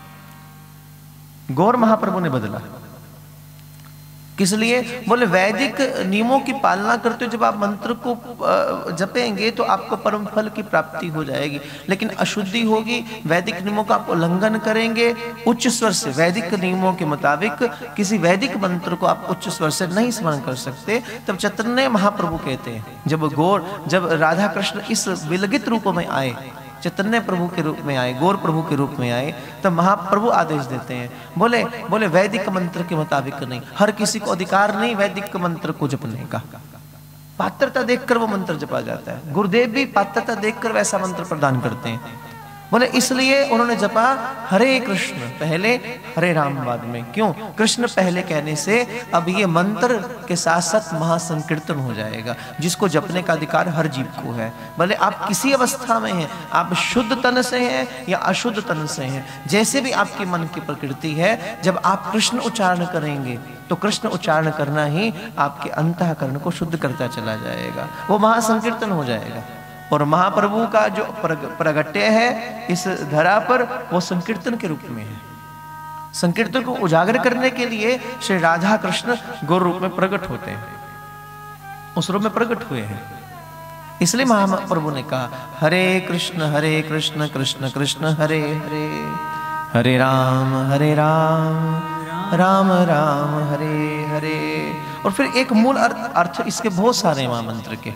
गौर महाप्रभु ने बदला, किस लिए? बोले वैदिक नियमों की पालना करते हो जब आप मंत्र को जपेंगे तो आपको परम फल की प्राप्ति हो जाएगी। लेकिन अशुद्धि होगी, वैदिक नियमों का आप उल्लंघन करेंगे, उच्च स्वर से वैदिक नियमों के मुताबिक किसी वैदिक मंत्र को आप उच्च स्वर से नहीं स्मरण कर सकते। तब चैतन्य महाप्रभु कहते हैं, जब गौर जब राधा कृष्ण इस विलगित रूप में आए, चैतन्य प्रभु के रूप में आए, गौर प्रभु के रूप में आए, तो महाप्रभु आदेश देते हैं, बोले बोले वैदिक मंत्र के मुताबिक नहीं, हर किसी को अधिकार नहीं वैदिक मंत्र को जपने का। पात्रता देखकर वो मंत्र जपा जाता है। गुरुदेव भी पात्रता देखकर वैसा मंत्र प्रदान करते हैं। बोले इसलिए उन्होंने जपा हरे कृष्ण पहले, हरे राम बाद में। क्यों? कृष्ण पहले कहने से अब ये मंत्र के साथ साथ महासंकीर्तन हो जाएगा, जिसको जपने का अधिकार हर जीव को है। भले आप किसी अवस्था में हैं, आप शुद्ध तन से हैं या अशुद्ध तन से हैं, जैसे भी आपकी मन की प्रकृति है, जब आप कृष्ण उच्चारण करेंगे तो कृष्ण उच्चारण करना ही आपके अंतःकरण को शुद्ध करता चला जाएगा, वो महासंकीर्तन हो जाएगा। और महाप्रभु का जो प्रगट्य है इस धरा पर, वो संकीर्तन के रूप में है। संकीर्तन को उजागर करने के लिए श्री राधा कृष्ण गौर रूप में प्रकट होते हैं, उस रूप में प्रकट हुए हैं। इसलिए महाप्रभु ने कहा हरे कृष्ण हरे कृष्ण कृष्ण कृष्ण हरे हरे, हरे राम हरे राम राम राम हरे हरे। और फिर एक मूल अर्थ अर्थ इसके बहुत सारे महामंत्र के।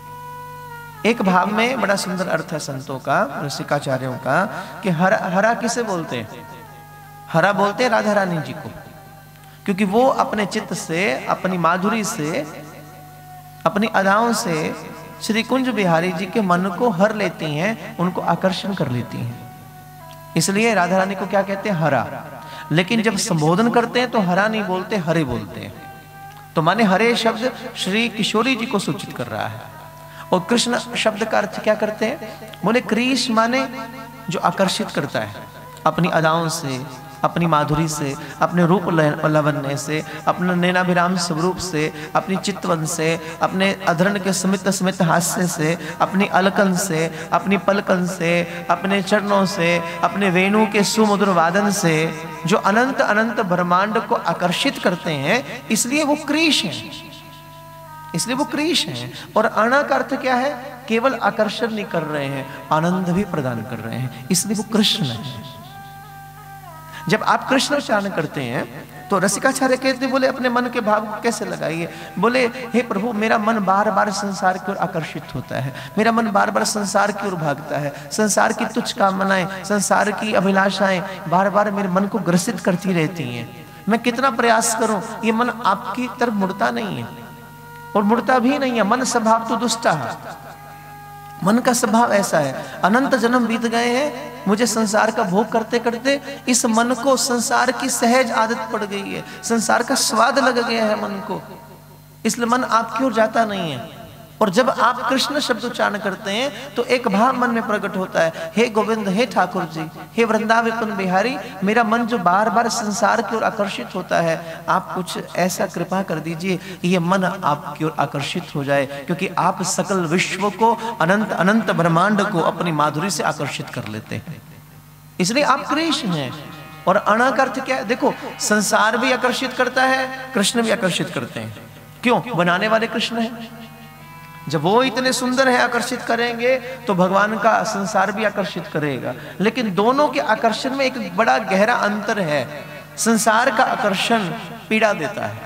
एक भाव में बड़ा सुंदर अर्थ है संतों का, रसिकाचार्यों का, कि हरा हरा किसे बोलते हैं? हरा बोलते हैं राधा रानी जी को, क्योंकि वो अपने चित्त से, अपनी माधुरी से, अपनी अदाओं से श्री कुंज बिहारी जी के मन को हर लेती हैं, उनको आकर्षण कर लेती हैं। इसलिए राधा रानी को क्या कहते हैं? हरा। लेकिन जब संबोधन करते हैं तो हरा नहीं बोलते, हरे बोलते हैं। तो माने हरे शब्द श्री किशोरी जी को सूचित कर रहा है। और कृष्ण शब्द का अर्थ क्या करते हैं? बोले क्रीश माने जो आकर्षित करता है अपनी अदाओं से, अपनी माधुरी से, अपने रूप लवन्य से, अपने नैनाभिराम स्वरूप से, अपनी चितवन से, अपने अधरण के स्मित स्मित हास्य से, अपनी अलकन से, अपनी पलकन से, अपने चरणों से, अपने वेणु के सुमधुर वादन से जो अनंत अनंत ब्रह्मांड को आकर्षित करते हैं, इसलिए वो क्रीश हैं, इसलिए वो क्रीश हैं। और अणा का अर्थ क्या है? केवल आकर्षण नहीं कर रहे हैं, आनंद भी प्रदान कर रहे हैं, इसलिए वो कृष्ण है। जब आप कृष्ण उच्चारण करते हैं तो रसिकाचार्य कहते बोले अपने मन के भाव को कैसे लगाइए? बोले हे प्रभु, मेरा मन बार बार संसार की ओर आकर्षित होता है, मेरा मन बार बार संसार की ओर भागता है, संसार की तुच्छ कामनाएं, संसार की अभिलाषाएं बार बार मेरे मन को ग्रसित करती रहती हैं। मैं कितना प्रयास करूं, ये मन आपकी तरफ मुड़ता नहीं है, और मुड़ता भी नहीं है। मन स्वभाव तो दुष्टा है, मन का स्वभाव ऐसा है। अनंत जन्म बीत गए हैं, मुझे संसार का भोग करते करते इस मन को संसार की सहज आदत पड़ गई है, संसार का स्वाद लग गया है मन को, इसलिए मन आपकी ओर जाता नहीं है। और जब आप कृष्ण शब्द उच्चारण करते हैं तो एक भाव मन में प्रकट होता है, हे गोविंद, हे ठाकुर जी, हे वृंदावन बिहारी, मेरा मन जो बार बार संसार की ओर आकर्षित होता है, आप कुछ ऐसा कृपा कर दीजिए ये मन आपकी ओर आकर्षित हो जाए, क्योंकि आप सकल विश्व को, अनंत अनंत ब्रह्मांड को अपनी माधुरी से आकर्षित कर लेते हैं, इसलिए आप कृष्ण हैं। और अणा का अर्थ क्या है? देखो, संसार भी आकर्षित करता है, कृष्ण भी आकर्षित करते हैं। क्यों? बनाने वाले कृष्ण हैं। जब वो इतने सुंदर है, आकर्षित करेंगे, तो भगवान का संसार भी आकर्षित करेगा। लेकिन दोनों के आकर्षण में एक बड़ा गहरा अंतर है। संसार का आकर्षण पीड़ा देता है,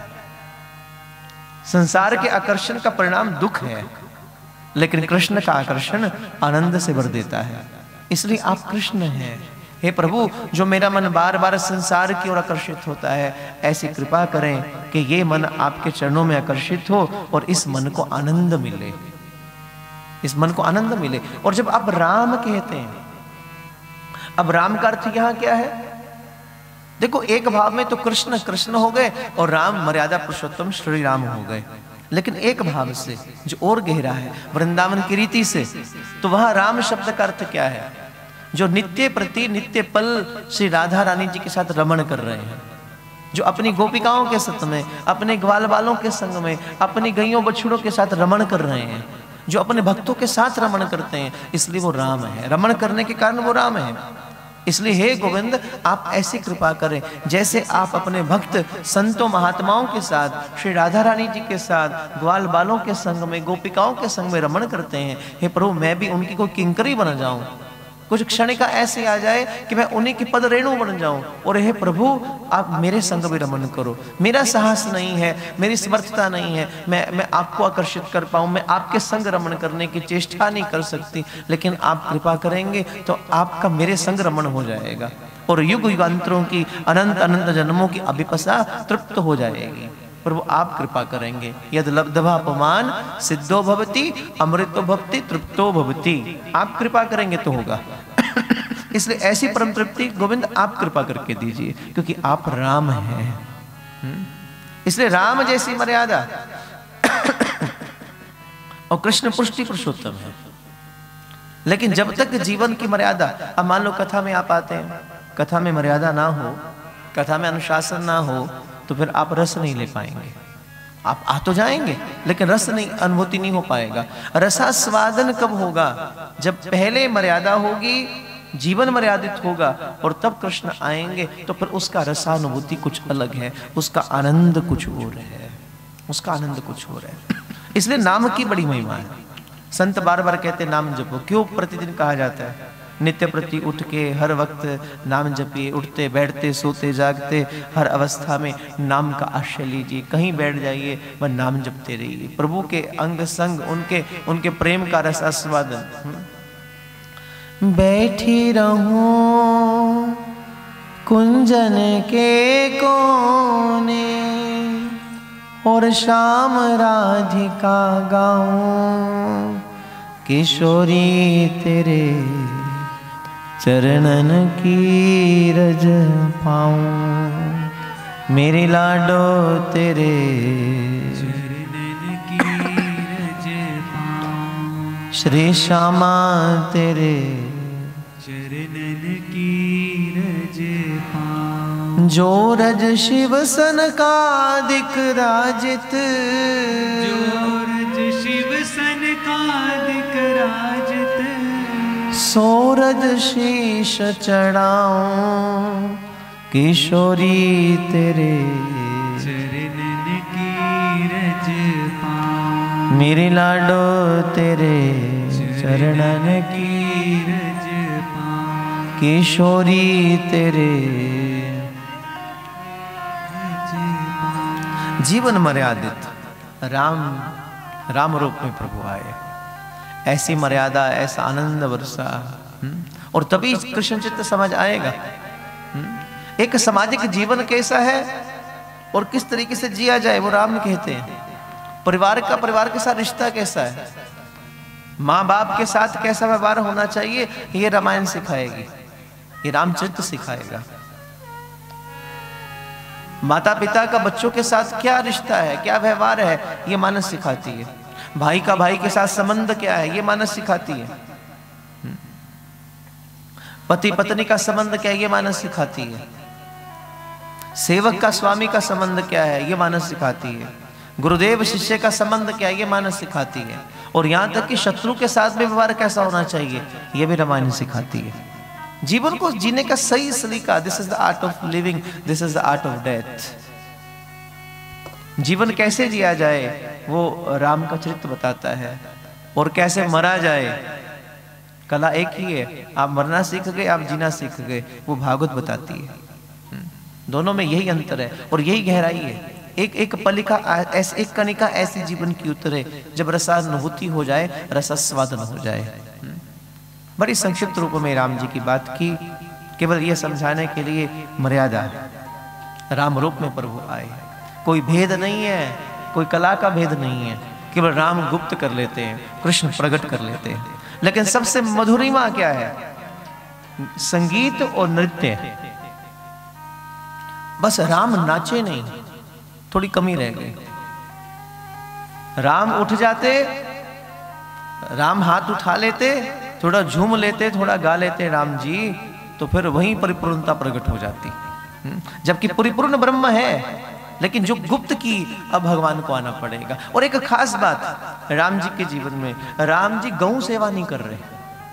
संसार के आकर्षण का परिणाम दुख है, लेकिन कृष्ण का आकर्षण आनंद से भर देता है। इसलिए आप कृष्ण हैं। हे प्रभु, जो मेरा मन बार बार संसार की ओर आकर्षित होता है, ऐसी कृपा करें कि ये मन आपके चरणों में आकर्षित हो और इस मन को आनंद मिले, इस मन को आनंद मिले। और जब आप राम कहते हैं, अब राम का अर्थ यहां क्या है? देखो, एक भाव में तो कृष्ण कृष्ण हो गए और राम मर्यादा पुरुषोत्तम श्री राम हो गए, लेकिन एक भाव से जो और गहरा है, वृंदावन की रीति से, तो वहां राम शब्द का अर्थ क्या है? जो नित्य प्रति नित्य पल श्री राधा रानी जी के साथ रमण कर रहे हैं, जो अपनी गोपिकाओं के साथ में, अपने ग्वाल बालों के संग में, अपनी गैयों बछड़ों के साथ रमण कर रहे हैं, जो अपने भक्तों के साथ रमण करते हैं, इसलिए वो राम है। रमण करने के कारण वो राम है। इसलिए हे गोविंद, आप ऐसी कृपा करें जैसे आप अपने भक्त संतों महात्माओं के साथ, श्री राधा रानी जी के साथ, ग्वाल बालों के संग में, गोपिकाओं के संग में रमण करते हैं। हे प्रभु, मैं भी उनकी कोई किंकरी बन जाऊं, कुछ क्षणिका ऐसे आ जाए कि मैं उन्हीं की पद रेणु बन जाऊं और हे प्रभु आप मेरे संग भी रमन करो। मेरा साहस नहीं है, मेरी समर्थता नहीं है, मैं मैं आपको आकर्षित कर पाऊं, मैं आपके संग रमन करने की चेष्टा नहीं कर सकती, लेकिन आप कृपा करेंगे तो आपका मेरे संग रमन हो जाएगा और युग युगांतरों की अनंत अनंत जन्मों की अभिपसा तृप्त हो जाएगी। प्रभु आप कृपा करेंगे। यद लब्धवापमान सिद्धो भवति अमृतो भवति तृप्तो भवति। आप कृपा करेंगे तो होगा। इसलिए ऐसी परम तृप्ति गोविंद आप कृपा करके दीजिए, क्योंकि आप राम हैं। इसलिए राम जैसी मर्यादा और कृष्ण पुष्टि पुरुषोत्तम है। लेकिन जब तक जीवन की मर्यादा, अब मान लो कथा में आप आते हैं, कथा में मर्यादा ना हो, कथा में अनुशासन ना हो, तो फिर आप रस नहीं ले पाएंगे। आप आ तो जाएंगे लेकिन रस नहीं, अनुभूति नहीं हो पाएगा। रसास्वादन कब होगा? जब पहले मर्यादा होगी, जीवन मर्यादित होगा और तब कृष्ण आएंगे, तो फिर उसका रसानुभूति कुछ अलग है, उसका आनंद कुछ और है, उसका आनंद कुछ और है। इसलिए नाम की बड़ी महिमा है। संत बार बार कहते नाम जपो। क्यों प्रतिदिन कहा जाता है? नित्य प्रति उठ के हर वक्त नाम जपिए, उठते बैठते सोते जागते हर अवस्था में नाम का आश्रय लीजिए। कहीं बैठ जाइए वह नाम जपते रहिए। प्रभु के अंग संग, उनके उनके प्रेम का रस आस्वादन। बैठी रहूं कुंजन के कोने और शाम राधिका गाऊं, किशोरी तेरे चरणन की रज पाऊं, मेरी लाडो तेरे चरणन की रज पाऊं, श्री श्यामा तेरे चरणन की रज पाऊं, जो रज शिव सन का दिक राजित, जो रज शिव सन का दिक राजित, सोरज शीश चढ़ाऊं, किशोरी तेरे चरणन की रज पाऊं, मेरी लाडो तेरे चरणन की रज पाऊं, किशोरी तेरे। जीवन मर्यादित राम राम रूप में प्रभु आए, ऐसी मर्यादा, ऐसा आनंद वर्षा, और तभी कृष्ण चित्त समझ आएगा एक सामाजिक जीवन कैसा है और किस तरीके से जिया जाए। वो राम कहते हैं परिवार का, परिवार के साथ रिश्ता कैसा है, माँ बाप के साथ कैसा व्यवहार होना चाहिए, ये रामायण सिखाएगी, ये रामचरित्र सिखाएगा। माता पिता का बच्चों के साथ क्या रिश्ता है, क्या व्यवहार है, ये मानस सिखाती है। भाई का भाई के साथ संबंध क्या है, ये मानस सिखाती है। पति पत्नी का संबंध क्या है, ये मानस सिखाती है। सेवक का स्वामी का संबंध क्या है, ये मानस सिखाती है। गुरुदेव शिष्य का संबंध क्या है, ये मानस सिखाती है। और यहां तक कि शत्रु के साथ भी व्यवहार कैसा होना चाहिए, ये भी रामायण सिखाती है। जीवन को जीने का सही सलीका, this is the art of living, this is the art of death. जीवन कैसे जिया जाए वो राम का चरित्र बताता है, और कैसे मरा जाए कला एक ही है। आप मरना सीख गए, आप जीना सीख गए, वो भागवत बताती है। दोनों में यही अंतर है और यही गहराई है। एक एक पलिका ऐसी, एक कणिका ऐसी जीवन की उतरे जब रसानुभूति हो जाए, रसास्वादन हो जाए। बड़ी संक्षिप्त रूप में राम जी की बात की, केवल यह समझाने के लिए मर्यादा राम रूप में प्रभु आए। कोई भेद नहीं है, कोई कला का भेद नहीं है, केवल राम गुप्त कर लेते हैं, कृष्ण प्रकट कर लेते हैं। लेकिन सबसे मधुरिमा क्या है? संगीत और नृत्य। बस राम नाचे नहीं, थोड़ी कमी रह गई। राम उठ जाते, राम हाथ उठा लेते, थोड़ा झूम लेते, थोड़ा गा लेते राम जी, तो फिर वहीं परिपूर्णता प्रकट हो जाती। जबकि परिपूर्ण ब्रह्म है, लेकिन जो गुप्त की, अब भगवान को आना पड़ेगा। और एक खास बात राम जी के जीवन में, राम जी गौ सेवा नहीं कर रहे,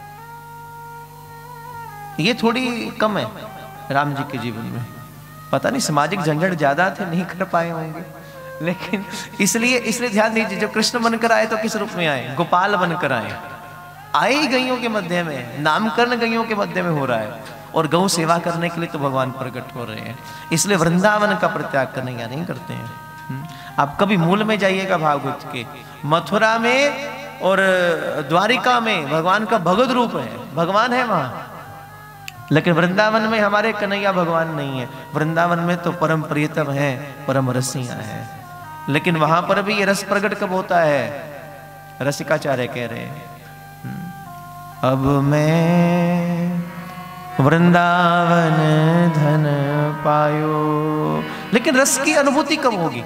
ये थोड़ी कम है राम जी के जीवन में। पता नहीं सामाजिक झंझट ज्यादा थे, नहीं कर पाए होंगे। लेकिन इसलिए इसलिए ध्यान दीजिए, जब कृष्ण बनकर आए तो किस रूप में आए? गोपाल बनकर आए। आई गईयों के मध्य में, नामकरण गईयों के मध्य में हो रहा है, और गौ सेवा करने के लिए तो भगवान प्रकट हो रहे हैं। इसलिए वृंदावन का परित्याग करने या नहीं करते हैं। आप कभी मूल में जाइएगा भागवत के, मथुरा में और द्वारिका में भगवान का भगवत रूप है, भगवान है वहां, लेकिन वृंदावन में हमारे कन्हैया भगवान नहीं है। वृंदावन में तो परम प्रियतम है, परम रसिया है, लेकिन वहां पर भी ये रस प्रकट कब होता है? रसिकाचार्य कह रहे हैं अब मैं वृंदावन धन पायो। लेकिन रस की अनुभूति कब होगी?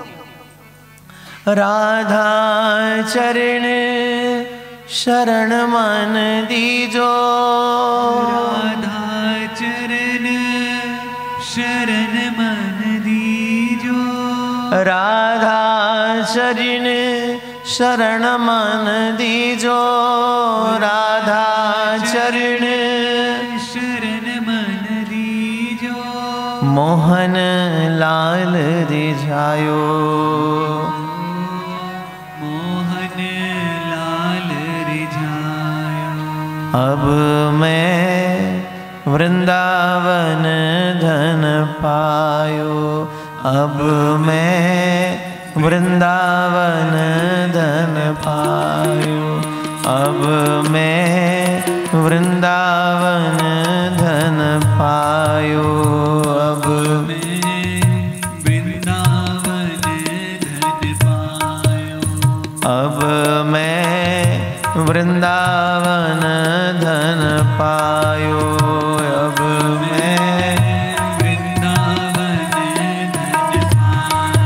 राधा चरण शरण मन दीजो, राधा चरण शरण मन दीजो, राधा चरण शरण मन दीजो, राधा चरण शरण मन दीजो, मोहन लाल रिझायो, मोहन लाल रिझायो। अब मैं वृंदावन धन पायो, अब मैं वृंदावन धन पायो, अब मैं वृंदावन धन पायो, अब मैं वृंदावन धन पायो, अब मैं वृंदावन धन पायो, अब मैं वृंदावन धन पायो।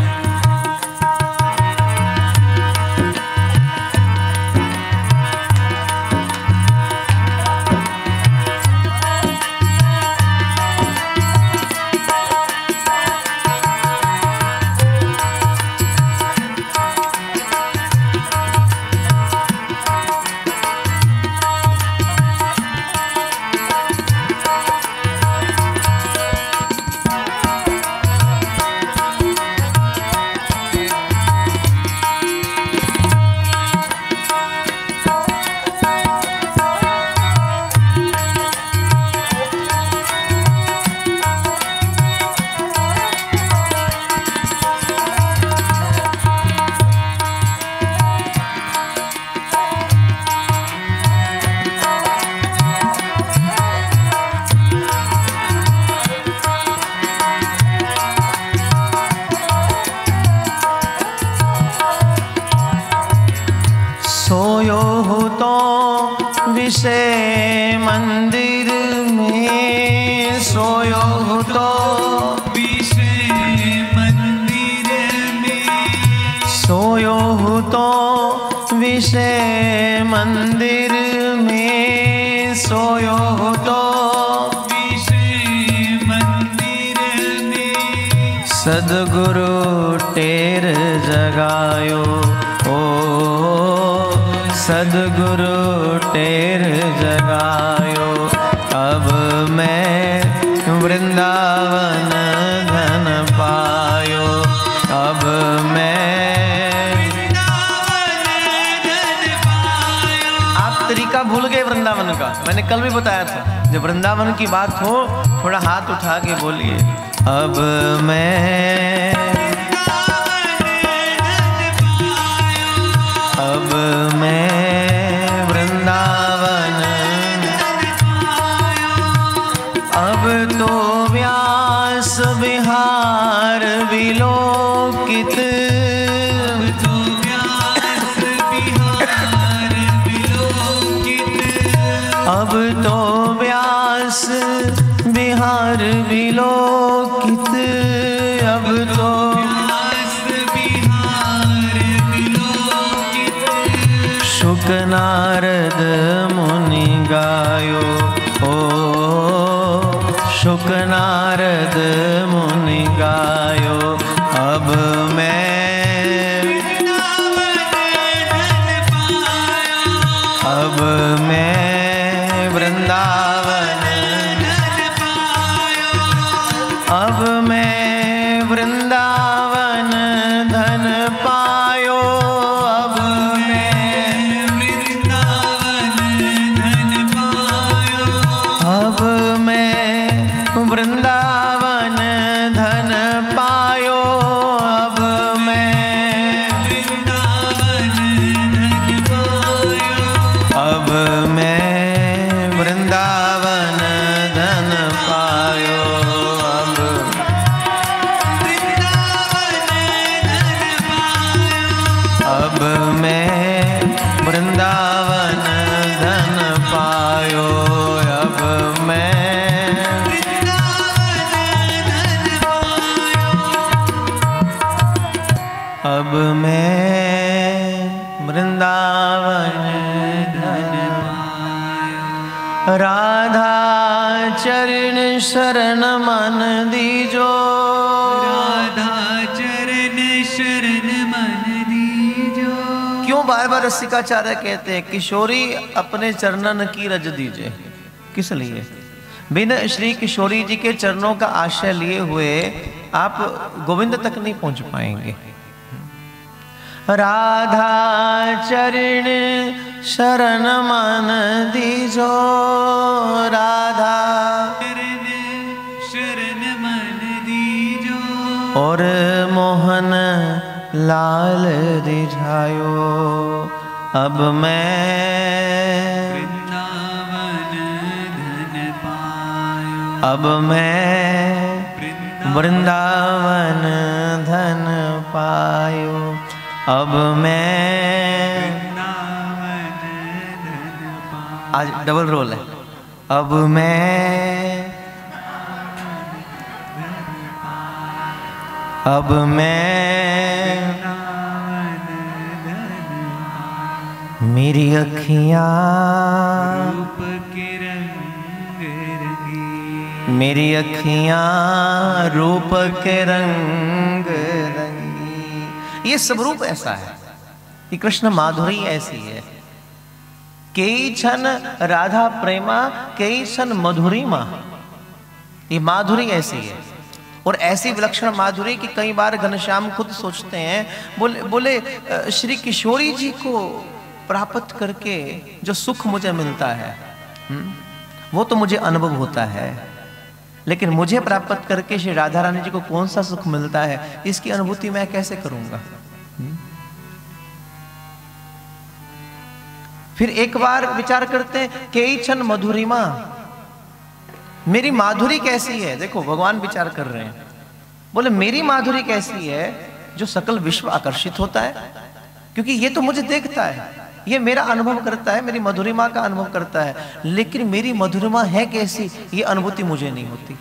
सोयो हो तो विषय मंदिर में, सोयो हो तो विषय मंदिर में, सोयो हो तो विषय मंदिर में, सोयो हो तो विषय मंदिर में, सदगुरु टेर जगायो, ओ सदगुरु टेर जगायो, अब मैं वृंदावन धन पायो, अब मैं वृंदावन धन पायो। आप तरीका भूल गए वृंदावन का, मैंने कल भी बताया था। जब वृंदावन की बात हो थोड़ा हाथ उठा के बोलिए, अब मैं, अब मैं वृंदावन, अब तो व्यास विहार विलोकित, तो व्यास विहार विलोकित, अब तो व्यास विहार विलोकित, अब तो व्यास विहार विलोकित, शुक नारद मुनि गायो, ओ शुक नारद मुनि गायो, अब मैं अब मैं वृंदावन, अब मैं वृंदावन धन पायो, अब मैं वृंदावन राधा चरण शरण मन दीजो, राधा चरण शरण मन दीजो। क्यों बार बार रसिकाचार्य कहते हैं किशोरी अपने चरणन की रज दीजिए, किस लिए? बिन श्री किशोरी जी के चरणों का आश्रय लिए हुए आप गोविंद तक नहीं पहुंच पाएंगे। राधा चरण शरण मन दीजो, राधा चरण शरण मन दीजो। और मोहन लाल रिझायो, अब मैं वृंदावन धन पायो, अब मैं वृंदावन धन पायो, अब मैं वृंदावन धन पायो। आज डबल रोल है। अब मैं अब मैं मेरी अखियाँ रूप के रंग रंगी, मेरी अखियाँ रूप के रंग रंगी। ये सब रूप ऐसा है, ये कृष्ण माधुरी ऐसी है। कई क्षण राधा प्रेमा, कई क्षण मधुरी माँ, ये माधुरी ऐसी है। और ऐसी विलक्षण माधुरी कि कई बार घनश्याम खुद सोचते हैं, बोले बोले श्री किशोरी जी को प्राप्त करके जो सुख मुझे मिलता है वो तो मुझे अनुभव होता है, लेकिन मुझे प्राप्त करके श्री राधा रानी जी को कौन सा सुख मिलता है, इसकी अनुभूति मैं कैसे करूंगा? फिर एक बार विचार करते हैं, कई क्षण मधुरिमा, मेरी माधुरी कैसी है? देखो भगवान विचार कर रहे हैं, बोले मेरी माधुरी कैसी है जो सकल विश्व आकर्षित होता है, क्योंकि ये तो मुझे देखता है, ये मेरा अनुभव करता है, मेरी मधुरिमा का अनुभव करता है, लेकिन मेरी मधुरिमा है कैसी, ये अनुभूति मुझे नहीं होती।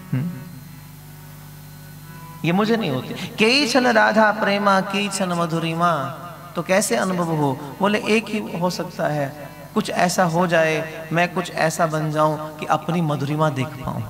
ये मुझे नहीं होती। कई क्षण राधा प्रेमा, कई क्षण मधुरिमा, तो कैसे अनुभव हो? बोले एक ही हो सकता है, कुछ ऐसा हो जाए, मैं कुछ ऐसा बन जाऊं कि अपनी मधुरिमा देख पाऊं।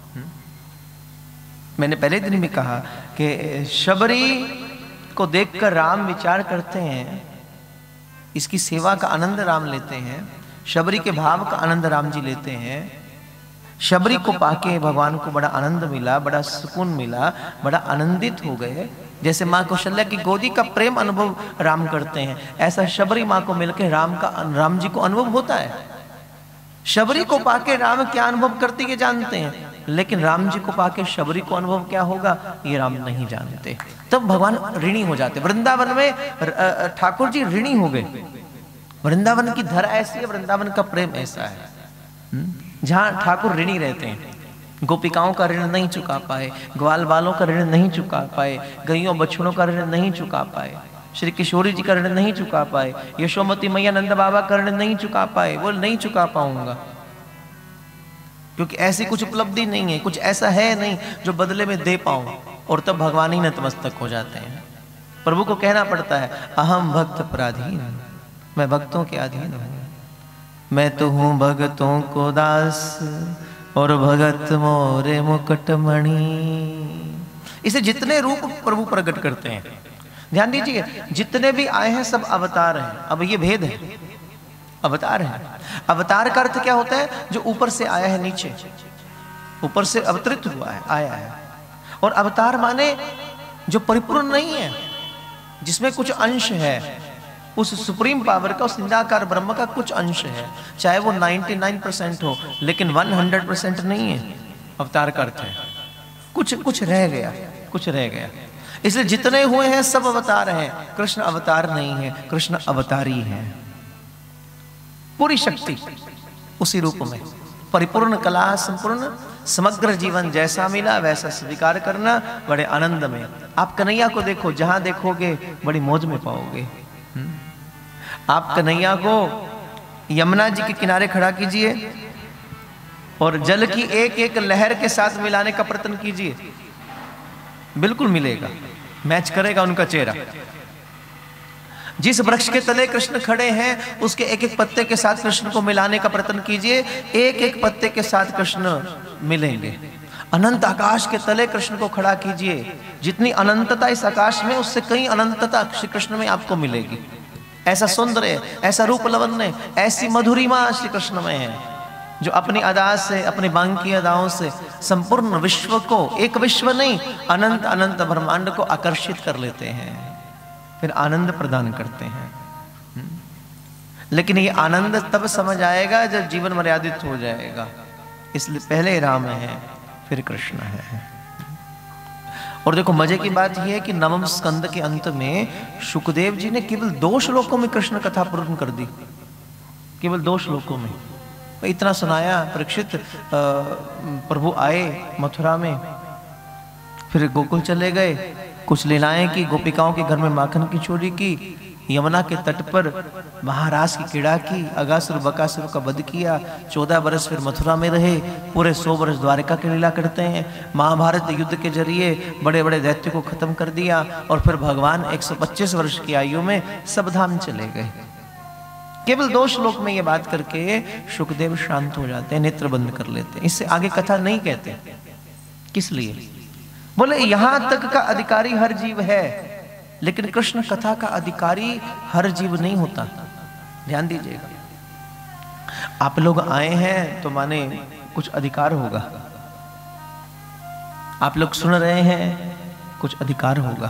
मैंने पहले दिन भी कहा कि शबरी को देखकर राम विचार करते हैं, इसकी सेवा का आनंद राम लेते हैं, शबरी के भाव का आनंद राम जी लेते हैं। शबरी को पाके भगवान को बड़ा आनंद मिला, बड़ा सुकून मिला, बड़ा आनंदित हो गए। जैसे माँ कौशल्या की गोदी का प्रेम अनुभव राम करते हैं, ऐसा शबरी माँ को मिलकर राम का राम जी को अनुभव होता है। शबरी को पाके राम क्या अनुभव करते ये जानते हैं, लेकिन राम जी को पाके शबरी को अनुभव क्या होगा ये राम नहीं जानते। तब भगवान ऋणी हो जाते। वृंदावन में ठाकुर जी ऋणी हो गए। वृंदावन की धरा ऐसी है, वृंदावन का प्रेम ऐसा है जहां ठाकुर ऋणी रहते हैं। गोपिकाओं का ऋण नहीं चुका पाए, ग्वाल बालों का ऋण नहीं चुका पाए, गैयों बछड़ों का ऋण नहीं चुका पाए, श्री किशोरी जी का ऋण नहीं चुका पाए, यशोमती मैया नंद बाबा का ऋण नहीं चुका पाए। वो नहीं चुका पाऊंगा क्योंकि ऐसी कुछ उपलब्धि नहीं है, कुछ ऐसा है नहीं जो बदले में दे पाऊं। और तब भगवान ही नतमस्तक हो जाते हैं। प्रभु को कहना पड़ता है, अहम भक्त पराधीन, मैं भक्तों के अधीन हूं, मैं तो हूं भगतों को दास और भगत मोरे मुकुटमणि। इसे जितने रूप प्रभु प्रकट करते हैं, ध्यान दीजिए, जितने भी आए हैं सब अवतार हैं। अब ये भेद है, अवतार है। अवतार का अर्थ क्या होता है? जो ऊपर से आया है नीचे, ऊपर से अवतरित हुआ है, आया है। और अवतार माने जो परिपूर्ण नहीं है, जिसमें कुछ अंश है, उस सुप्रीम पावर का, उस निराकार ब्रह्म का कुछ अंश है, चाहे वो निन्यानवे परसेंट हो, लेकिन सौ परसेंट नहीं है। अवतार का अर्थ है कुछ कुछ रह गया, कुछ रह गया। इसलिए जितने हुए हैं सब अवतार हैं। कृष्ण अवतार नहीं है, कृष्ण अवतारी है। पूरी शक्ति उसी रूप में, परिपूर्ण कला, संपूर्ण समग्र जीवन जैसा मिला वैसा स्वीकार करना, बड़े आनंद में। आप कन्हैया को देखो, जहां देखोगे बड़ी मौज में पाओगे। आप कन्हैया को यमुना जी के किनारे खड़ा कीजिए और जल की एक एक लहर के साथ मिलाने का प्रयत्न कीजिए, बिल्कुल मिलेगा, मैच करेगा उनका चेहरा। जिस वृक्ष के तले कृष्ण खड़े हैं उसके एक एक पत्ते के साथ कृष्ण को मिलाने का प्रयत्न कीजिए, एक एक पत्ते के साथ कृष्ण मिलेंगे। अनंत आकाश के तले कृष्ण को खड़ा कीजिए, जितनी अनंतता इस आकाश में उससे कई अनंतता श्री कृष्ण में आपको मिलेगी। ऐसा सुंदर है, ऐसा रूप लवण्य, ऐसी मधुरिमा श्री कृष्ण में है, जो अपनी अदा से, अपनी बांकी अदाओं से संपूर्ण विश्व को, एक विश्व नहीं अनंत अनंत ब्रह्मांड को आकर्षित कर लेते हैं, फिर आनंद प्रदान करते हैं। लेकिन ये आनंद तब समझ आएगा जब जीवन मर्यादित हो जाएगा। इसलिए पहले राम है, फिर कृष्ण है। और देखो मजे की बात यह है कि नवम स्कंद के अंत में शुकदेव जी ने केवल दो श्लोकों में कृष्ण कथा पूर्ण कर दी, केवल दो श्लोकों में इतना सुनाया। परीक्षित प्रभु आए मथुरा में, फिर गोकुल चले गए, कुछ लीलाएं की, गोपिकाओं के घर में माखन की चोरी की, यमुना के तट पर महाराज की क्रीड़ा की, अगासुर बकासुर का वध किया, चौदह वर्ष फिर मथुरा में रहे, पूरे सौ वर्ष द्वारिका की लीला करते हैं। महाभारत युद्ध के जरिए बड़े बड़े दैत्य को खत्म कर दिया, और फिर भगवान एक सौ पच्चीस वर्ष की आयु में सब धाम चले गए। केवल दो श्लोक में ये बात करके शुकदेव शांत हो जाते हैं, नेत्र बंद कर लेते हैं, इससे आगे कथा नहीं कहते। किस लिए? बोले यहां तक का अधिकारी हर जीव है, लेकिन कृष्ण कथा का अधिकारी हर जीव नहीं होता। ध्यान दीजिएगा, आप लोग आए हैं तो माने कुछ अधिकार होगा, आप लोग सुन रहे हैं कुछ अधिकार होगा।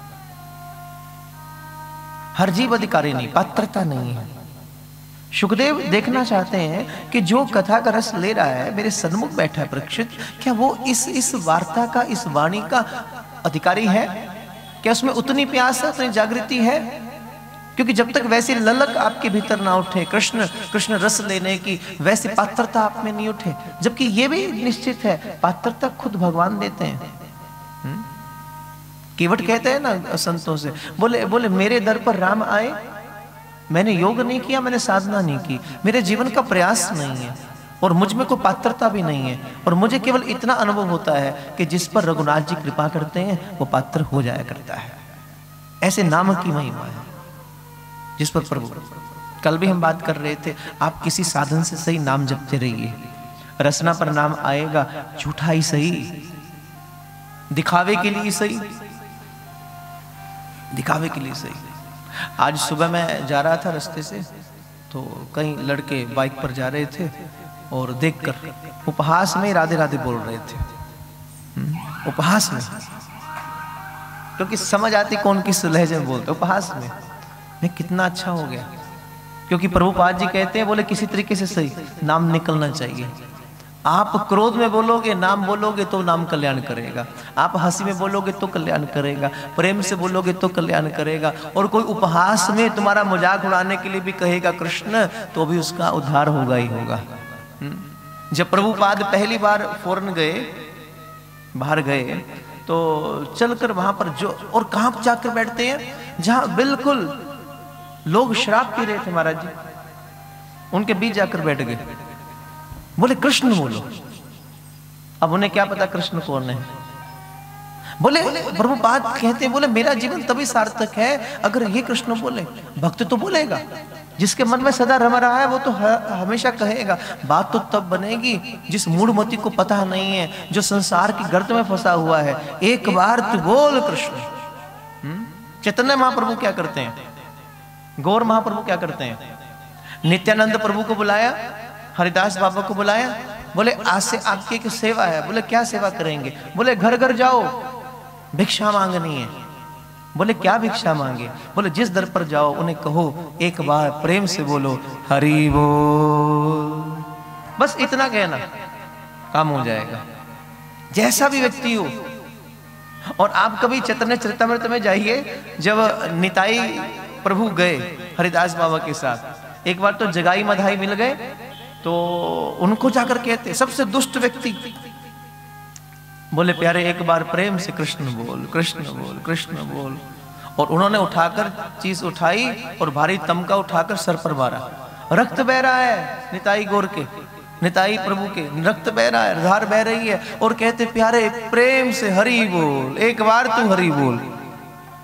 हर जीव अधिकारी नहीं, पात्रता नहीं है। शुकदेव देखना चाहते हैं कि जो कथा का रस ले रहा है, मेरे सन्मुख बैठा है परीक्षित, क्या वो इस इस वार्ता का, इस वाणी का अधिकारी है? क्या उसमें उतनी प्यास है, उतनी जागृति है? क्योंकि जब तक वैसी ललक आपके भीतर ना उठे कृष्ण कृष्ण रस लेने की, वैसी पात्रता आप में नहीं उठे, जबकि ये भी निश्चित है पात्रता खुद भगवान देते हैं। हुँ? केवट कहते हैं ना संतों से, बोले बोले मेरे दर पर राम आए, मैंने योग नहीं किया, मैंने साधना नहीं की, मेरे जीवन का प्रयास नहीं है, और मुझ में कोई पात्रता भी नहीं है, और मुझे केवल इतना अनुभव होता है कि जिस पर रघुनाथ जी कृपा करते हैं वो पात्र हो जाया करता है। ऐसे नाम की महिमा है जिस पर प्रभु, कल भी हम बात कर रहे थे, आप किसी साधन से सही नाम जपते रहिए, रसना पर नाम आएगा, झूठा ही सही, दिखावे के लिए सही, दिखावे के लिए सही। आज सुबह मैं जा रहा था रास्ते से, तो कई लड़के बाइक पर जा रहे थे, और देखकर उपहास में राधे राधे बोल रहे थे, उपहास में, क्योंकि समझ आती कौन किस लहजे में बोलते, उपहास में। नहीं, कितना अच्छा हो गया, क्योंकि प्रभुपाद जी कहते हैं, बोले किसी तरीके से सही नाम निकलना चाहिए। आप क्रोध में बोलोगे, नाम बोलोगे तो नाम कल्याण करेगा, आप हंसी में बोलोगे तो कल्याण करेगा, प्रेम से बोलोगे तो कल्याण करेगा, और कोई उपहास में तुम्हारा मजाक उड़ाने के लिए भी कहेगा कृष्ण, तो भी उसका उद्धार होगा ही होगा। जब प्रभुपाद पहली बार फॉरेन गए, बाहर गए, तो चलकर वहां पर जो, और कहां जाकर बैठते हैं, जहां बिल्कुल लोग शराब पी रहे थे महाराज जी, उनके बीच जाकर बैठ गए, बोले कृष्ण बोलो। अब उन्हें क्या पता कृष्ण कौन है। बोले प्रभुपाद कहते हैं, बोले मेरा जीवन तभी सार्थक है अगर ये कृष्ण बोले। भक्त तो बोलेगा, जिसके मन में सदा रमा रहा है वो तो हमेशा कहेगा। बात तो तब बनेगी जिस मूढ़मती को पता नहीं है, जो संसार की गर्त में फंसा हुआ है, एक बार तू बोल कृष्ण। चैतन्य महाप्रभु क्या करते हैं, गौर महाप्रभु क्या करते हैं, नित्यानंद प्रभु को बुलाया, हरिदास बाबा को बुलाया, बोले आज से आपकी एक सेवा है। बोले क्या सेवा करेंगे? बोले घर घर जाओ, भिक्षा मांगनी है। बोले क्या भिक्षा मांगे? बोले जिस दर पर जाओ उन्हें कहो एक बार प्रेम से बोलो हरि बोल। बस इतना कहना, काम हो जाएगा, जैसा भी व्यक्ति हो। और आप कभी चैतन्य चरितमृत में जाइए, जब निताई प्रभु गए हरिदास बाबा के साथ, एक बार तो जगाई मधाई मिल गए, तो उनको जाकर कहते सबसे दुष्ट व्यक्ति, बोले प्यारे एक बार प्रेम से कृष्ण बोल, कृष्ण बोल, कृष्ण बोल। और उन्होंने उठाकर चीज उठाई और भारी तमका उठाकर सर पर मारा। रक्त बह रहा है निताई गौर के, निताई प्रभु के, रक्त बह रहा है, धार बह रही है, और कहते प्यारे प्रेम से हरि बोल, एक बार तू हरि बोल।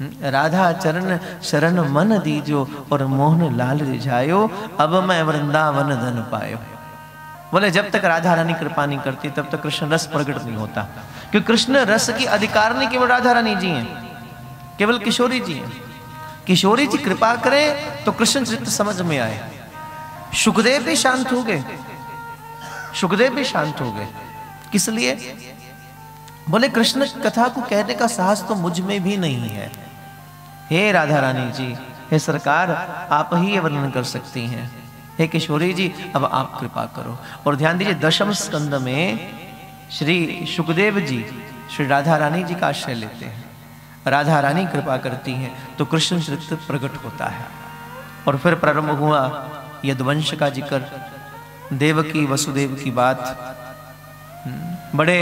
राधा चरण शरण मन दीजो और मोहन लाल रिझायो, अब मैं वृंदावन धन पायो। बोले जब तक राधा रानी कृपा नहीं करती तब तक कृष्ण रस प्रकट नहीं होता, क्योंकि कृष्ण रस की अधिकार नहीं केवल राधा रानी जी हैं, केवल किशोरी जी हैं। किशोरी जी कृपा करें तो कृष्ण चित्त समझ में आए। सुखदेव भी शांत हो गए, सुखदेव भी शांत हो गए। किस लिए? बोले कृष्ण कथा को कहने का साहस तो मुझ में भी नहीं है। हे राधा रानी जी, हे सरकार, आप ही ये वर्णन कर सकती हैं। हे किशोरी जी, अब आप कृपा करो। और ध्यान दीजिए, दशम स्कंद में श्री सुखदेव जी श्री राधा रानी जी का आश्रय लेते हैं। राधा रानी कृपा करती हैं तो कृष्ण चरित्र प्रकट होता है। और फिर प्रारंभ हुआ यदुवंश का जिक्र, देवकी वसुदेव की बात। बड़े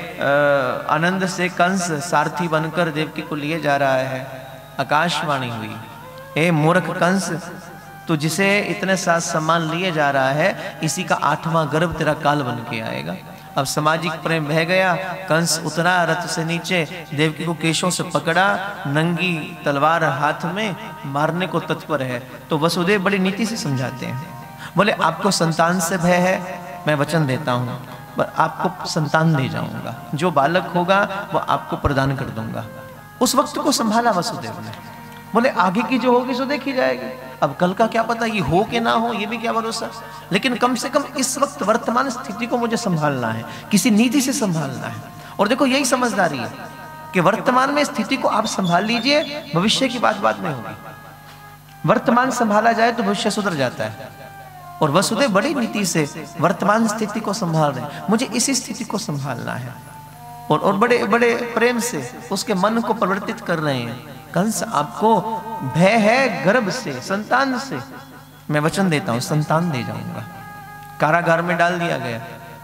आनंद से कंस सारथी बनकर देवकी को लिए जा रहा है। आकाशवाणी हुई, ए मूर्ख कंस, तो जिसे इतने साथ सम्मान लिए जा रहा है, इसी का आठवां गर्भ तेरा काल बन के आएगा। अब सामाजिक प्रेम बह गया। कंस उतरा रथ से नीचे, देवकी को केशों से पकड़ा, नंगी तलवार हाथ में, मारने को तत्पर है। तो वसुदेव बड़ी नीति से समझाते हैं। बोले आपको संतान से भय है, मैं वचन देता हूँ, आपको संतान दे जाऊंगा, जो बालक होगा वो आपको प्रदान कर दूंगा। उस वक्त को संभाला वसुदेव ने। बोले आगे की जो होगी सो देखी जाएगी, अब कल का क्या पता, ये हो कि ना हो ये भी क्या भरोसा, लेकिन कम से कम इस वक्त वर्तमान स्थिति को मुझे संभालना है, किसी नीति से संभालना है। और देखो यही समझदारी है कि वर्तमान में स्थिति को आप संभाल लीजिए, भविष्य की बात बात नहीं होगी। वर्तमान संभाला जाए तो भविष्य सुधर जाता है। और वसुदेव बड़ी नीति से वर्तमान स्थिति को संभाल रहे हैं, मुझे इसी स्थिति को संभालना है। और और बड़े बड़े प्रेम से उसके मन को परिवर्तित कर रहे हैं। कंस आपको भय है गर्भ से, संतान से, मैं वचन देता हूं संतान दे जाऊंगा। कारागार में डाल दिया गया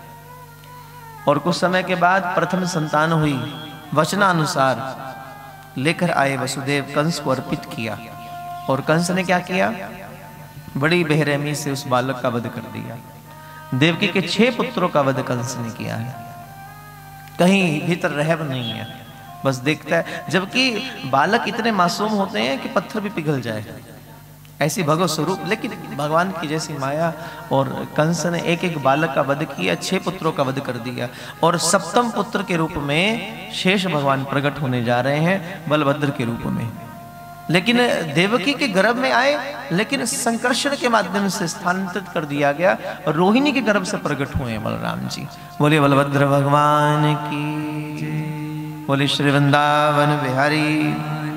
और कुछ समय के बाद प्रथम संतान हुई। वचनानुसार लेकर आए वसुदेव, कंस को अर्पित किया। और कंस ने क्या किया? बड़ी बेरहमी से उस बालक का वध कर दिया। देवकी के छह पुत्रों का वध कंस ने किया है। कहीं भीतर रहम नहीं है, बस देखता है। जबकि बालक इतने मासूम होते हैं कि पत्थर भी पिघल जाए, ऐसी भगवत स्वरूप, लेकिन भगवान की जैसी माया। और कंस ने एक एक बालक का वध किया, छह पुत्रों का वध कर दिया। और सप्तम पुत्र के रूप में शेष भगवान प्रकट होने जा रहे हैं, बलभद्र के रूप में। लेकिन देवकी के गर्भ में आए, लेकिन संकर्षण के माध्यम से स्थानांतरित कर दिया गया और रोहिणी के गर्भ से प्रकट हुए बलराम जी। बोले बलभद्र भगवान की, बोले श्री वृंदावन बिहारी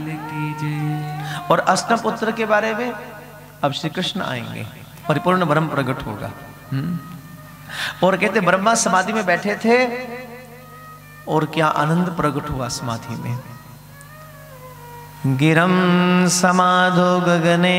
की। और अष्टम पुत्र के बारे में अब श्री कृष्ण आएंगे, परिपूर्ण ब्रह्म प्रकट होगा। और कहते ब्रह्मा समाधि में बैठे थे और क्या आनंद प्रकट हुआ समाधि में। गिरम समाधो गगने,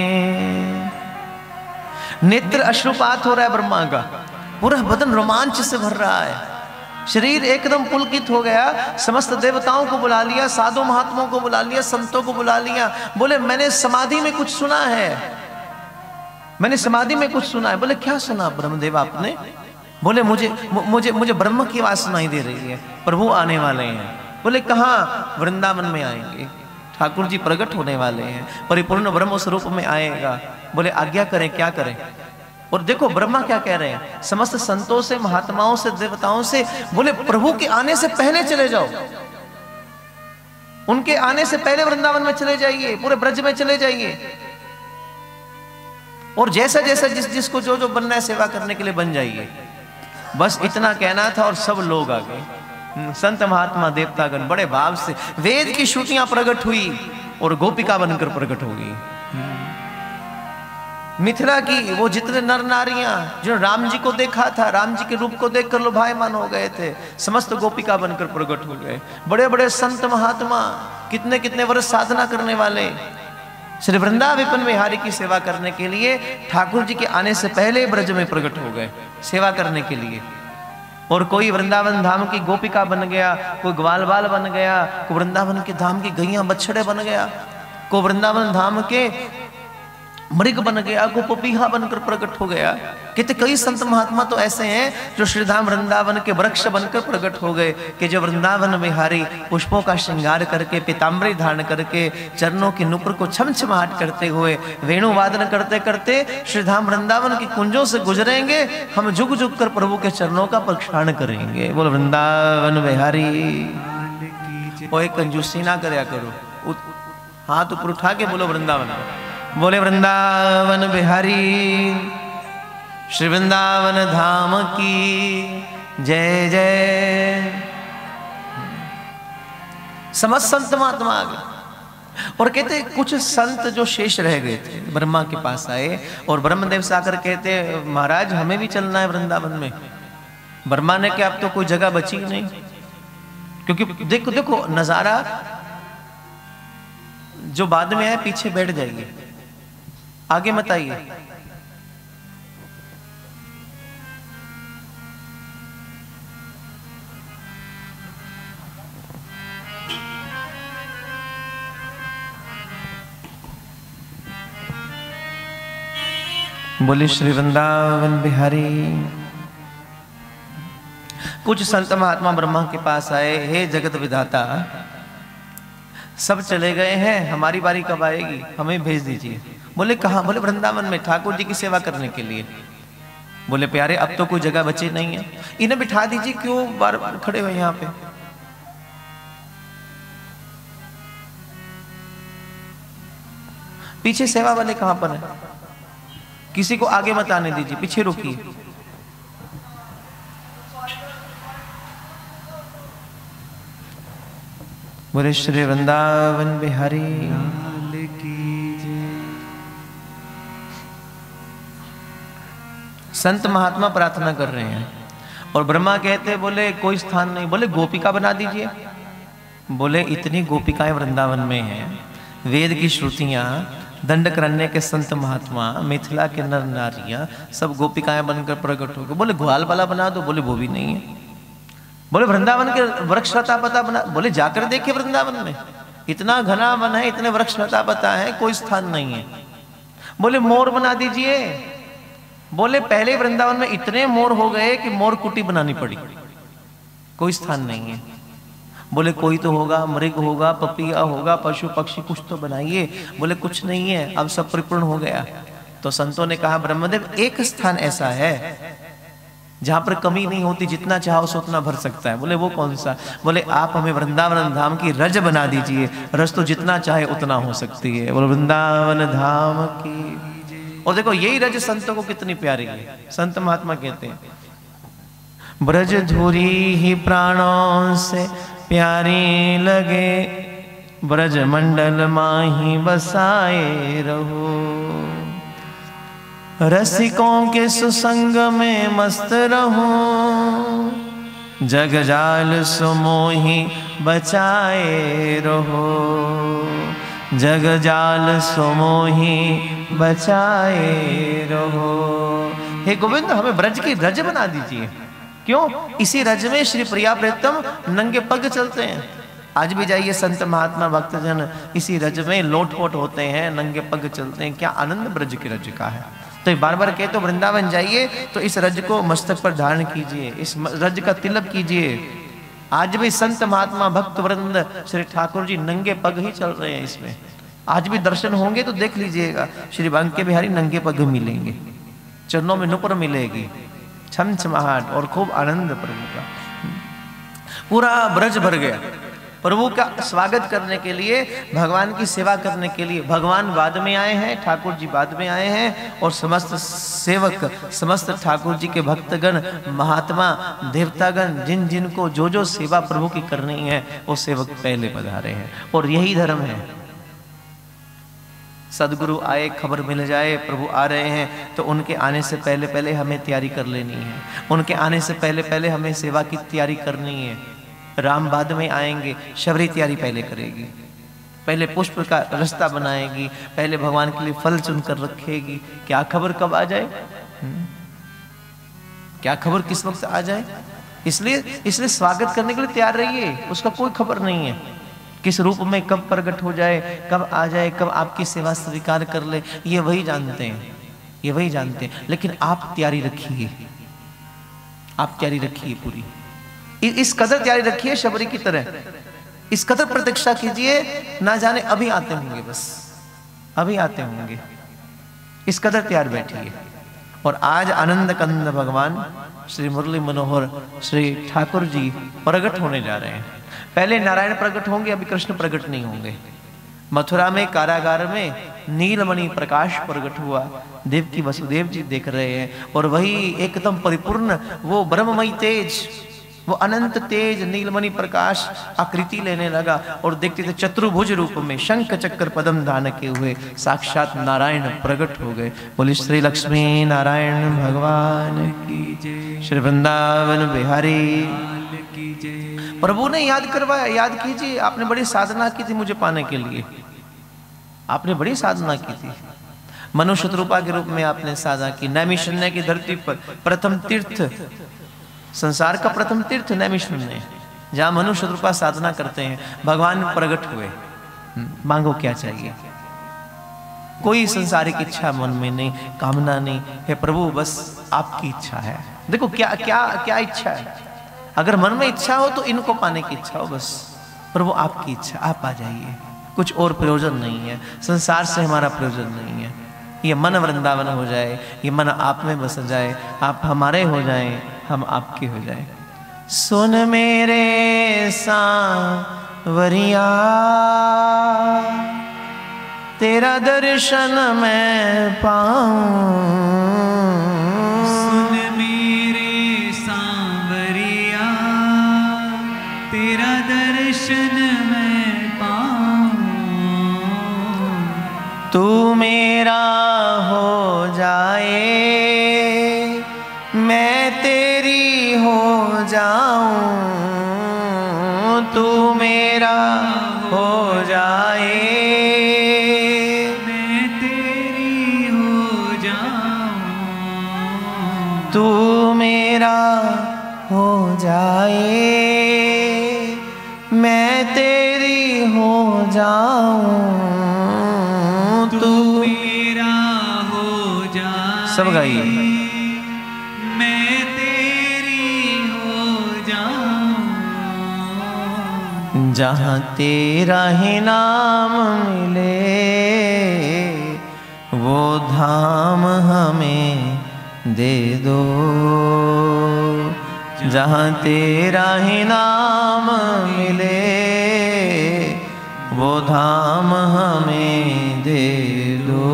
नेत्र अश्रुपात हो रहा है ब्रह्मा का, पूरा बदन रोमांच से भर रहा है, शरीर एकदम पुलकित हो गया। समस्त देवताओं को बुला लिया, साधु महात्माओं को बुला लिया, संतों को बुला लिया। बोले मैंने समाधि में कुछ सुना है, मैंने समाधि में कुछ सुना है। बोले क्या सुना ब्रह्मदेव आपने? बोले मुझे मुझे मुझे ब्रह्म की आवाज सुनाई दे रही है, प्रभु आने वाले हैं। बोले कहाँ? वृंदावन में आएंगे, ठाकुर जी प्रकट होने वाले हैं, परिपूर्ण ब्रह्म स्वरूप में आएगा। बोले आज्ञा करें, क्या करें? और देखो ब्रह्मा क्या कह रहे हैं समस्त संतों से, महात्माओं से, देवताओं से। बोले प्रभु के आने से पहले चले जाओ, उनके आने से पहले वृंदावन में चले जाइए, पूरे ब्रज में चले जाइए। और जैसा जैसा जिस जिसको जो जो बनना है सेवा करने के लिए बन जाइए। बस इतना कहना था और सब लोग आ गए, संत महात्मा देवतागण बड़े भाव से। वेद की श्रुतियां प्रकट हुई और गोपिका बनकर प्रकट हो गई। मिथिला की वो जितने नर नारियां जो राम जी को देखा था, राम जी के रूप को देखकर लुभायमान हो गए थे, समस्त गोपिका बनकर प्रकट हो गए। बड़े बड़े संत महात्मा, कितने कितने वर्ष साधना करने वाले, श्री वृंदावन बिहारी की सेवा करने के लिए ठाकुर जी के आने से पहले ब्रज में प्रकट हो गए सेवा करने के लिए। और कोई वृंदावन धाम की गोपिका बन गया, कोई ग्वाल बाल बन गया, कोई वृंदावन के धाम की गैया बछड़े बन गया, कोई वृंदावन धाम के मृग बन गया, को पपीहा बनकर प्रकट हो गया। कहते कई संत महात्मा तो ऐसे हैं जो श्रीधाम वृंदावन के वृक्ष बनकर प्रकट हो गए, कि जो वृंदावन बिहारी पुष्पों का श्रृंगार करके, पीताम्बरी धारण करके, चरणों की नुपुर को छमछमाहट करते हुए, वेणु वादन करते करते श्रीधाम वृंदावन की कुंजों से गुजरेंगे। हम झुक झुक कर प्रभु के चरणों का प्रक्षालन करेंगे। बोलो वृंदावन बिहारी। वो एक कंजूसी ना करया करो, हाथ ऊपर उठा के बोलो वृंदावन। बोले वृंदावन बिहारी, श्री वृंदावन धाम की जय जय। समस्त संत महात्मा आ गए और कहते कुछ संत जो शेष रह गए थे ब्रह्मा के पास आए और ब्रह्मदेव से आकर कहते महाराज हमें भी चलना है वृंदावन में। ब्रह्मा ने कहा अब तो कोई जगह बची नहीं, क्योंकि देखो देखो नजारा जो बाद में है पीछे बैठ जाइए, आगे मत आइए। बोले श्री वृंदावन बिहारी। कुछ संत महात्मा ब्रह्मा के पास आए, हे जगत विधाता सब चले गए हैं, हमारी बारी कब आएगी, हमें भेज दीजिए। बोले कहाँ? बोले वृंदावन में ठाकुर जी की सेवा करने के लिए। बोले प्यारे अब तो कोई जगह बची नहीं है, इन्हें बिठा दीजिए, क्यों बार बार खड़े हुए यहाँ पे। पीछे सेवा वाले कहां पर है? किसी को आगे मत आने दीजिए, पीछे रुकिए। बोले श्री वृंदावन बिहारी की। संत महात्मा प्रार्थना कर रहे हैं और ब्रह्मा कहते बोले कोई स्थान नहीं। बोले गोपिका बना दीजिए। बोले इतनी गोपिकाएं वृंदावन में हैं, वेद की श्रुतियां, दंडकारण्य के संत महात्मा, मिथिला के नर नारियां सब गोपिकाएं बनकर प्रकट हो गए। बोले ग्वाल वाला बना दो। बोले वो भी नहीं है। बोले वृंदावन के वृक्ष लता पता बना। बोले जाकर देखिए वृंदावन में इतना घना वन है, इतने वृक्ष लता पता है, कोई स्थान नहीं है। बोले मोर बना दीजिए। बोले पहले वृंदावन में इतने मोर हो गए कि मोर कुटी बनानी पड़ी, कोई स्थान नहीं है। बोले कोई तो होगा, मृग होगा, पपिया होगा, पशु पक्षी कुछ तो बनाइए। बोले कुछ नहीं है, अब सब परिपूर्ण हो गया। तो संतों ने कहा ब्रह्मदेव एक स्थान ऐसा है जहां पर कमी नहीं होती, जितना चाहो सो उतना भर सकता है। बोले वो कौन सा? बोले आप हमें वृंदावन धाम की रज बना दीजिए, रज तो जितना चाहे उतना हो सकती है। बोले वृंदावन धाम की। और देखो यही रज संतों को कितनी प्यारी है। संत महात्मा कहते हैं ब्रज धुरी ही प्राणों से प्यारी लगे, ब्रज मंडल माही बसाए रहो, रसिकों के सुसंग में मस्त रहो, जग जाल सुमोही बचाए रहो, जग जाल सुमोही बचाए रहो। हे गोविंद हमें ब्रज की रज बना दीजिए। क्यों? इसी रज में श्री प्रिया प्रीतम नंगे पग चलते हैं। आज भी जाइए संत महात्मा भक्तजन इसी रज में लोट-पोट होते हैं, नंगे पग चलते हैं। क्या आनंद ब्रज की रज का है। तो बार बार कहे तो वृंदावन जाइए तो इस रज को मस्तक पर धारण कीजिए, इस रज का तिलक कीजिए। आज भी संत महात्मा भक्त वृंद श्री ठाकुर जी नंगे पग ही चल रहे हैं इसमें। आज भी दर्शन होंगे तो देख लीजिएगा, श्री बांके बिहारी नंगे पग मिलेंगे, चरणों में नुपुर मिलेगी, छमछमाहट और खूब आनंद प्रभु का। पूरा ब्रज भर गया प्रभु का स्वागत करने के लिए, भगवान की सेवा करने के लिए। भगवान बाद में आए हैं, ठाकुर जी बाद में आए हैं, और समस्त सेवक, समस्त ठाकुर जी के भक्तगण, महात्मा, देवतागण, जिन जिन को जो जो सेवा प्रभु की करनी है वो सेवक पहले पधारे हैं। और यही धर्म है। सदगुरु आए, खबर मिल जाए प्रभु आ रहे हैं तो उनके आने से पहले पहले हमें तैयारी कर लेनी है। उनके आने से पहले पहले हमें सेवा की तैयारी करनी है। राम बाद में आएंगे, शबरी तैयारी पहले करेगी, पहले पुष्प का रास्ता बनाएगी, पहले भगवान के लिए फल चुनकर रखेगी। क्या खबर कब आ जाए, क्या खबर किस वक्त आ जाए। इसलिए इसलिए स्वागत करने के लिए तैयार रहिए, उसका कोई खबर नहीं है किस रूप में कब प्रकट हो जाए, कब आ जाए, कब आपकी सेवा स्वीकार कर ले, ये वही जानते हैं, ये वही जानते हैं। लेकिन आप तैयारी रखिए, आप तैयारी रखिए पूरी, इस कदर तैयारी रखिए शबरी की तरह, इस कदर प्रतीक्षा कीजिए, ना जाने अभी आते होंगे, बस अभी आते होंगे, इस कदर तैयार बैठिए। और आज आनंद कंद भगवान श्री मुरली मनोहर श्री ठाकुर जी प्रकट होने जा रहे हैं। पहले नारायण प्रकट होंगे, अभी कृष्ण प्रकट नहीं होंगे। मथुरा में कारागार में नीलमणि प्रकाश प्रकट हुआ, देवकी वसुदेव जी देख रहे हैं, और वही एकदम परिपूर्ण वो ब्रह्ममयी तेज, वो अनंत तेज नीलमणि प्रकाश आकृति लेने लगा, और देखते थे चतुर्भुज रूप में शंख चक्र पदम धान के हुए साक्षात नारायण प्रकट हो गए। बोले श्री लक्ष्मी नारायण भगवान की जय, श्री वृंदावन बिहारी की जय। प्रभु ने याद करवाया, याद कीजिए, आपने बड़ी साधना की थी मुझे पाने के लिए, आपने बड़ी साधना की थी, मनुष्य रूपा के रूप में आपने साधना की। नैमिषण्य की धरती पर प्रथम तीर्थ, संसार का प्रथम तीर्थ नैमिषण्य, जहां मनुष्य रूपा साधना करते हैं, भगवान प्रकट हुए। मांगो क्या चाहिए, कोई संसारिक इच्छा मन में नहीं, कामना नहीं है, प्रभु बस आपकी इच्छा है। देखो क्या क्या क्या इच्छा है, अगर मन में इच्छा हो तो इनको पाने की इच्छा हो, बस प्रभु आपकी इच्छा, आप आ जाइए, कुछ और प्रयोजन नहीं है, संसार से हमारा प्रयोजन नहीं है। ये मन वृंदावन हो जाए, ये मन आप में बस जाए, आप हमारे हो जाएं, हम आपके हो जाएं। सुन मेरे सांवरिया तेरा दर्शन मैं पाऊं, सुन मेरे सांवरिया तेरा दर्शन मैं पाऊं, तू मेरा हो जाए मैं तेरी हो जाऊं, तू मेरा हो जाए मैं तेरी हो जाऊं, तू मेरा हो जाए मैं तेरी हो जाऊं, तू मेरा हो जाए, सब गाइए, जहाँ तेरा ही नाम मिले वो धाम हमें दे दो, जहाँ तेरा ही नाम मिले वो धाम हमें दे दो,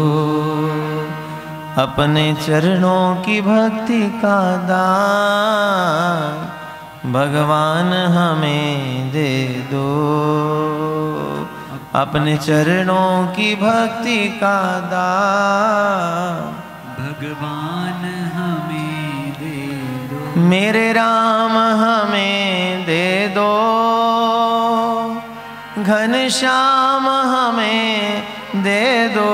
अपने चरणों की भक्ति का दान भगवान हमें दे दो, अपने चरणों की भक्ति का दान भगवान हमें दे दो, मेरे राम हमें दे दो, घनश्याम हमें दे दो,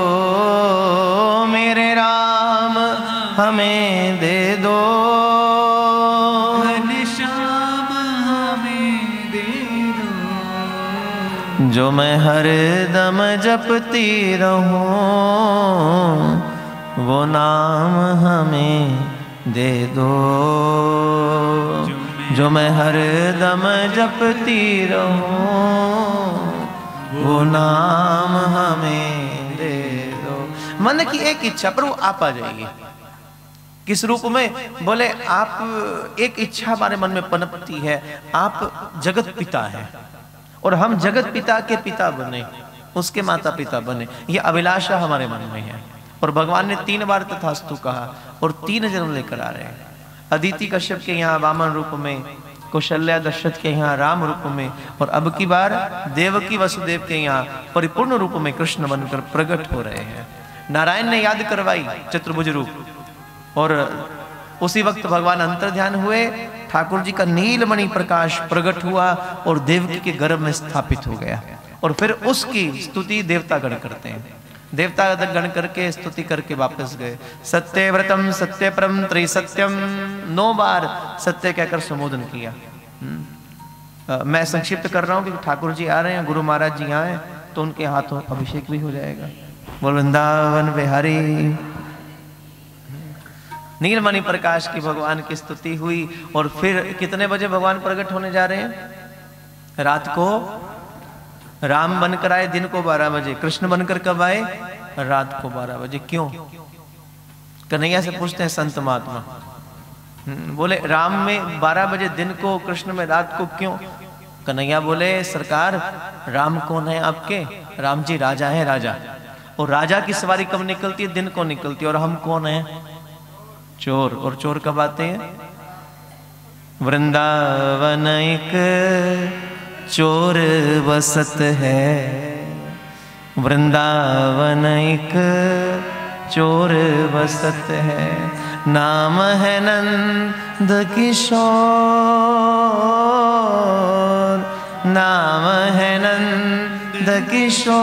मेरे राम हमें दे दो, जो मैं हर दम जपती रहूं वो नाम हमें दे दो, जो मैं हर दम जपती रहूं वो नाम हमें दे दो। मन की एक इच्छा, प्रभु आप आ जाइए, किस रूप में? बोले आप, एक इच्छा हमारे मन में पनपती है, आप जगत पिता हैं और हम जगत पिता के पिता बने, उसके माता पिता बने, ये अभिलाषा हमारे मन में है। और भगवान ने तीन बार तथास्तु कहा और तीन जन्म लेकर आ रहे हैं। अदिति कश्यप के यहाँ वामन रूप में, कौशल्या दशरथ के यहाँ राम रूप में, और अब की बार देवकी वसुदेव के यहाँ परिपूर्ण रूप में कृष्ण बनकर प्रकट हो रहे हैं। नारायण ने याद करवाई चतुर्भुज रूप, और उसी वक्त भगवान अंतर ध्यान हुए, ठाकुर जी का नीलमणि प्रकाश प्रकट हुआ और देवकी के गर्भ में स्थापित हो गया। और फिर उसकी स्तुति देवता गण करते हैं, देवता गण करके स्तुति करके वापस गए। सत्य व्रतम सत्य परम त्रिसत्यम, नौ बार सत्य कहकर संबोधन किया। आ, मैं संक्षिप्त कर रहा हूँ क्योंकि ठाकुर जी आ रहे हैं, गुरु महाराज जी आए तो उनके हाथों अभिषेक भी हो जाएगा। बोल वृंदावन बिहारी। नीलमणि प्रकाश की भगवान की स्तुति हुई। और फिर कितने बजे भगवान प्रकट होने जा रहे हैं? रात को। राम बनकर आए दिन को बारह बजे, कृष्ण बनकर कब आए? रात को बारह बजे। क्यों? कन्हैया से पूछते हैं संत महात्मा। बोले राम में बारह बजे दिन को, कृष्ण में रात को, क्यों? कन्हैया बोले सरकार राम कौन है आपके? राम जी राजा हैं, राजा। और राजा की सवारी कब निकलती है? दिन को निकलती है। और हम कौन हैं? चोर। और चोर कब आते हैं? वृंदावन एक चोर बसत है, वृंदावन एक चोर बसत है, नाम है नंद किशोर, नाम है नंद किशोर,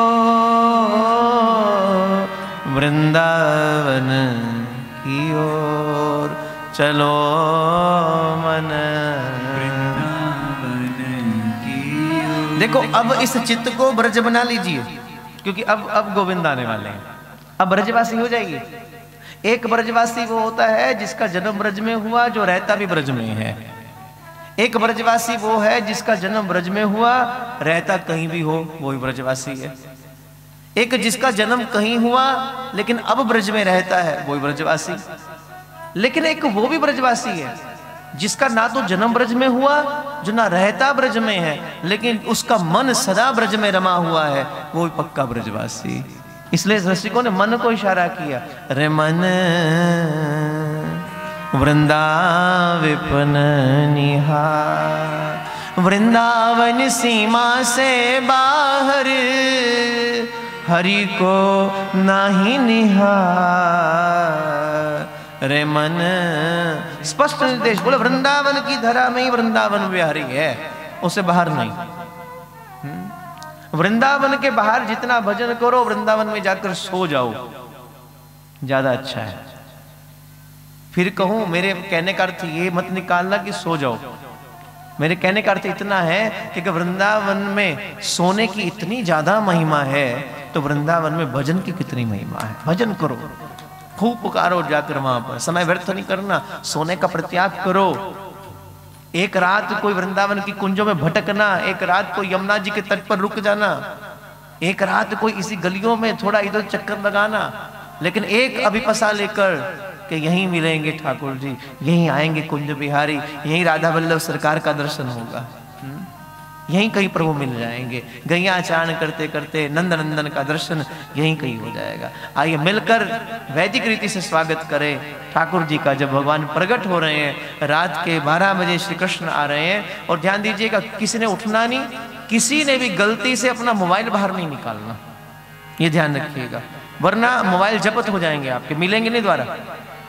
वृंदावन की ओर चलो मन। देखो अब इस चित्त को ब्रज बना लीजिए, क्योंकि अब अब गोविंद आने वाले हैं। अब ब्रजवासी हो जाइए। एक ब्रजवासी वो होता है जिसका जन्म ब्रज में हुआ, जो रहता भी ब्रज में है। एक ब्रजवासी वो है जिसका जन्म ब्रज में हुआ, रहता कहीं भी हो, वो ही ब्रजवासी है। एक जिसका जन्म कहीं हुआ लेकिन अब ब्रज में रहता है, वो ही ब्रजवासी। लेकिन एक वो भी ब्रजवासी है जिसका ना तो जन्म ब्रज में हुआ, जो ना रहता ब्रज में है, लेकिन उसका मन सदा ब्रज में रमा हुआ है, वो ही पक्का ब्रजवासी। इसलिए रसिकों ने मन को इशारा किया, रे मन वृंदाविपन निहार, वृंदावन सीमा से बाहर हरि को नाही निहार। रे मन स्पष्ट निर्देश, बोले वृंदावन की धरा में ही वृंदावन विहारी है, उससे बाहर नहीं। वृंदावन के बाहर जितना भजन करो, वृंदावन में जाकर सो जाओ, ज्यादा अच्छा है। फिर कहूं, मेरे कहने का अर्थ ये मत निकालना कि सो जाओ। मेरे कहने का अर्थ इतना है कि वृंदावन में सोने की इतनी ज्यादा महिमा है, तो वृंदावन में भजन की कितनी महिमा है। भजन करो, खूब पुकारो जाकर वहां पर, समय व्यर्थ नहीं करना, सोने का प्रत्याग करो। एक रात कोई वृंदावन की कुंजों में भटकना, एक रात कोई यमुना जी के तट पर रुक जाना, एक रात कोई इसी गलियों में थोड़ा इधर चक्कर लगाना, लेकिन एक अभिपसा लेकर कि यहीं मिलेंगे ठाकुर जी, यहीं आएंगे कुंज बिहारी, यहीं राधा वल्लभ सरकार का दर्शन होगा, यहीं कहीं प्रभु मिल जाएंगे। गैया चारण करते करते नंद नंदन का दर्शन यहीं कहीं हो जाएगा। आइए मिलकर वैदिक रीति से स्वागत करें ठाकुर जी का। जब भगवान प्रकट हो रहे हैं, रात के बारह बजे श्री कृष्ण आ रहे हैं। और ध्यान दीजिएगा, किसी ने उठना नहीं, किसी ने भी गलती से अपना मोबाइल बाहर नहीं निकालना, ये ध्यान रखिएगा, वरना मोबाइल जब्त हो जाएंगे आपके, मिलेंगे नहीं द्वारा।